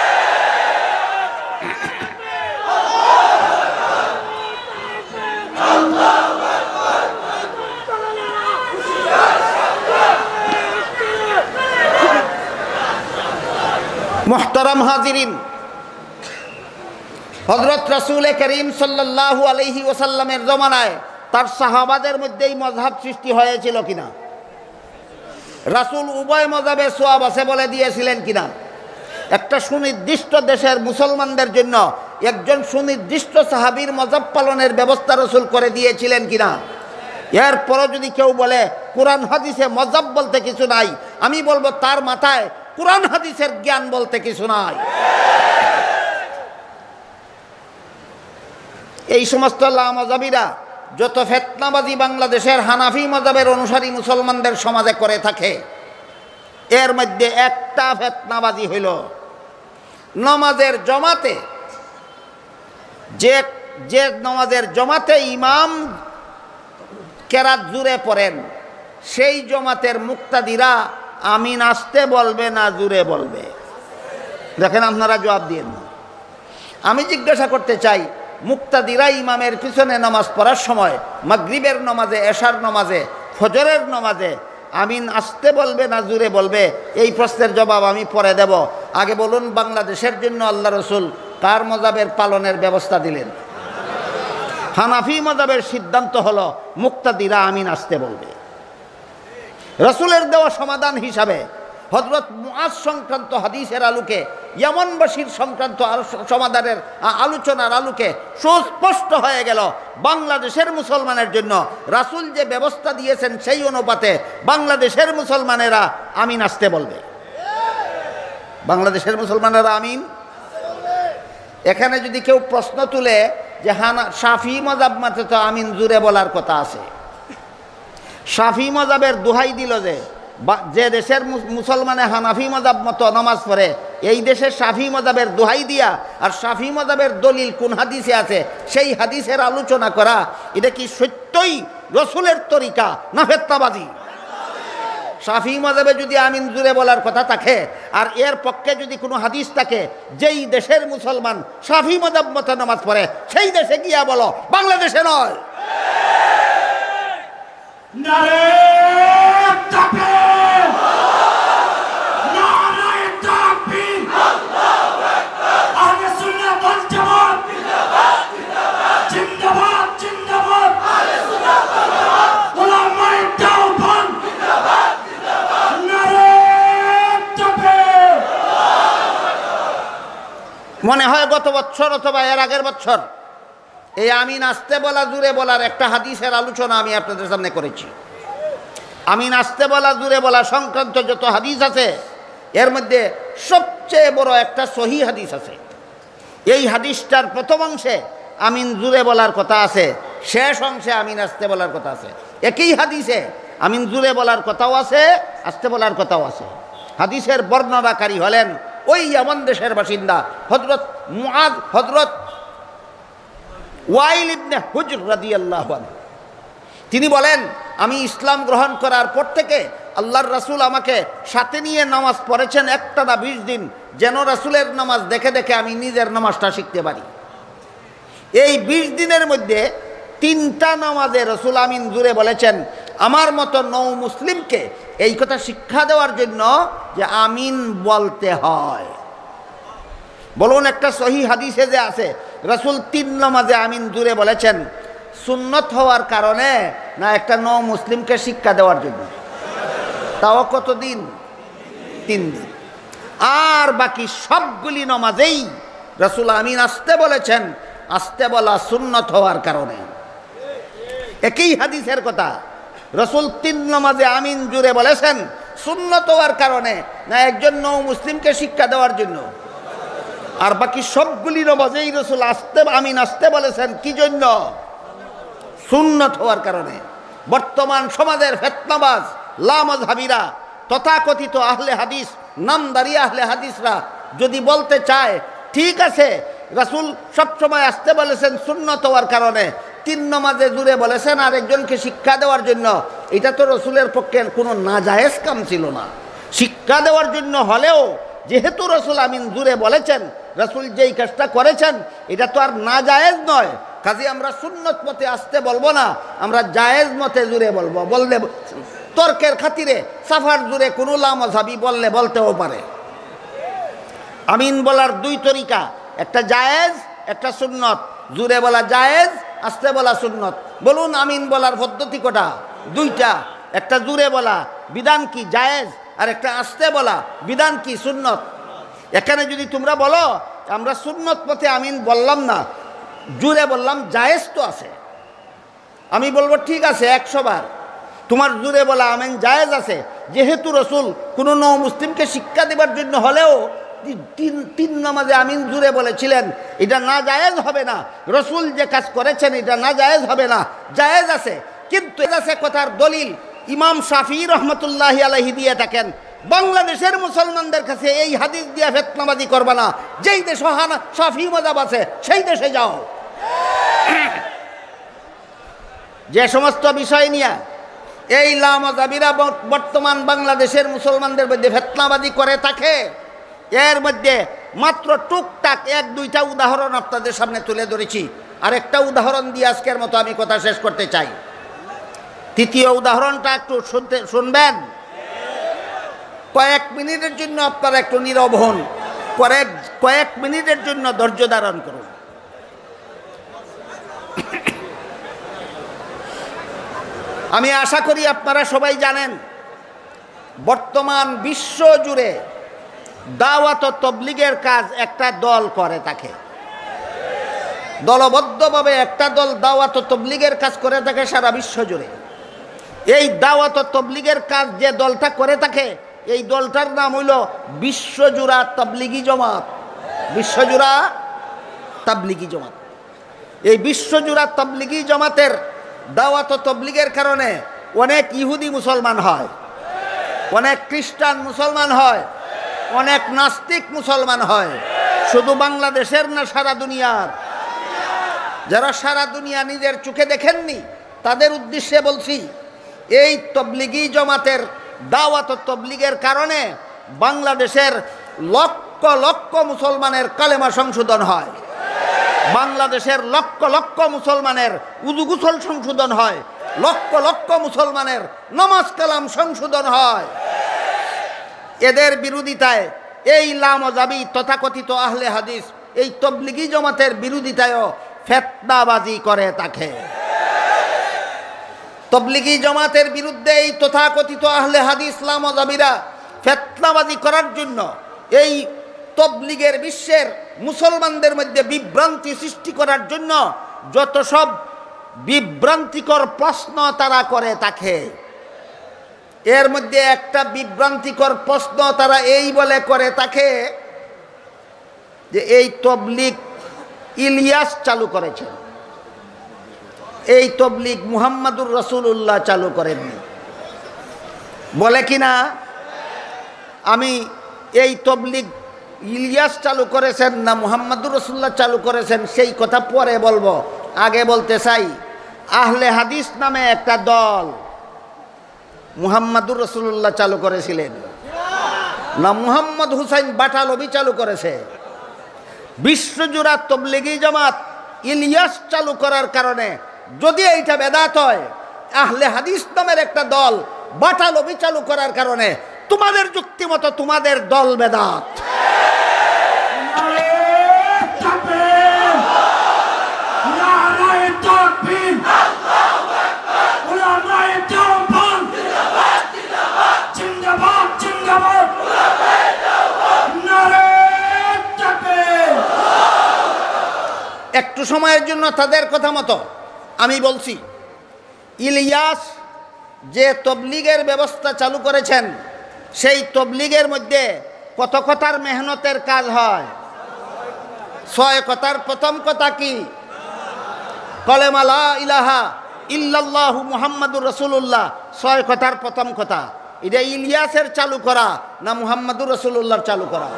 মুহতারাম হাজিরিন, হযরত রাসূল করিম সাল্লাল্লাহু আলাইহি ওয়াসাল্লামের জমানায় তার সাহাবাদের মধ্যেই মযহাব সৃষ্টি হয়েছিল কিনা? রাসূল উভয় মযহাবে সওয়াব আছে বলে দিয়েছিলেন কিনা? একটা সুনির্দিষ্ট দেশের মুসলমানদের জন্য একজন সুনির্দিষ্ট সাহাবীর মযহাব পালনের ব্যবস্থা রাসূল করে দিয়েছিলেন কিনা? এরপরও যদি কেউ বলে কোরআন হাদিসে মযহাব বলতে কিছু নাই, আমি বলবো তার মাথায় কোরআন হাদিসের জ্ঞান বলতে কিছু নাই। এই সমস্ত লামজাবিরা যত ফিতনাবাজি বাংলাদেশের হানাফি মযহাবের অনুসারী মুসলমানদের সমাজে করে থাকে, এর মধ্যে একটা ফিতনাবাজি হইল নামাজের জমাতে যে যে নামাজের জমাতে ইমাম কেরাত জুড়ে পড়েন, সেই জমাতের মুক্তাদিরা আমিন আসতে বলবে না জুড়ে বলবে? দেখেন, আপনারা জবাব দিয়েন না। আমি জিজ্ঞাসা করতে চাই, মুক্তাদিরা ইমামের পিছনে নামাজ পড়ার সময় মাগরিবের নামাজে, এশার নামাজে, ফজরের নামাজে আমিন আসতে বলবে না জুড়ে বলবে? এই প্রশ্নের জবাব আমি পরে দেব। আগে বলুন, বাংলাদেশের জন্য আল্লাহ রসুল কার মযহাবের পালনের ব্যবস্থা দিলেন? হানাফি মযহাবের সিদ্ধান্ত হলো মুক্তাদিরা আমিন আসতে বলবে। রসুলের দেওয়া সমাধান হিসাবে হযরত মুআজ সংক্রান্ত হাদিসের আলোকে, ইয়ামনবাসীর সংক্রান্ত সমাধানের আলোচনার আলোকে সুস্পষ্ট হয়ে গেল বাংলাদেশের মুসলমানের জন্য রাসূল যে ব্যবস্থা দিয়েছেন সেই অনুপাতে বাংলাদেশের মুসলমানেরা আমিন আসতে বলবে। বাংলাদেশের মুসলমানেরা আমিন। এখানে যদি কেউ প্রশ্ন তুলে যে হানা শাফি মযহাব মতে তো আমিন জুড়ে বলার কথা আছে, শাফি মযহাবের দোহাই দিল যে যে দেশের মুসলমানে হানাফি মযহাব মতো নামাজ পড়ে, এই দেশের শাফি মযহাবের দোহাই দিয়া আর শাফি মযহাবের দলিল কোন হাদিসে আছে সেই হাদিসের আলোচনা করা, এটা কি সত্যই রসুলের তরিকা না ফিতনাবাজি? শাফি মযহাবে যদি আমিন জুড়ে বলার কথা থাকে আর এর পক্ষে যদি কোনো হাদিস থাকে যেই দেশের মুসলমান শাফি মযহাব মতো নামাজ পড়ে, সেই দেশে গিয়া বলো, বাংলাদেশে নয়। নারে তাকবীর, নারে তাকবীর, আল্লাহু আকবার, আহলে সুন্নাহ ওয়াল জামাত জিন্দাবাদ, জিন্দাবাদ, জিন্দাবাদ, জিন্দাবাদ, আহলে সুন্নাহ ওয়াল জামাত, উলামায়ে দেওবন্দ জিন্দাবাদ, জিন্দাবাদ, নারে তাকবীর। মনে হয় গত বছর অথবা এর আগের বছর এই আমিন আসতে বলা জুড়ে বলার একটা হাদিসের আলোচনা আমি আপনাদের সামনে করেছি। আমিন আসতে বলা জুড়ে বলা সংক্রান্ত যত হাদিস আছে এর মধ্যে সবচেয়ে বড় একটা সহিহ হাদিস আছে। এই হাদিসটার প্রথম অংশে আমিন জুড়ে বলার কথা আছে, শেষ অংশে আমিন আসতে বলার কথা আছে। একই হাদিসে আমিন জুড়ে বলার কথাও আছে, আসতে বলার কথাও আছে। হাদিসের বর্ণনাকারী হলেন ওই ইয়ামান দেশের বাসিন্দা হযরত মুআজ, হযরত ওয়াইল ইবনে হুজর রাদিয়াল্লাহু আনহু। তিনি বলেন, আমি ইসলাম গ্রহণ করার পর থেকে আল্লাহর রাসূল আমাকে সাথে নিয়ে নামাজ পড়েছেন একটানা বিশ দিন, যেন রাসূলের নামাজ দেখে দেখে আমি নিজের নামাজটা শিখতে পারি। এই বিশ দিনের মধ্যে তিনটা নামাজে রাসূল আমিন জুড়ে বলেছেন আমার মতো নৌ মুসলিমকে এই কথা শিক্ষা দেওয়ার জন্য যে আমিন বলতে হয়। বলুন, একটা সহিহ হাদিসে যে আছে রাসূল তিন নামাজে আমিন জুড়ে বলেছেন, সুন্নত হওয়ার কারণে না একটা নৌ মুসলিমকে শিক্ষা দেওয়ার জন্য? তাও কতদিন? তিন দিন। আর বাকি সবগুলি নামাজেই রাসূল আমিন আসতে বলেছেন, আসতে বলা সুন্নত হওয়ার কারণে। একই হাদিসের কথা। রসুল তিন নামাজে আমিন জুড়ে বলেছেন সুন্নত হওয়ার কারণে, না একজন নৌ মুসলিমকে শিক্ষা দেওয়ার জন্য? আর বাকি সবগুলি নামাজেই রসুল আসতে আমিন আসতে বলেছেন কি জন্য? সুন্নত হওয়ার কারণে। বর্তমান সমাজের ফিতনাবাজ লামাযহাবীরা, তথাকথিত আহলে হাদিস, নামদারি আহলে হাদিসরা যদি বলতে চায় ঠিক আছে রাসূল সবসময় আসতে বলেছেন সুন্নত হওয়ার কারণে, তিন নামাজে জুড়ে বলেছেন আরেকজনকে শিক্ষা দেওয়ার জন্য, এটা তো রসুলের পক্ষে কোনো নাজায়েজ কাম ছিল না। শিক্ষা দেওয়ার জন্য হলেও যেহেতু রসুল আমিন জুড়ে বলেছেন, রসুল যেই কাজটা করেছেন এটা তো আর নাজায়েজ নয়। কাজে আমরা সুন্নত মতে আসতে বলবো না, আমরা জায়েজ মতে জুড়ে বলবো। বললে তর্কের খাতিরে সাফার জুড়ে কোনো লামাযহাবী বললে বলতেও পারে। আমিন বলার দুই তরিকা, একটা জায়েজ একটা সুন্নত। জুড়ে বলা জায়েজ, আসতে বলা সুন্নত। বলুন আমিন বলার পদ্ধতি কটা? দুইটা। একটা জুড়ে বলা বিধান কি জায়েজ, আর একটা আসতে বলা বিধান কি সুন্নত। এখানে যদি তোমরা বলো আমরা সুন্নত পথে আমিন বললাম না, জুড়ে বললাম জায়েজ তো আছে, আমি বলবো ঠিক আছে একশো বার তোমার জুড়ে বলা আমিন জায়েজ আছে। যেহেতু রসুল কোনো নৌ মুসলিমকে শিক্ষা দেবার জন্য হলেও তিন তিন নামাজে আমিন জুড়ে বলেছিলেন, এটা না জায়েজ হবে না। রসুল যে কাজ করেছেন এটা না জায়েজ হবে না, জায়েজ আছে। কিন্তু আছে কথার দলিল ইমাম শাফি রহমতুল্লাহি আলাইহি দিয়ে থাকেন, বাংলাদেশের মুসলমানদের কাছে এই হাদিস দিয়া ফিতনাবাজি করবা না। যেই দেশে শাফি মাযহাব আছে সেই দেশে যাও। যে সমস্ত বিষয় নিয়ে এই লামাযহাবীরা বর্তমান বাংলাদেশের মুসলমানদের মধ্যে ফিতনাবাজি করে থাকে, এর মধ্যে মাত্র টুকটাক এক দুইটা উদাহরণ আপনাদের সামনে তুলে ধরেছি। আর একটা উদাহরণ দিয়ে আজকের মতো আমি কথা শেষ করতে চাই। তৃতীয় উদাহরণটা একটু শুনতে শুনবেন। কয়েক মিনিটের জন্য আপনারা একটু নীরব হন, কয়েক কয়েক মিনিটের জন্য ধৈর্য ধারণ করুন। আমি আশা করি আপনারা সবাই জানেন বর্তমান বিশ্ব জুড়ে দাওয়াত ও তাবলীগের কাজ একটা দল করে থাকে, দলবদ্ধভাবে একটা দল দাওয়াত ও তাবলীগের কাজ করে থাকে সারা বিশ্ব জুড়ে। এই দাওয়াত ও তাবলীগের কাজ যে দলটা করে থাকে এই দলটার নাম হইল বিশ্বজুড়া তাবলীগী জমাত। বিশ্বজুড়া তাবলীগী জমাত। এই বিশ্বজুড়া তাবলীগী জমাতের দাওয়াত ও তাবলীগের কারণে অনেক ইহুদি মুসলমান হয়, অনেক খ্রিস্টান মুসলমান হয়, অনেক নাস্তিক মুসলমান হয়। শুধু বাংলাদেশের না, সারা দুনিয়ার। যারা সারা দুনিয়া নিজের চোখে দেখেননি তাদের উদ্দেশ্যে বলছি, এই তাবলীগী জমাতের দাওয়াত ও তাবলীগের কারণে বাংলাদেশের লক্ষ লক্ষ মুসলমানের কালেমা সংশোধন হয়, বাংলাদেশের লক্ষ লক্ষ মুসলমানের উযু গোসল সংশোধন হয়, লক্ষ লক্ষ মুসলমানের নামাজ কালাম সংশোধন হয়। এদের বিরোধিতায় এই লামাযহাবী তথাকথিত আহলে হাদিস এই তাবলীগী জমাতের বিরোধিতায়ও ফিতনাবাজি করে থাকে। তাবলীগী জমাতের বিরুদ্ধে এই তথাকথিত আহলে হাদিস লামাযহাবীরা ফিতনাবাজি করার জন্য এই তাবলীগের বিশ্বের মুসলমানদের মধ্যে বিভ্রান্তি সৃষ্টি করার জন্য যত সব বিভ্রান্তিকর প্রশ্ন তারা করে থাকে, এর মধ্যে একটা বিভ্রান্তিকর প্রশ্ন তারা এই বলে করে থাকে যে এই তাবলীগ ইলিয়াস চালু করেছেন, এই তাবলীগ মুহাম্মাদুর রাসূলুল্লাহ চালু করেননি। বলে কিনা? আমি এই তাবলীগ ইলিয়াস চালু করেছেন না মুহাম্মাদুর রাসূলুল্লাহ চালু করেছেন সেই কথা পরে বলবো। আগে বলতে চাই আহলে হাদিস নামে একটা দল মুহাম্মাদুর রাসূলুল্লাহ চালু করেছিলেন না মুহাম্মদ হুসাইন বাটালবি চালু করেছে? বিশ্বজুড়া তাবলীগী জামাত ইলিয়াস চালু করার কারণে যদি এইটা বেদাত হয়, আহলে হাদিস নামের একটা দল বাটালবি চালু করার কারণে তোমাদের যুক্তি মতো তোমাদের দল বেদাত। একটু সময়ের জন্য তাদের কথা মতো আমি বলছি, ইলিয়াস যে তবলিগের ব্যবস্থা চালু করেছেন, সেই তবলিগের মধ্যে কত কথার মেহনতের কাজ হয়? ছয় কথার প্রথম কথা কি? কলেমা লা ইলাহা ইল্লাল্লাহু মুহাম্মাদুর রাসূলুল্লাহ, ছয় কথার প্রথম কথা। এটা ইলিয়াসের চালু করা না মুহাম্মাদুর রাসূলুল্লাহর চালু করা?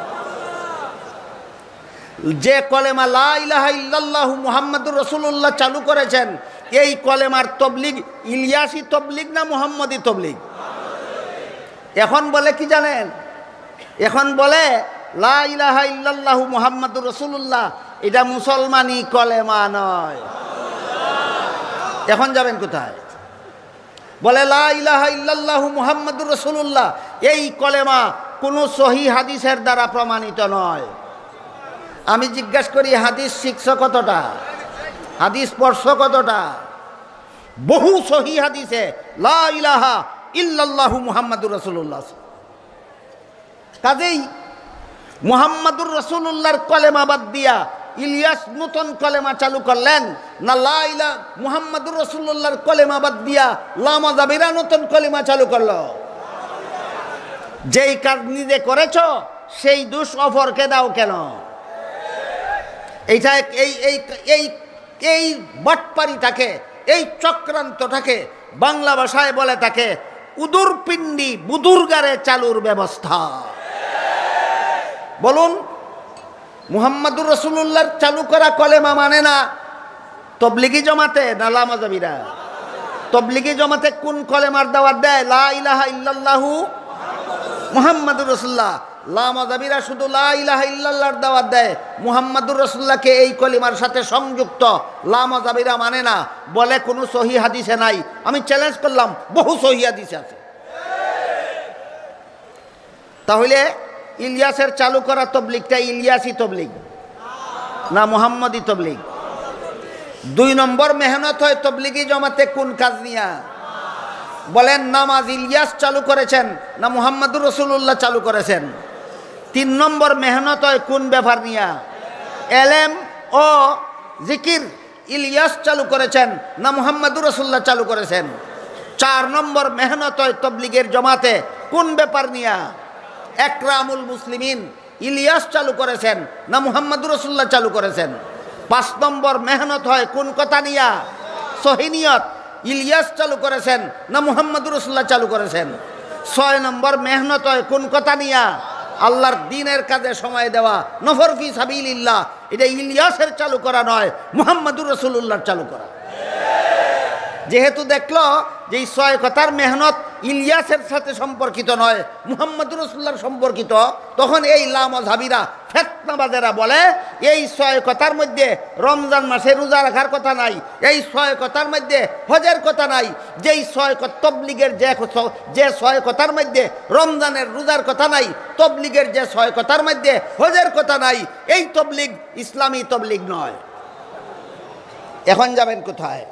যে কলেমা লা ইলাহা ইল্লাল্লাহু মুহাম্মাদুর রাসূলুল্লাহ চালু করেছেন, এই কলেমার তবলিগ ইলিয়াসি তবলিগ না মুহাম্মদি তবলিগ? এখন বলে কি জানেন? এখন বলে লা ইলাহা ইল্লাল্লাহু মুহাম্মাদুর রাসূলুল্লাহ, এটা মুসলমানি কলেমা নয়। এখন যাবেন কোথায়? বলে লা ইলাহা ইল্লাল্লাহু মুহাম্মাদুর রাসূলুল্লাহ, এই কলেমা কোনো সহিহ হাদিসের দ্বারা প্রমাণিত নয়। আমি জিজ্ঞাসা করি, হাদিস শিখছ কতটা? হাদিস পড়ছ কতটা? বহু সহিহ হাদিসে লা ইলাহা ইল্লাল্লাহু মুহাম্মাদুর রাসূলুল্লাহ। কাজেই মুহাম্মাদুর রাসূলুল্লাহর কলেমা বাদ দিয়া ইলিয়াস নতুন কলেমা চালু করলেন না লা ইলাহা মুহাম্মাদুর রাসূলুল্লাহর কলেমা বাদ দিয়া লা মাযাবিরা নতুন কলেমা চালু করলো? যেই কাজ নিজে করেছো সেই দোষ অপরকে দাও কেন? এইটা এই এই এই এই বাটপারিটাকে, এই চক্রান্তটাকে বাংলা ভাষায় বলে থাকে উদুর পিণ্ডি বুদুরগারে চালুর ব্যবস্থা। বলুন, মুহাম্মাদুর রাসূলুল্লাহর চালু করা কলেমা মানে না তবলিগি জমাতে না লা মাযাবিরা? তবলিগি জমাতে কোন কলেমার দাওয়াত দেয়? লা ইলাহা ইল্লাল্লাহু মুহাম্মাদুর রাসূলুল্লাহ। লা মাযাবিরা শুধু লা ইলাহা ইল্লাল্লাহর দাওয়াত দেয়, মুহাম্মাদুর রাসূলুল্লাহকে এই কলিমার সাথে সংযুক্ত লা মাযাবিরা মানে না। বলে কোনো সহিহ হাদিসে নাই। আমি চ্যালেঞ্জ করলাম, বহু সহিহ হাদিসে আছে। তাহলে ইলিয়াসের চালু করা তবলিগটা ইলিয়াসি তবলিগ না মুহাম্মদি তবলিগ? দুই নম্বর মেহনত হয় তবলিগি জমাতে কোন কাজ নিয়া? বলেন, নামাজ ইলিয়াস চালু করেছেন না মুহাম্মাদুর রাসূলুল্লাহ চালু করেছেন? তিন নম্বর মেহনত হয় কোন ব্যাপার নিয়া? এলেম ও জিকির ইলিয়াস চালু করেছেন না মুহাম্মাদুর রাসূলুল্লাহ চালু করেছেন? চার নম্বর মেহনত হয় তবলিগের জমাতে কোন ব্যাপার নিয়া? একরামুল মুসলিমিন ইলিয়াস চালু করেছেন না মুহাম্মাদুর রাসূলুল্লাহ চালু করেছেন? পাঁচ নম্বর মেহনত হয় কোন কথা নিয়া? সহিনিয়ত ইলিয়াস চালু করেছেন না মুহাম্মাদুর রাসূলুল্লাহ চালু করেছেন? ছয় নম্বর মেহনত হয় কোন কথা নিয়া? আল্লাহর দ্বীনের কাজে সময় দেওয়া, নফর ফি সাবিলিল্লাহ। এটা ইলিয়াসের চালু করা নয়, মুহাম্মাদুর রাসূলুল্লাহর চালু করা। যেহেতু দেখলো যে এই ছয় কথার মেহনত ইলিয়াসের সাথে সম্পর্কিত নয়, মুহাম্মাদুর রাসূলুল্লাহর সম্পর্কিত, তখন এই লা মাযহাবিরা ফিতনাবাজেরা বলে এই ছয় কথার মধ্যে রমজান মাসে রোজা রাখার কথা নাই, এই ছয় কথার মধ্যে হজের কথা নাই। যেই ছয় তবলিগের যে যে ছয় কথার মধ্যে রমজানের রোজার কথা নাই, তবলিগের যে ছয় কথার মধ্যে হজের কথা নাই, এই তবলিগ ইসলামী তবলিগ নয়। এখন যাবেন কোথায়?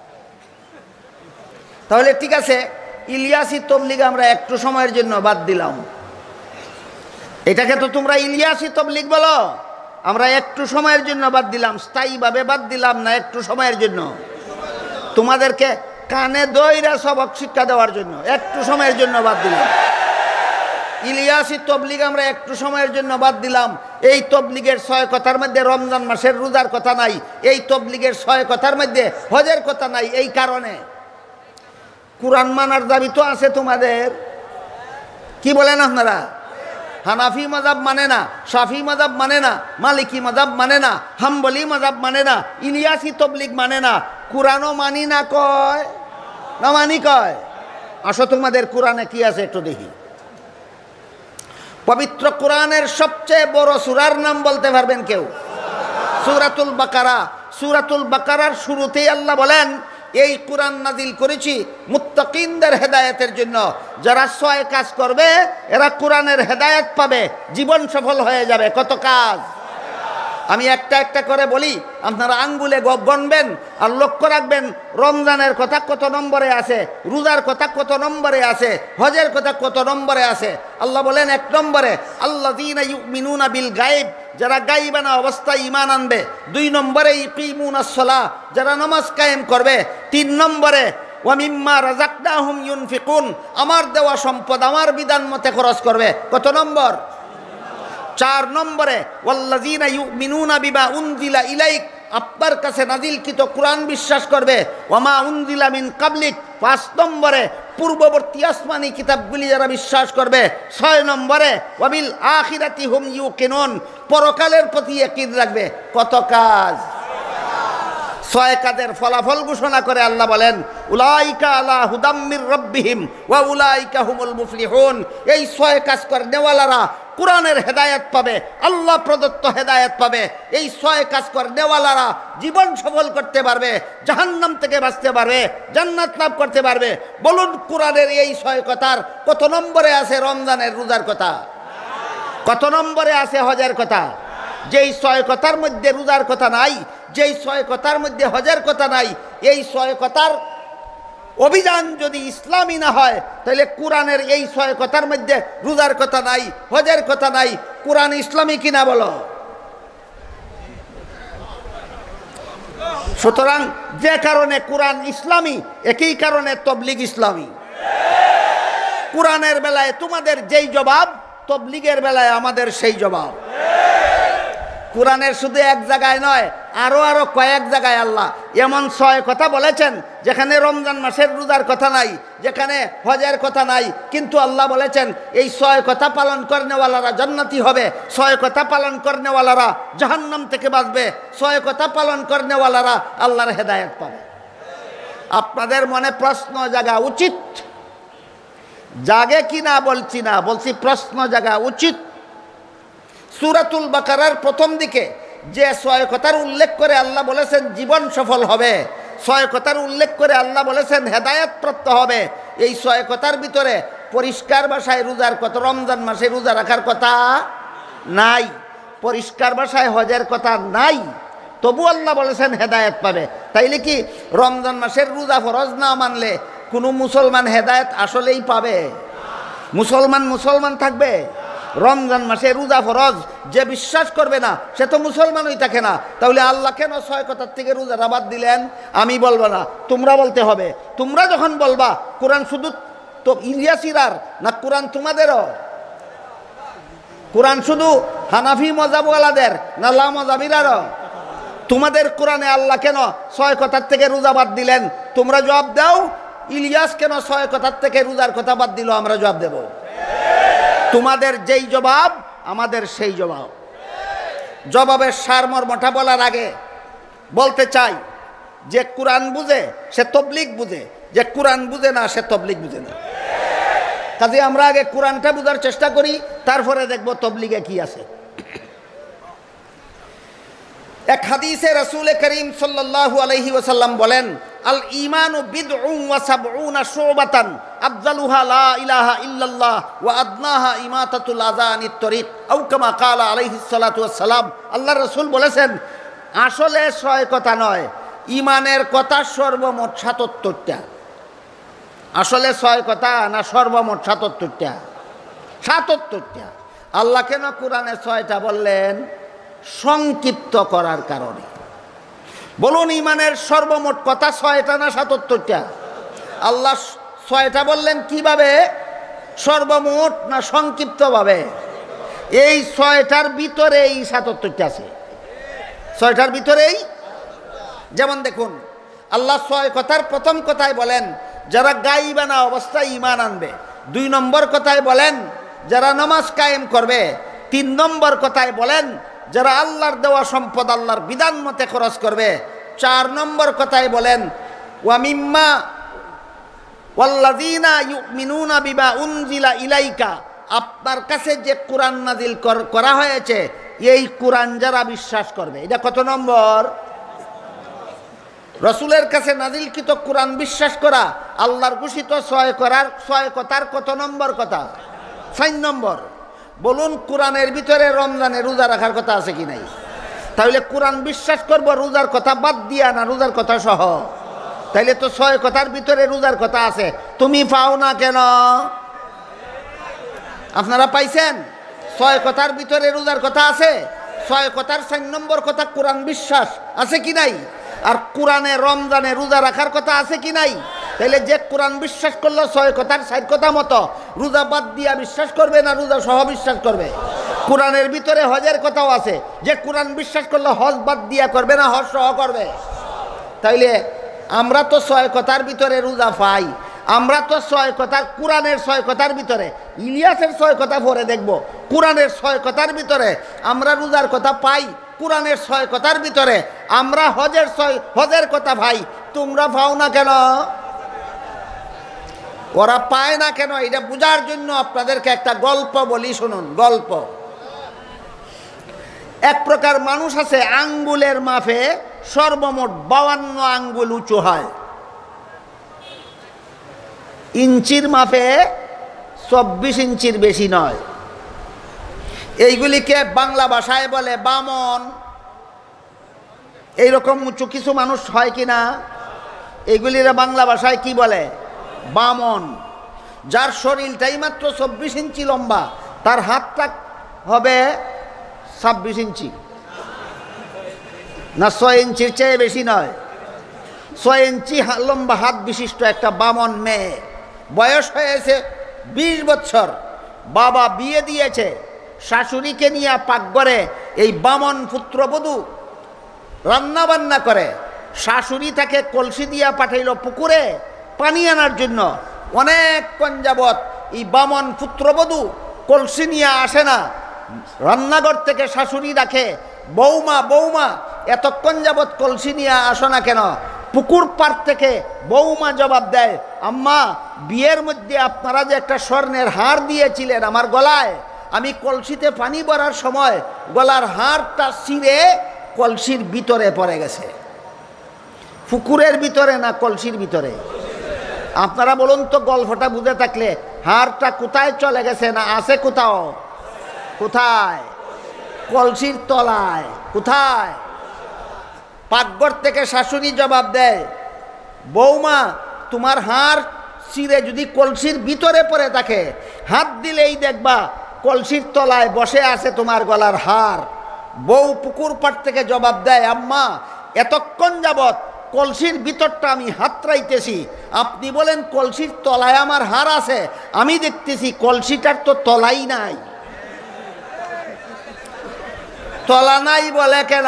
তাহলে ঠিক আছে, ইলিয়াসি তবলিগ আমরা একটু সময়ের জন্য বাদ দিলাম। এটাকে তো তোমরা ইলিয়াসি তবলিগ বলো, আমরা একটু সময়ের জন্য বাদ দিলাম। স্থায়ীভাবে বাদ দিলাম না, একটু সময়ের জন্য। তোমাদেরকে কানে দইরা সবক শিক্ষা দেওয়ার জন্য একটু সময়ের জন্য বাদ দিলাম। ইলিয়াসি তবলিগ আমরা একটু সময়ের জন্য বাদ দিলাম। এই তবলিগের ছয় কথার মধ্যে রমজান মাসের রোজার কথা নাই, এই তবলিগের ছয় কথার মধ্যে হজের কথা নাই। এই কারণে কুরআন মানার দাবি তো আছে তোমাদের। কি বলেন আপনারা? হানাফি মাযহাব মানে না, শাফি মাযহাব মানে না, মালিকি মাযহাব মানে না, হাম্বলি মাযহাব মানে না, ইলিয়াসি তবলিগ মানে না। কুরআনও মানি না কয় না মানি কয়? আসো তোমাদের কোরআনে কি আছে একটু দেখি। পবিত্র কোরআনের সবচেয়ে বড় সূরার নাম বলতে পারবেন কেউ? সূরাতুল বাকারা। সূরাতুল বাকারার শুরুতেই আল্লাহ বলেন, এই কোরআন নাজিল করেছি মুত্তাকিনদের হেদায়েতের জন্য। যারা ছয় কাজ করবে এরা কোরআনের হেদায়েত পাবে, জীবন সফল হয়ে যাবে। কত কাজ? আমি একটা একটা করে বলি, আপনারা আঙ্গুলে গণবেন আর লক্ষ্য রাখবেন রমজানের কথা কত নম্বরে আছে, রোজার কথা কত নম্বরে আছে, হজের কথা কত নম্বরে আছে। আল্লাহ বলেন এক নম্বরে আল্লাযীনা ইউমিনুনা বিল গায়ব, যারা গায়বানা অবস্থায় ঈমান আনবে। দুই নম্বরে ইকিমুনাস সালাহ, যারা নামাজ কায়েম করবে। তিন নম্বরে ওয়া মিম্মা রাযাকনাহুম ইউনফিকুন, আমার দেওয়া সম্পদ আমার বিধান মতে খরচ করবে। কত নম্বর? চার নম্বরে ওয়াল্লাযীনা ইউমিনুনা বিমা উনজিলা ইলাইক, আপনার কাছে নাজিলকৃত কোরআন বিশ্বাস করবে। ওয়ামা উনজিলা মিন কাবলিক, পাঁচ নম্বরে পূর্ববর্তী আসমানি কিতাবগুলি যারা বিশ্বাস করবে। ছয় নম্বরে ওয়াবিল আখিরাতি হুম ইউকিনুন, পরকালের প্রতি ইয়াকিন রাখবে। কত কাজ? ছয় কাজের ফলাফল ঘোষণা করে আল্লাহ বলেন উলাইকা আলা হুদাম মির রাব্বিহিম ওয়া উলাইকা হুমুল মুফলিহুন। এই ছয় কাজ করনেওয়ালারা কোরআনের হেদায়েত পাবে, আল্লাহ প্রদত্ত হেদায়েত পাবে। এই ছয় কাজ করনেওয়ালারা জীবন সফল করতে পারবে, জাহান্নাম থেকে বাঁচতে পারবে, জান্নাত লাভ করতে পারবে। বলুন কোরআনের এই ছয় কথার কত নম্বরে আছে রমজানের রোজার কথা? কত নম্বরে আছে হজের কথা? যেই ছয় কথার মধ্যে রোজার কথা নাই, যেই ছয় কথার মধ্যে হজের কথা নাই, এই ছয় কথার অভিযান যদি ইসলামী না হয় তাহলে কোরআনের এই ছয় কথার মধ্যে রোজার কথা নাই, হজের কথা নাই, কোরআন ইসলামী কিনা বলো? সুতরাং যে কারণে কোরআন ইসলামী, একই কারণে তবলিগ ইসলামী। কোরআনের বেলায় তোমাদের যেই জবাব, তবলিগের বেলায় আমাদের সেই জবাব। কোরআনের শুধু এক জায়গায় নয়, আরো আরো কয়েক জায়গায় আল্লাহ এমন ছয় কথা বলেছেন যেখানে রমজান মাসের রোজার কথা নাই, যেখানে হজের কথা নাই, কিন্তু আল্লাহ বলেছেন এই ছয় কথা পালন করনেওয়ালারা জান্নাতি হবে, ছয় কথা পালন করনেওয়ালারা জাহান্নাম থেকে বাঁচবে, ছয় কথা পালন করনেওয়ালারা আল্লাহর হেদায়েত পাবে। আপনাদের মনে প্রশ্ন জাগা উচিত, জাগে কি না বলছি না, বলছি প্রশ্ন জাগা উচিত। সূরাতুল বাকারার প্রথম দিকে যে ছয় কথার উল্লেখ করে আল্লাহ বলেছেন জীবন সফল হবে, ছয় কথার উল্লেখ করে আল্লাহ বলেছেন হেদায়েত প্রাপ্ত হবে, এই ছয় কথার ভিতরে পরিষ্কার ভাষায় রোজার কথা, রমজান মাসে রোজা রাখার কথা নাই, পরিষ্কার ভাষায় হজের কথা নাই, তবু আল্লাহ বলেছেন হেদায়েত পাবে। তাইলে কি রমজান মাসের রোজা ফরজ না মানলে কোনো মুসলমান হেদায়েত আসলেই পাবে? মুসলমান মুসলমান থাকবে? রমজান মাসে রোজা ফরজ, যে বিশ্বাস করবে না সে তো মুসলমানই থাকে না। তাহলে আল্লাহ কেন ছয় কথার থেকে রোজা বাদ দিলেন? আমি বলবো না, তোমরা বলতে হবে। তোমরা যখন বলবা কোরআন শুধু তো ইলিয়াসিরার না, কোরআন তোমাদেরও? কোরআন শুধু হানাফি মজাবওয়ালাদের না লা মজাবিরারও? তোমাদের কোরআনে আল্লাহ কেন ছয় কথার থেকে রোজা বাদ দিলেন? তোমরা জবাব দাও। ইলিয়াস কেন ছয় কথার থেকে রোজার কথা বাদ দিল? আমরা জবাব দেব। তোমাদের যেই জবাব আমাদের সেই জবাব। জবাবের সারমর্মটা বলার আগে বলতে চাই, যে কোরআন বুঝে সে তবলিগ বুঝে, যে কোরআন বুঝে না সে তবলিগ বুঝে না। কাজে আমরা আগে কোরআনটা বুঝার চেষ্টা করি, তারপরে দেখব তবলিগে কি আছে। এক হাদিসে রাসূল করিম সাল্লাল্লাহু আলাইহি ওয়াসাল্লাম বলেন আল ঈমানু বিদউন ওয়া সাবউনা শুবাতান আফজালুহা লা ইলাহা ইল্লাল্লাহ ওয়া আদনাহা ইমাতাতুল আযা আনিত তরিক আও কামা ক্বালা আলাইহিস সালাতু ওয়াস সালাম। আল্লাহর রাসূল বলেছেন আসলে ছয় কথা নয়, ঈমানের কথা সর্বমোট সাতাত্তরটা। আসলে ছয় কথা না, সর্বমোট সাতাত্তরটা। সাতাত্তরটা। আল্লাহ কেন কোরআনে ছয়টা বললেন? সংক্ষিপ্ত করার কারণে। বলুন ঈমানের সর্বমোট কথা ছয়টা না সাতাত্তরটা? আল্লাহ ছয়টা বললেন কিভাবে? সর্বমোট না সংক্ষিপ্তভাবে? এই ছয়টার ভিতরেই সাতাত্তরটা আছে, ছয়টার ভিতরেই। যেমন দেখুন আল্লাহ ছয় কথার প্রথম কথায় বলেন যারা গাইবানা অবস্থায় ঈমান আনবে, দুই নম্বর কথায় বলেন যারা নামাজ কায়েম করবে, তিন নম্বর কথায় বলেন যারা আল্লাহর দেওয়া সম্পদ আল্লাহর বিধান মতে খরচ করবে, চার নম্বর কথায় বলেন ওয়া মিম্মা ওয়াল্লাযীনা ইউমিনুনা বিমা উনজিলা ইলাইকা, আপনার কাছে যে কোরআন নাজিল করা হয়েছে এই কোরআন যারা বিশ্বাস করবে। এটা কত নম্বর? রাসূলের কাছে নাজিলকৃত কোরআন বিশ্বাস করা আল্লাহর ঘোষিত ছয় করার ছয় কথার কত নম্বর কথা? চার নম্বর। বলুন কোরআনের ভিতরে রমজানে রোজা রাখার কথা আছে কি নাই? তাহলে কোরআন বিশ্বাস করব রোজার কথা বাদ দিয়া না রোজার কথা সহ? তাইলে তো ছয় কথার ভিতরে রোজার কথা আছে, তুমি পাও না কেন? আপনারা পাইছেন? ছয় কথার ভিতরে রোজার কথা আছে, ছয় কথার চার নম্বর কথা কোরআন বিশ্বাস আছে কি নাই? আর কোরআনে রমজানে রোজা রাখার কথা আছে কি নাই? তাইলে যে কোরআন বিশ্বাস করলো ছয় কথার চার কথা মতো রোজা বাদ দিয়া বিশ্বাস করবে না রোজা সহ বিশ্বাস করবে? কোরআনের ভিতরে হজের কথাও আছে, যে কোরআন বিশ্বাস করলে হজ বাদ দিয়া করবে না হজ সহ করবে? তাইলে আমরা তো ছয় কথার ভিতরে রোজা পাই, আমরা তো ছয় কথার কোরআনের ছয় কথার ভিতরে ইলিয়াসের ছয় কথা পরে দেখব, কোরআনের ছয় কথার ভিতরে আমরা রোজার কথা পাই, কোরআনের ছয় কথার ভিতরে আমরা হজের ছয় হজের কথা ভাই। তোমরা পাও না কেন? ওরা পায় না কেন? এটা বোঝার জন্য আপনাদেরকে একটা গল্প বলি, শুনুন। গল্প, এক প্রকার মানুষ আছে আঙ্গুলের মাপে সর্বমোট বাউান্ন আঙ্গুল উঁচু হয়, ইঞ্চির মাপে চব্বিশ ইঞ্চির বেশি নয়। এইগুলিকে বাংলা ভাষায় বলে বামন। এইরকম উঁচু কিছু মানুষ হয় কিনা? এইগুলির বাংলা ভাষায় কি বলে? বামন। যার শরীরটাই মাত্র চব্বিশ ইঞ্চি লম্বা, তার হাতটা হবে ছাব্বিশ ইঞ্চি না ছয় ইঞ্চির চেয়ে বেশি নয়, ছয় ইঞ্চি লম্বা হাত বিশিষ্ট একটা বামন মেয়ে, বয়স হয়েছে বিশ বছর, বাবা বিয়ে দিয়েছে, শাশুড়িকে নিয়ে পাকঘরে এই বামন পুত্রবধূ রান্না বান্না করে। শাশুড়ি তাকে কলসি দিয়া পাঠাইল পুকুরে পানি আনার জন্য। অনেকক্ষণ যাবৎ এই বামন পুত্রবধূ কলসি নিয়ে আসে না। রান্নাঘর থেকে শাশুড়ি ডাকে, বৌমা বৌমা এতক্ষণ যাবৎ কলসি নিয়ে আসো না কেন? পুকুর পার থেকে বৌমা জবাব দেয়, আম্মা বিয়ের মধ্যে আপনারা যে একটা স্বর্ণের হার দিয়েছিলেন আমার গলায়, আমি কলসিতে পানি ভরার সময় গলার হারটা ছিঁড়ে কলসির ভিতরে পড়ে গেছে। পুকুরের ভিতরে না কলসির ভিতরে? আপনারা বলুন তো, গল্পটা বুঝে থাকলে হারটা কোথায় চলে গেছে? না আছে কোথাও? কোথায়? কলসির তলায়। কোথায়? পাকঘর থেকে শাশুড়ি জবাব দেয়, বৌমা তোমার হার ছিঁড়ে যদি কলসির ভিতরে পড়ে থাকে, হাত দিলেই দেখবা কলসির তলায় বসে আছে তোমার গলার হার। বউ পুকুর পাড় থেকে জবাব দেয়, আম্মা এতক্ষণ যাবৎ কলসির ভিতরটা আমি হাতড়াইতেছি, আপনি বলেন কলসির তলায় আমার হার আছে, আমি দেখতেছি কলসিটার তো তলাই নাই। তলা নাই বলে কেন?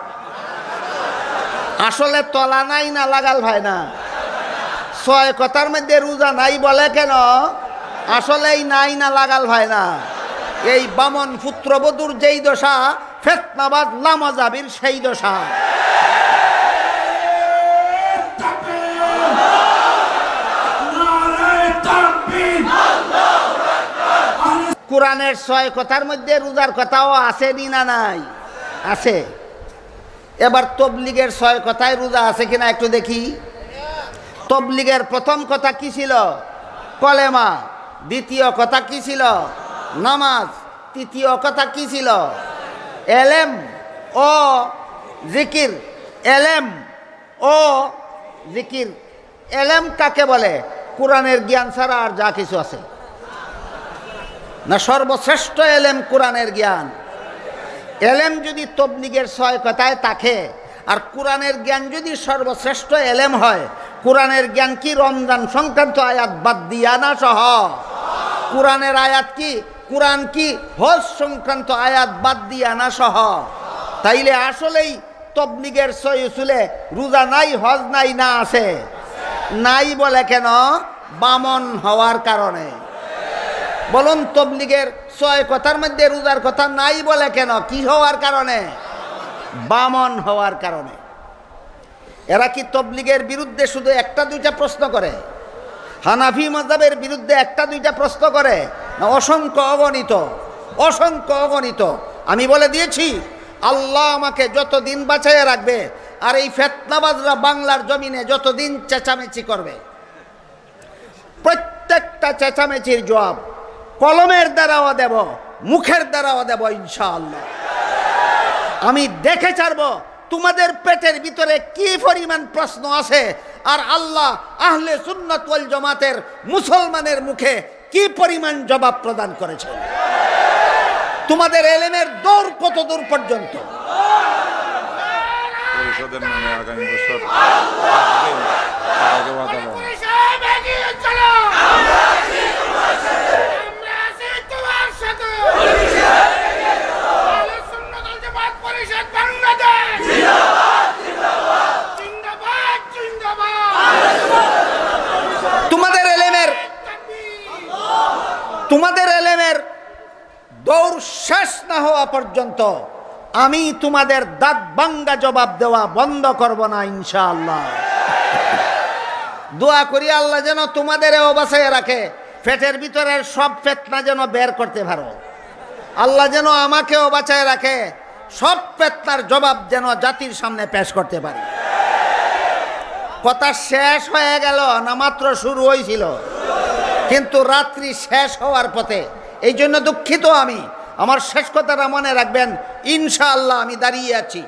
আসলে তলা নাই না লাগাল ভাই না? ছয় কথার মধ্যে রোজা নাই বলে কেন? আসলেই নাই না লাগাল ভাই না? এই বামন পুত্রবধূর যেই দশা, ফেতনাবাজ লামাজাবির সেই দশা। কোরআনের ছয় কথার মধ্যে রোজার কথাও আছে না নাই? আছে। এবার তবলিগের ছয় কথায় রোজা আছে কিনা একটু দেখি। তবলিগের প্রথম কথা কি ছিল? কলেমা। দ্বিতীয় কথা কি ছিল? নামাজ। তৃতীয় কথা কি ছিল? এলেম ও জিকির। এলেম ও জিকির। এলেম কাকে বলে? কোরআনের জ্ঞান ছাড়া আর যা কিছু আছে না, সর্বশ্রেষ্ঠ এলেম কোরআনের জ্ঞান। এলেম যদি তবলিগের ছয় কথায় থাকে, আর কোরআনের জ্ঞান যদি সর্বশ্রেষ্ঠ এলেম হয়, কোরআনের জ্ঞান কি রমজান সংক্রান্ত আয়াত বাদ দিয়া না সহ? কোরআনের আয়াত কি, কোরআন কি হজ সংক্রান্ত আয়াত বাদ দিয়া না সহ? তাইলে আসলেই তবলিগের ছয় উসুলে রোজা নাই, হজ নাই না আছে? নাই বলে কেন? বামন হওয়ার কারণে। বলুন, তবলিগের ছয় কথার মধ্যে রোজার কথা নাই বলে কেন? কি হওয়ার কারণে? বামন হওয়ার কারণে। এরা কি তবলিগের বিরুদ্ধে শুধু একটা দুইটা প্রশ্ন করে? হানাফি মাযহাবের বিরুদ্ধে একটা দুইটা প্রশ্ন করে না? অসংখ্য অগণিত, অসংখ্য অগণিত। আমি বলে দিয়েছি, আল্লাহ আমাকে যতদিন বাঁচাইয়া রাখবে আর এই ফেতনাবাজরা বাংলার জমিনে যতদিন চেঁচামেচি করবে, প্রত্যেকটা চেঁচামেচির জবাব কলমের দ্বারাও দেব, মুখের দ্বারাও দেব ইনশাআল্লাহ। আমি দেখে ছাড়ব তোমাদের পেটের ভিতরে কি পরিমাণ প্রশ্ন আছে, আর আল্লাহ আহলে সুন্নাত ওয়াল জামাতের মুসলমানের মুখে কি পরিমাণ জবাব প্রদান করেছেন। তোমাদের এলেমের দৌড় কত দূর পর্যন্ত? পরিষদের নামে আগামী বছর পর্যন্ত আমি তোমাদের দাঁত ভাঙ্গা জবাব দেওয়া বন্ধ করব না ইনশাআল্লাহ। দোয়া করি আল্লাহ যেন তোমাদেরও বাঁচিয়ে রাখে, পেটের ভিতরের সব ফিতনা যেন বের করতে পারো। আল্লাহ যেন আমাকেও বাঁচায় রাখে, সব ফিতনার জবাব যেন জাতির সামনে পেশ করতে পারি। কথা শেষ হয়ে গেল না মাত্র শুরু হয়েছিল? কিন্তু রাত্রি শেষ হওয়ার পথে, এই জন্য দুঃখিত আমি। আমার শেষ কথাটা মনে রাখবেন, ইনশাআল্লাহ আমি দাঁড়িয়ে আছি,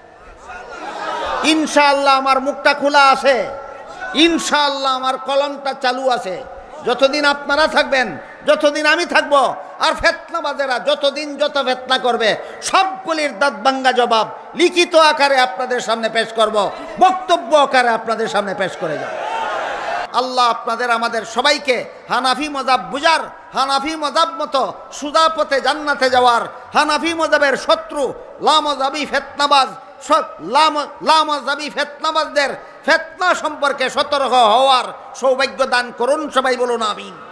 ইনশাআল্লাহ আমার মুখটা খোলা আছে, ইনশাআল্লাহ আমার কলমটা চালু আছে। যতদিন আপনারা থাকবেন, যতদিন আমি থাকব, আর ফিতনাবাজেরা যতদিন যত ফিতনা করবে সবগুলির দাঁত ভাঙ্গা জবাব লিখিত আকারে আপনাদের সামনে পেশ করব, বক্তব্য আকারে আপনাদের সামনে পেশ করে যাব। আল্লাহ আপনাদের আমাদের সবাইকে হানাফি মজাব বুঝার, হানাফি মজাব মতো সুদা পথে জান্নাতে যাওয়ার, হানাফি মজাবের শত্রু লামজাবি ফিতনাবাজ লামজাবি ফিতনাবাজদের ফিতনা সম্পর্কে সতর্ক হওয়ার সৌভাগ্য দান করুন। সবাই বলুন আমিন।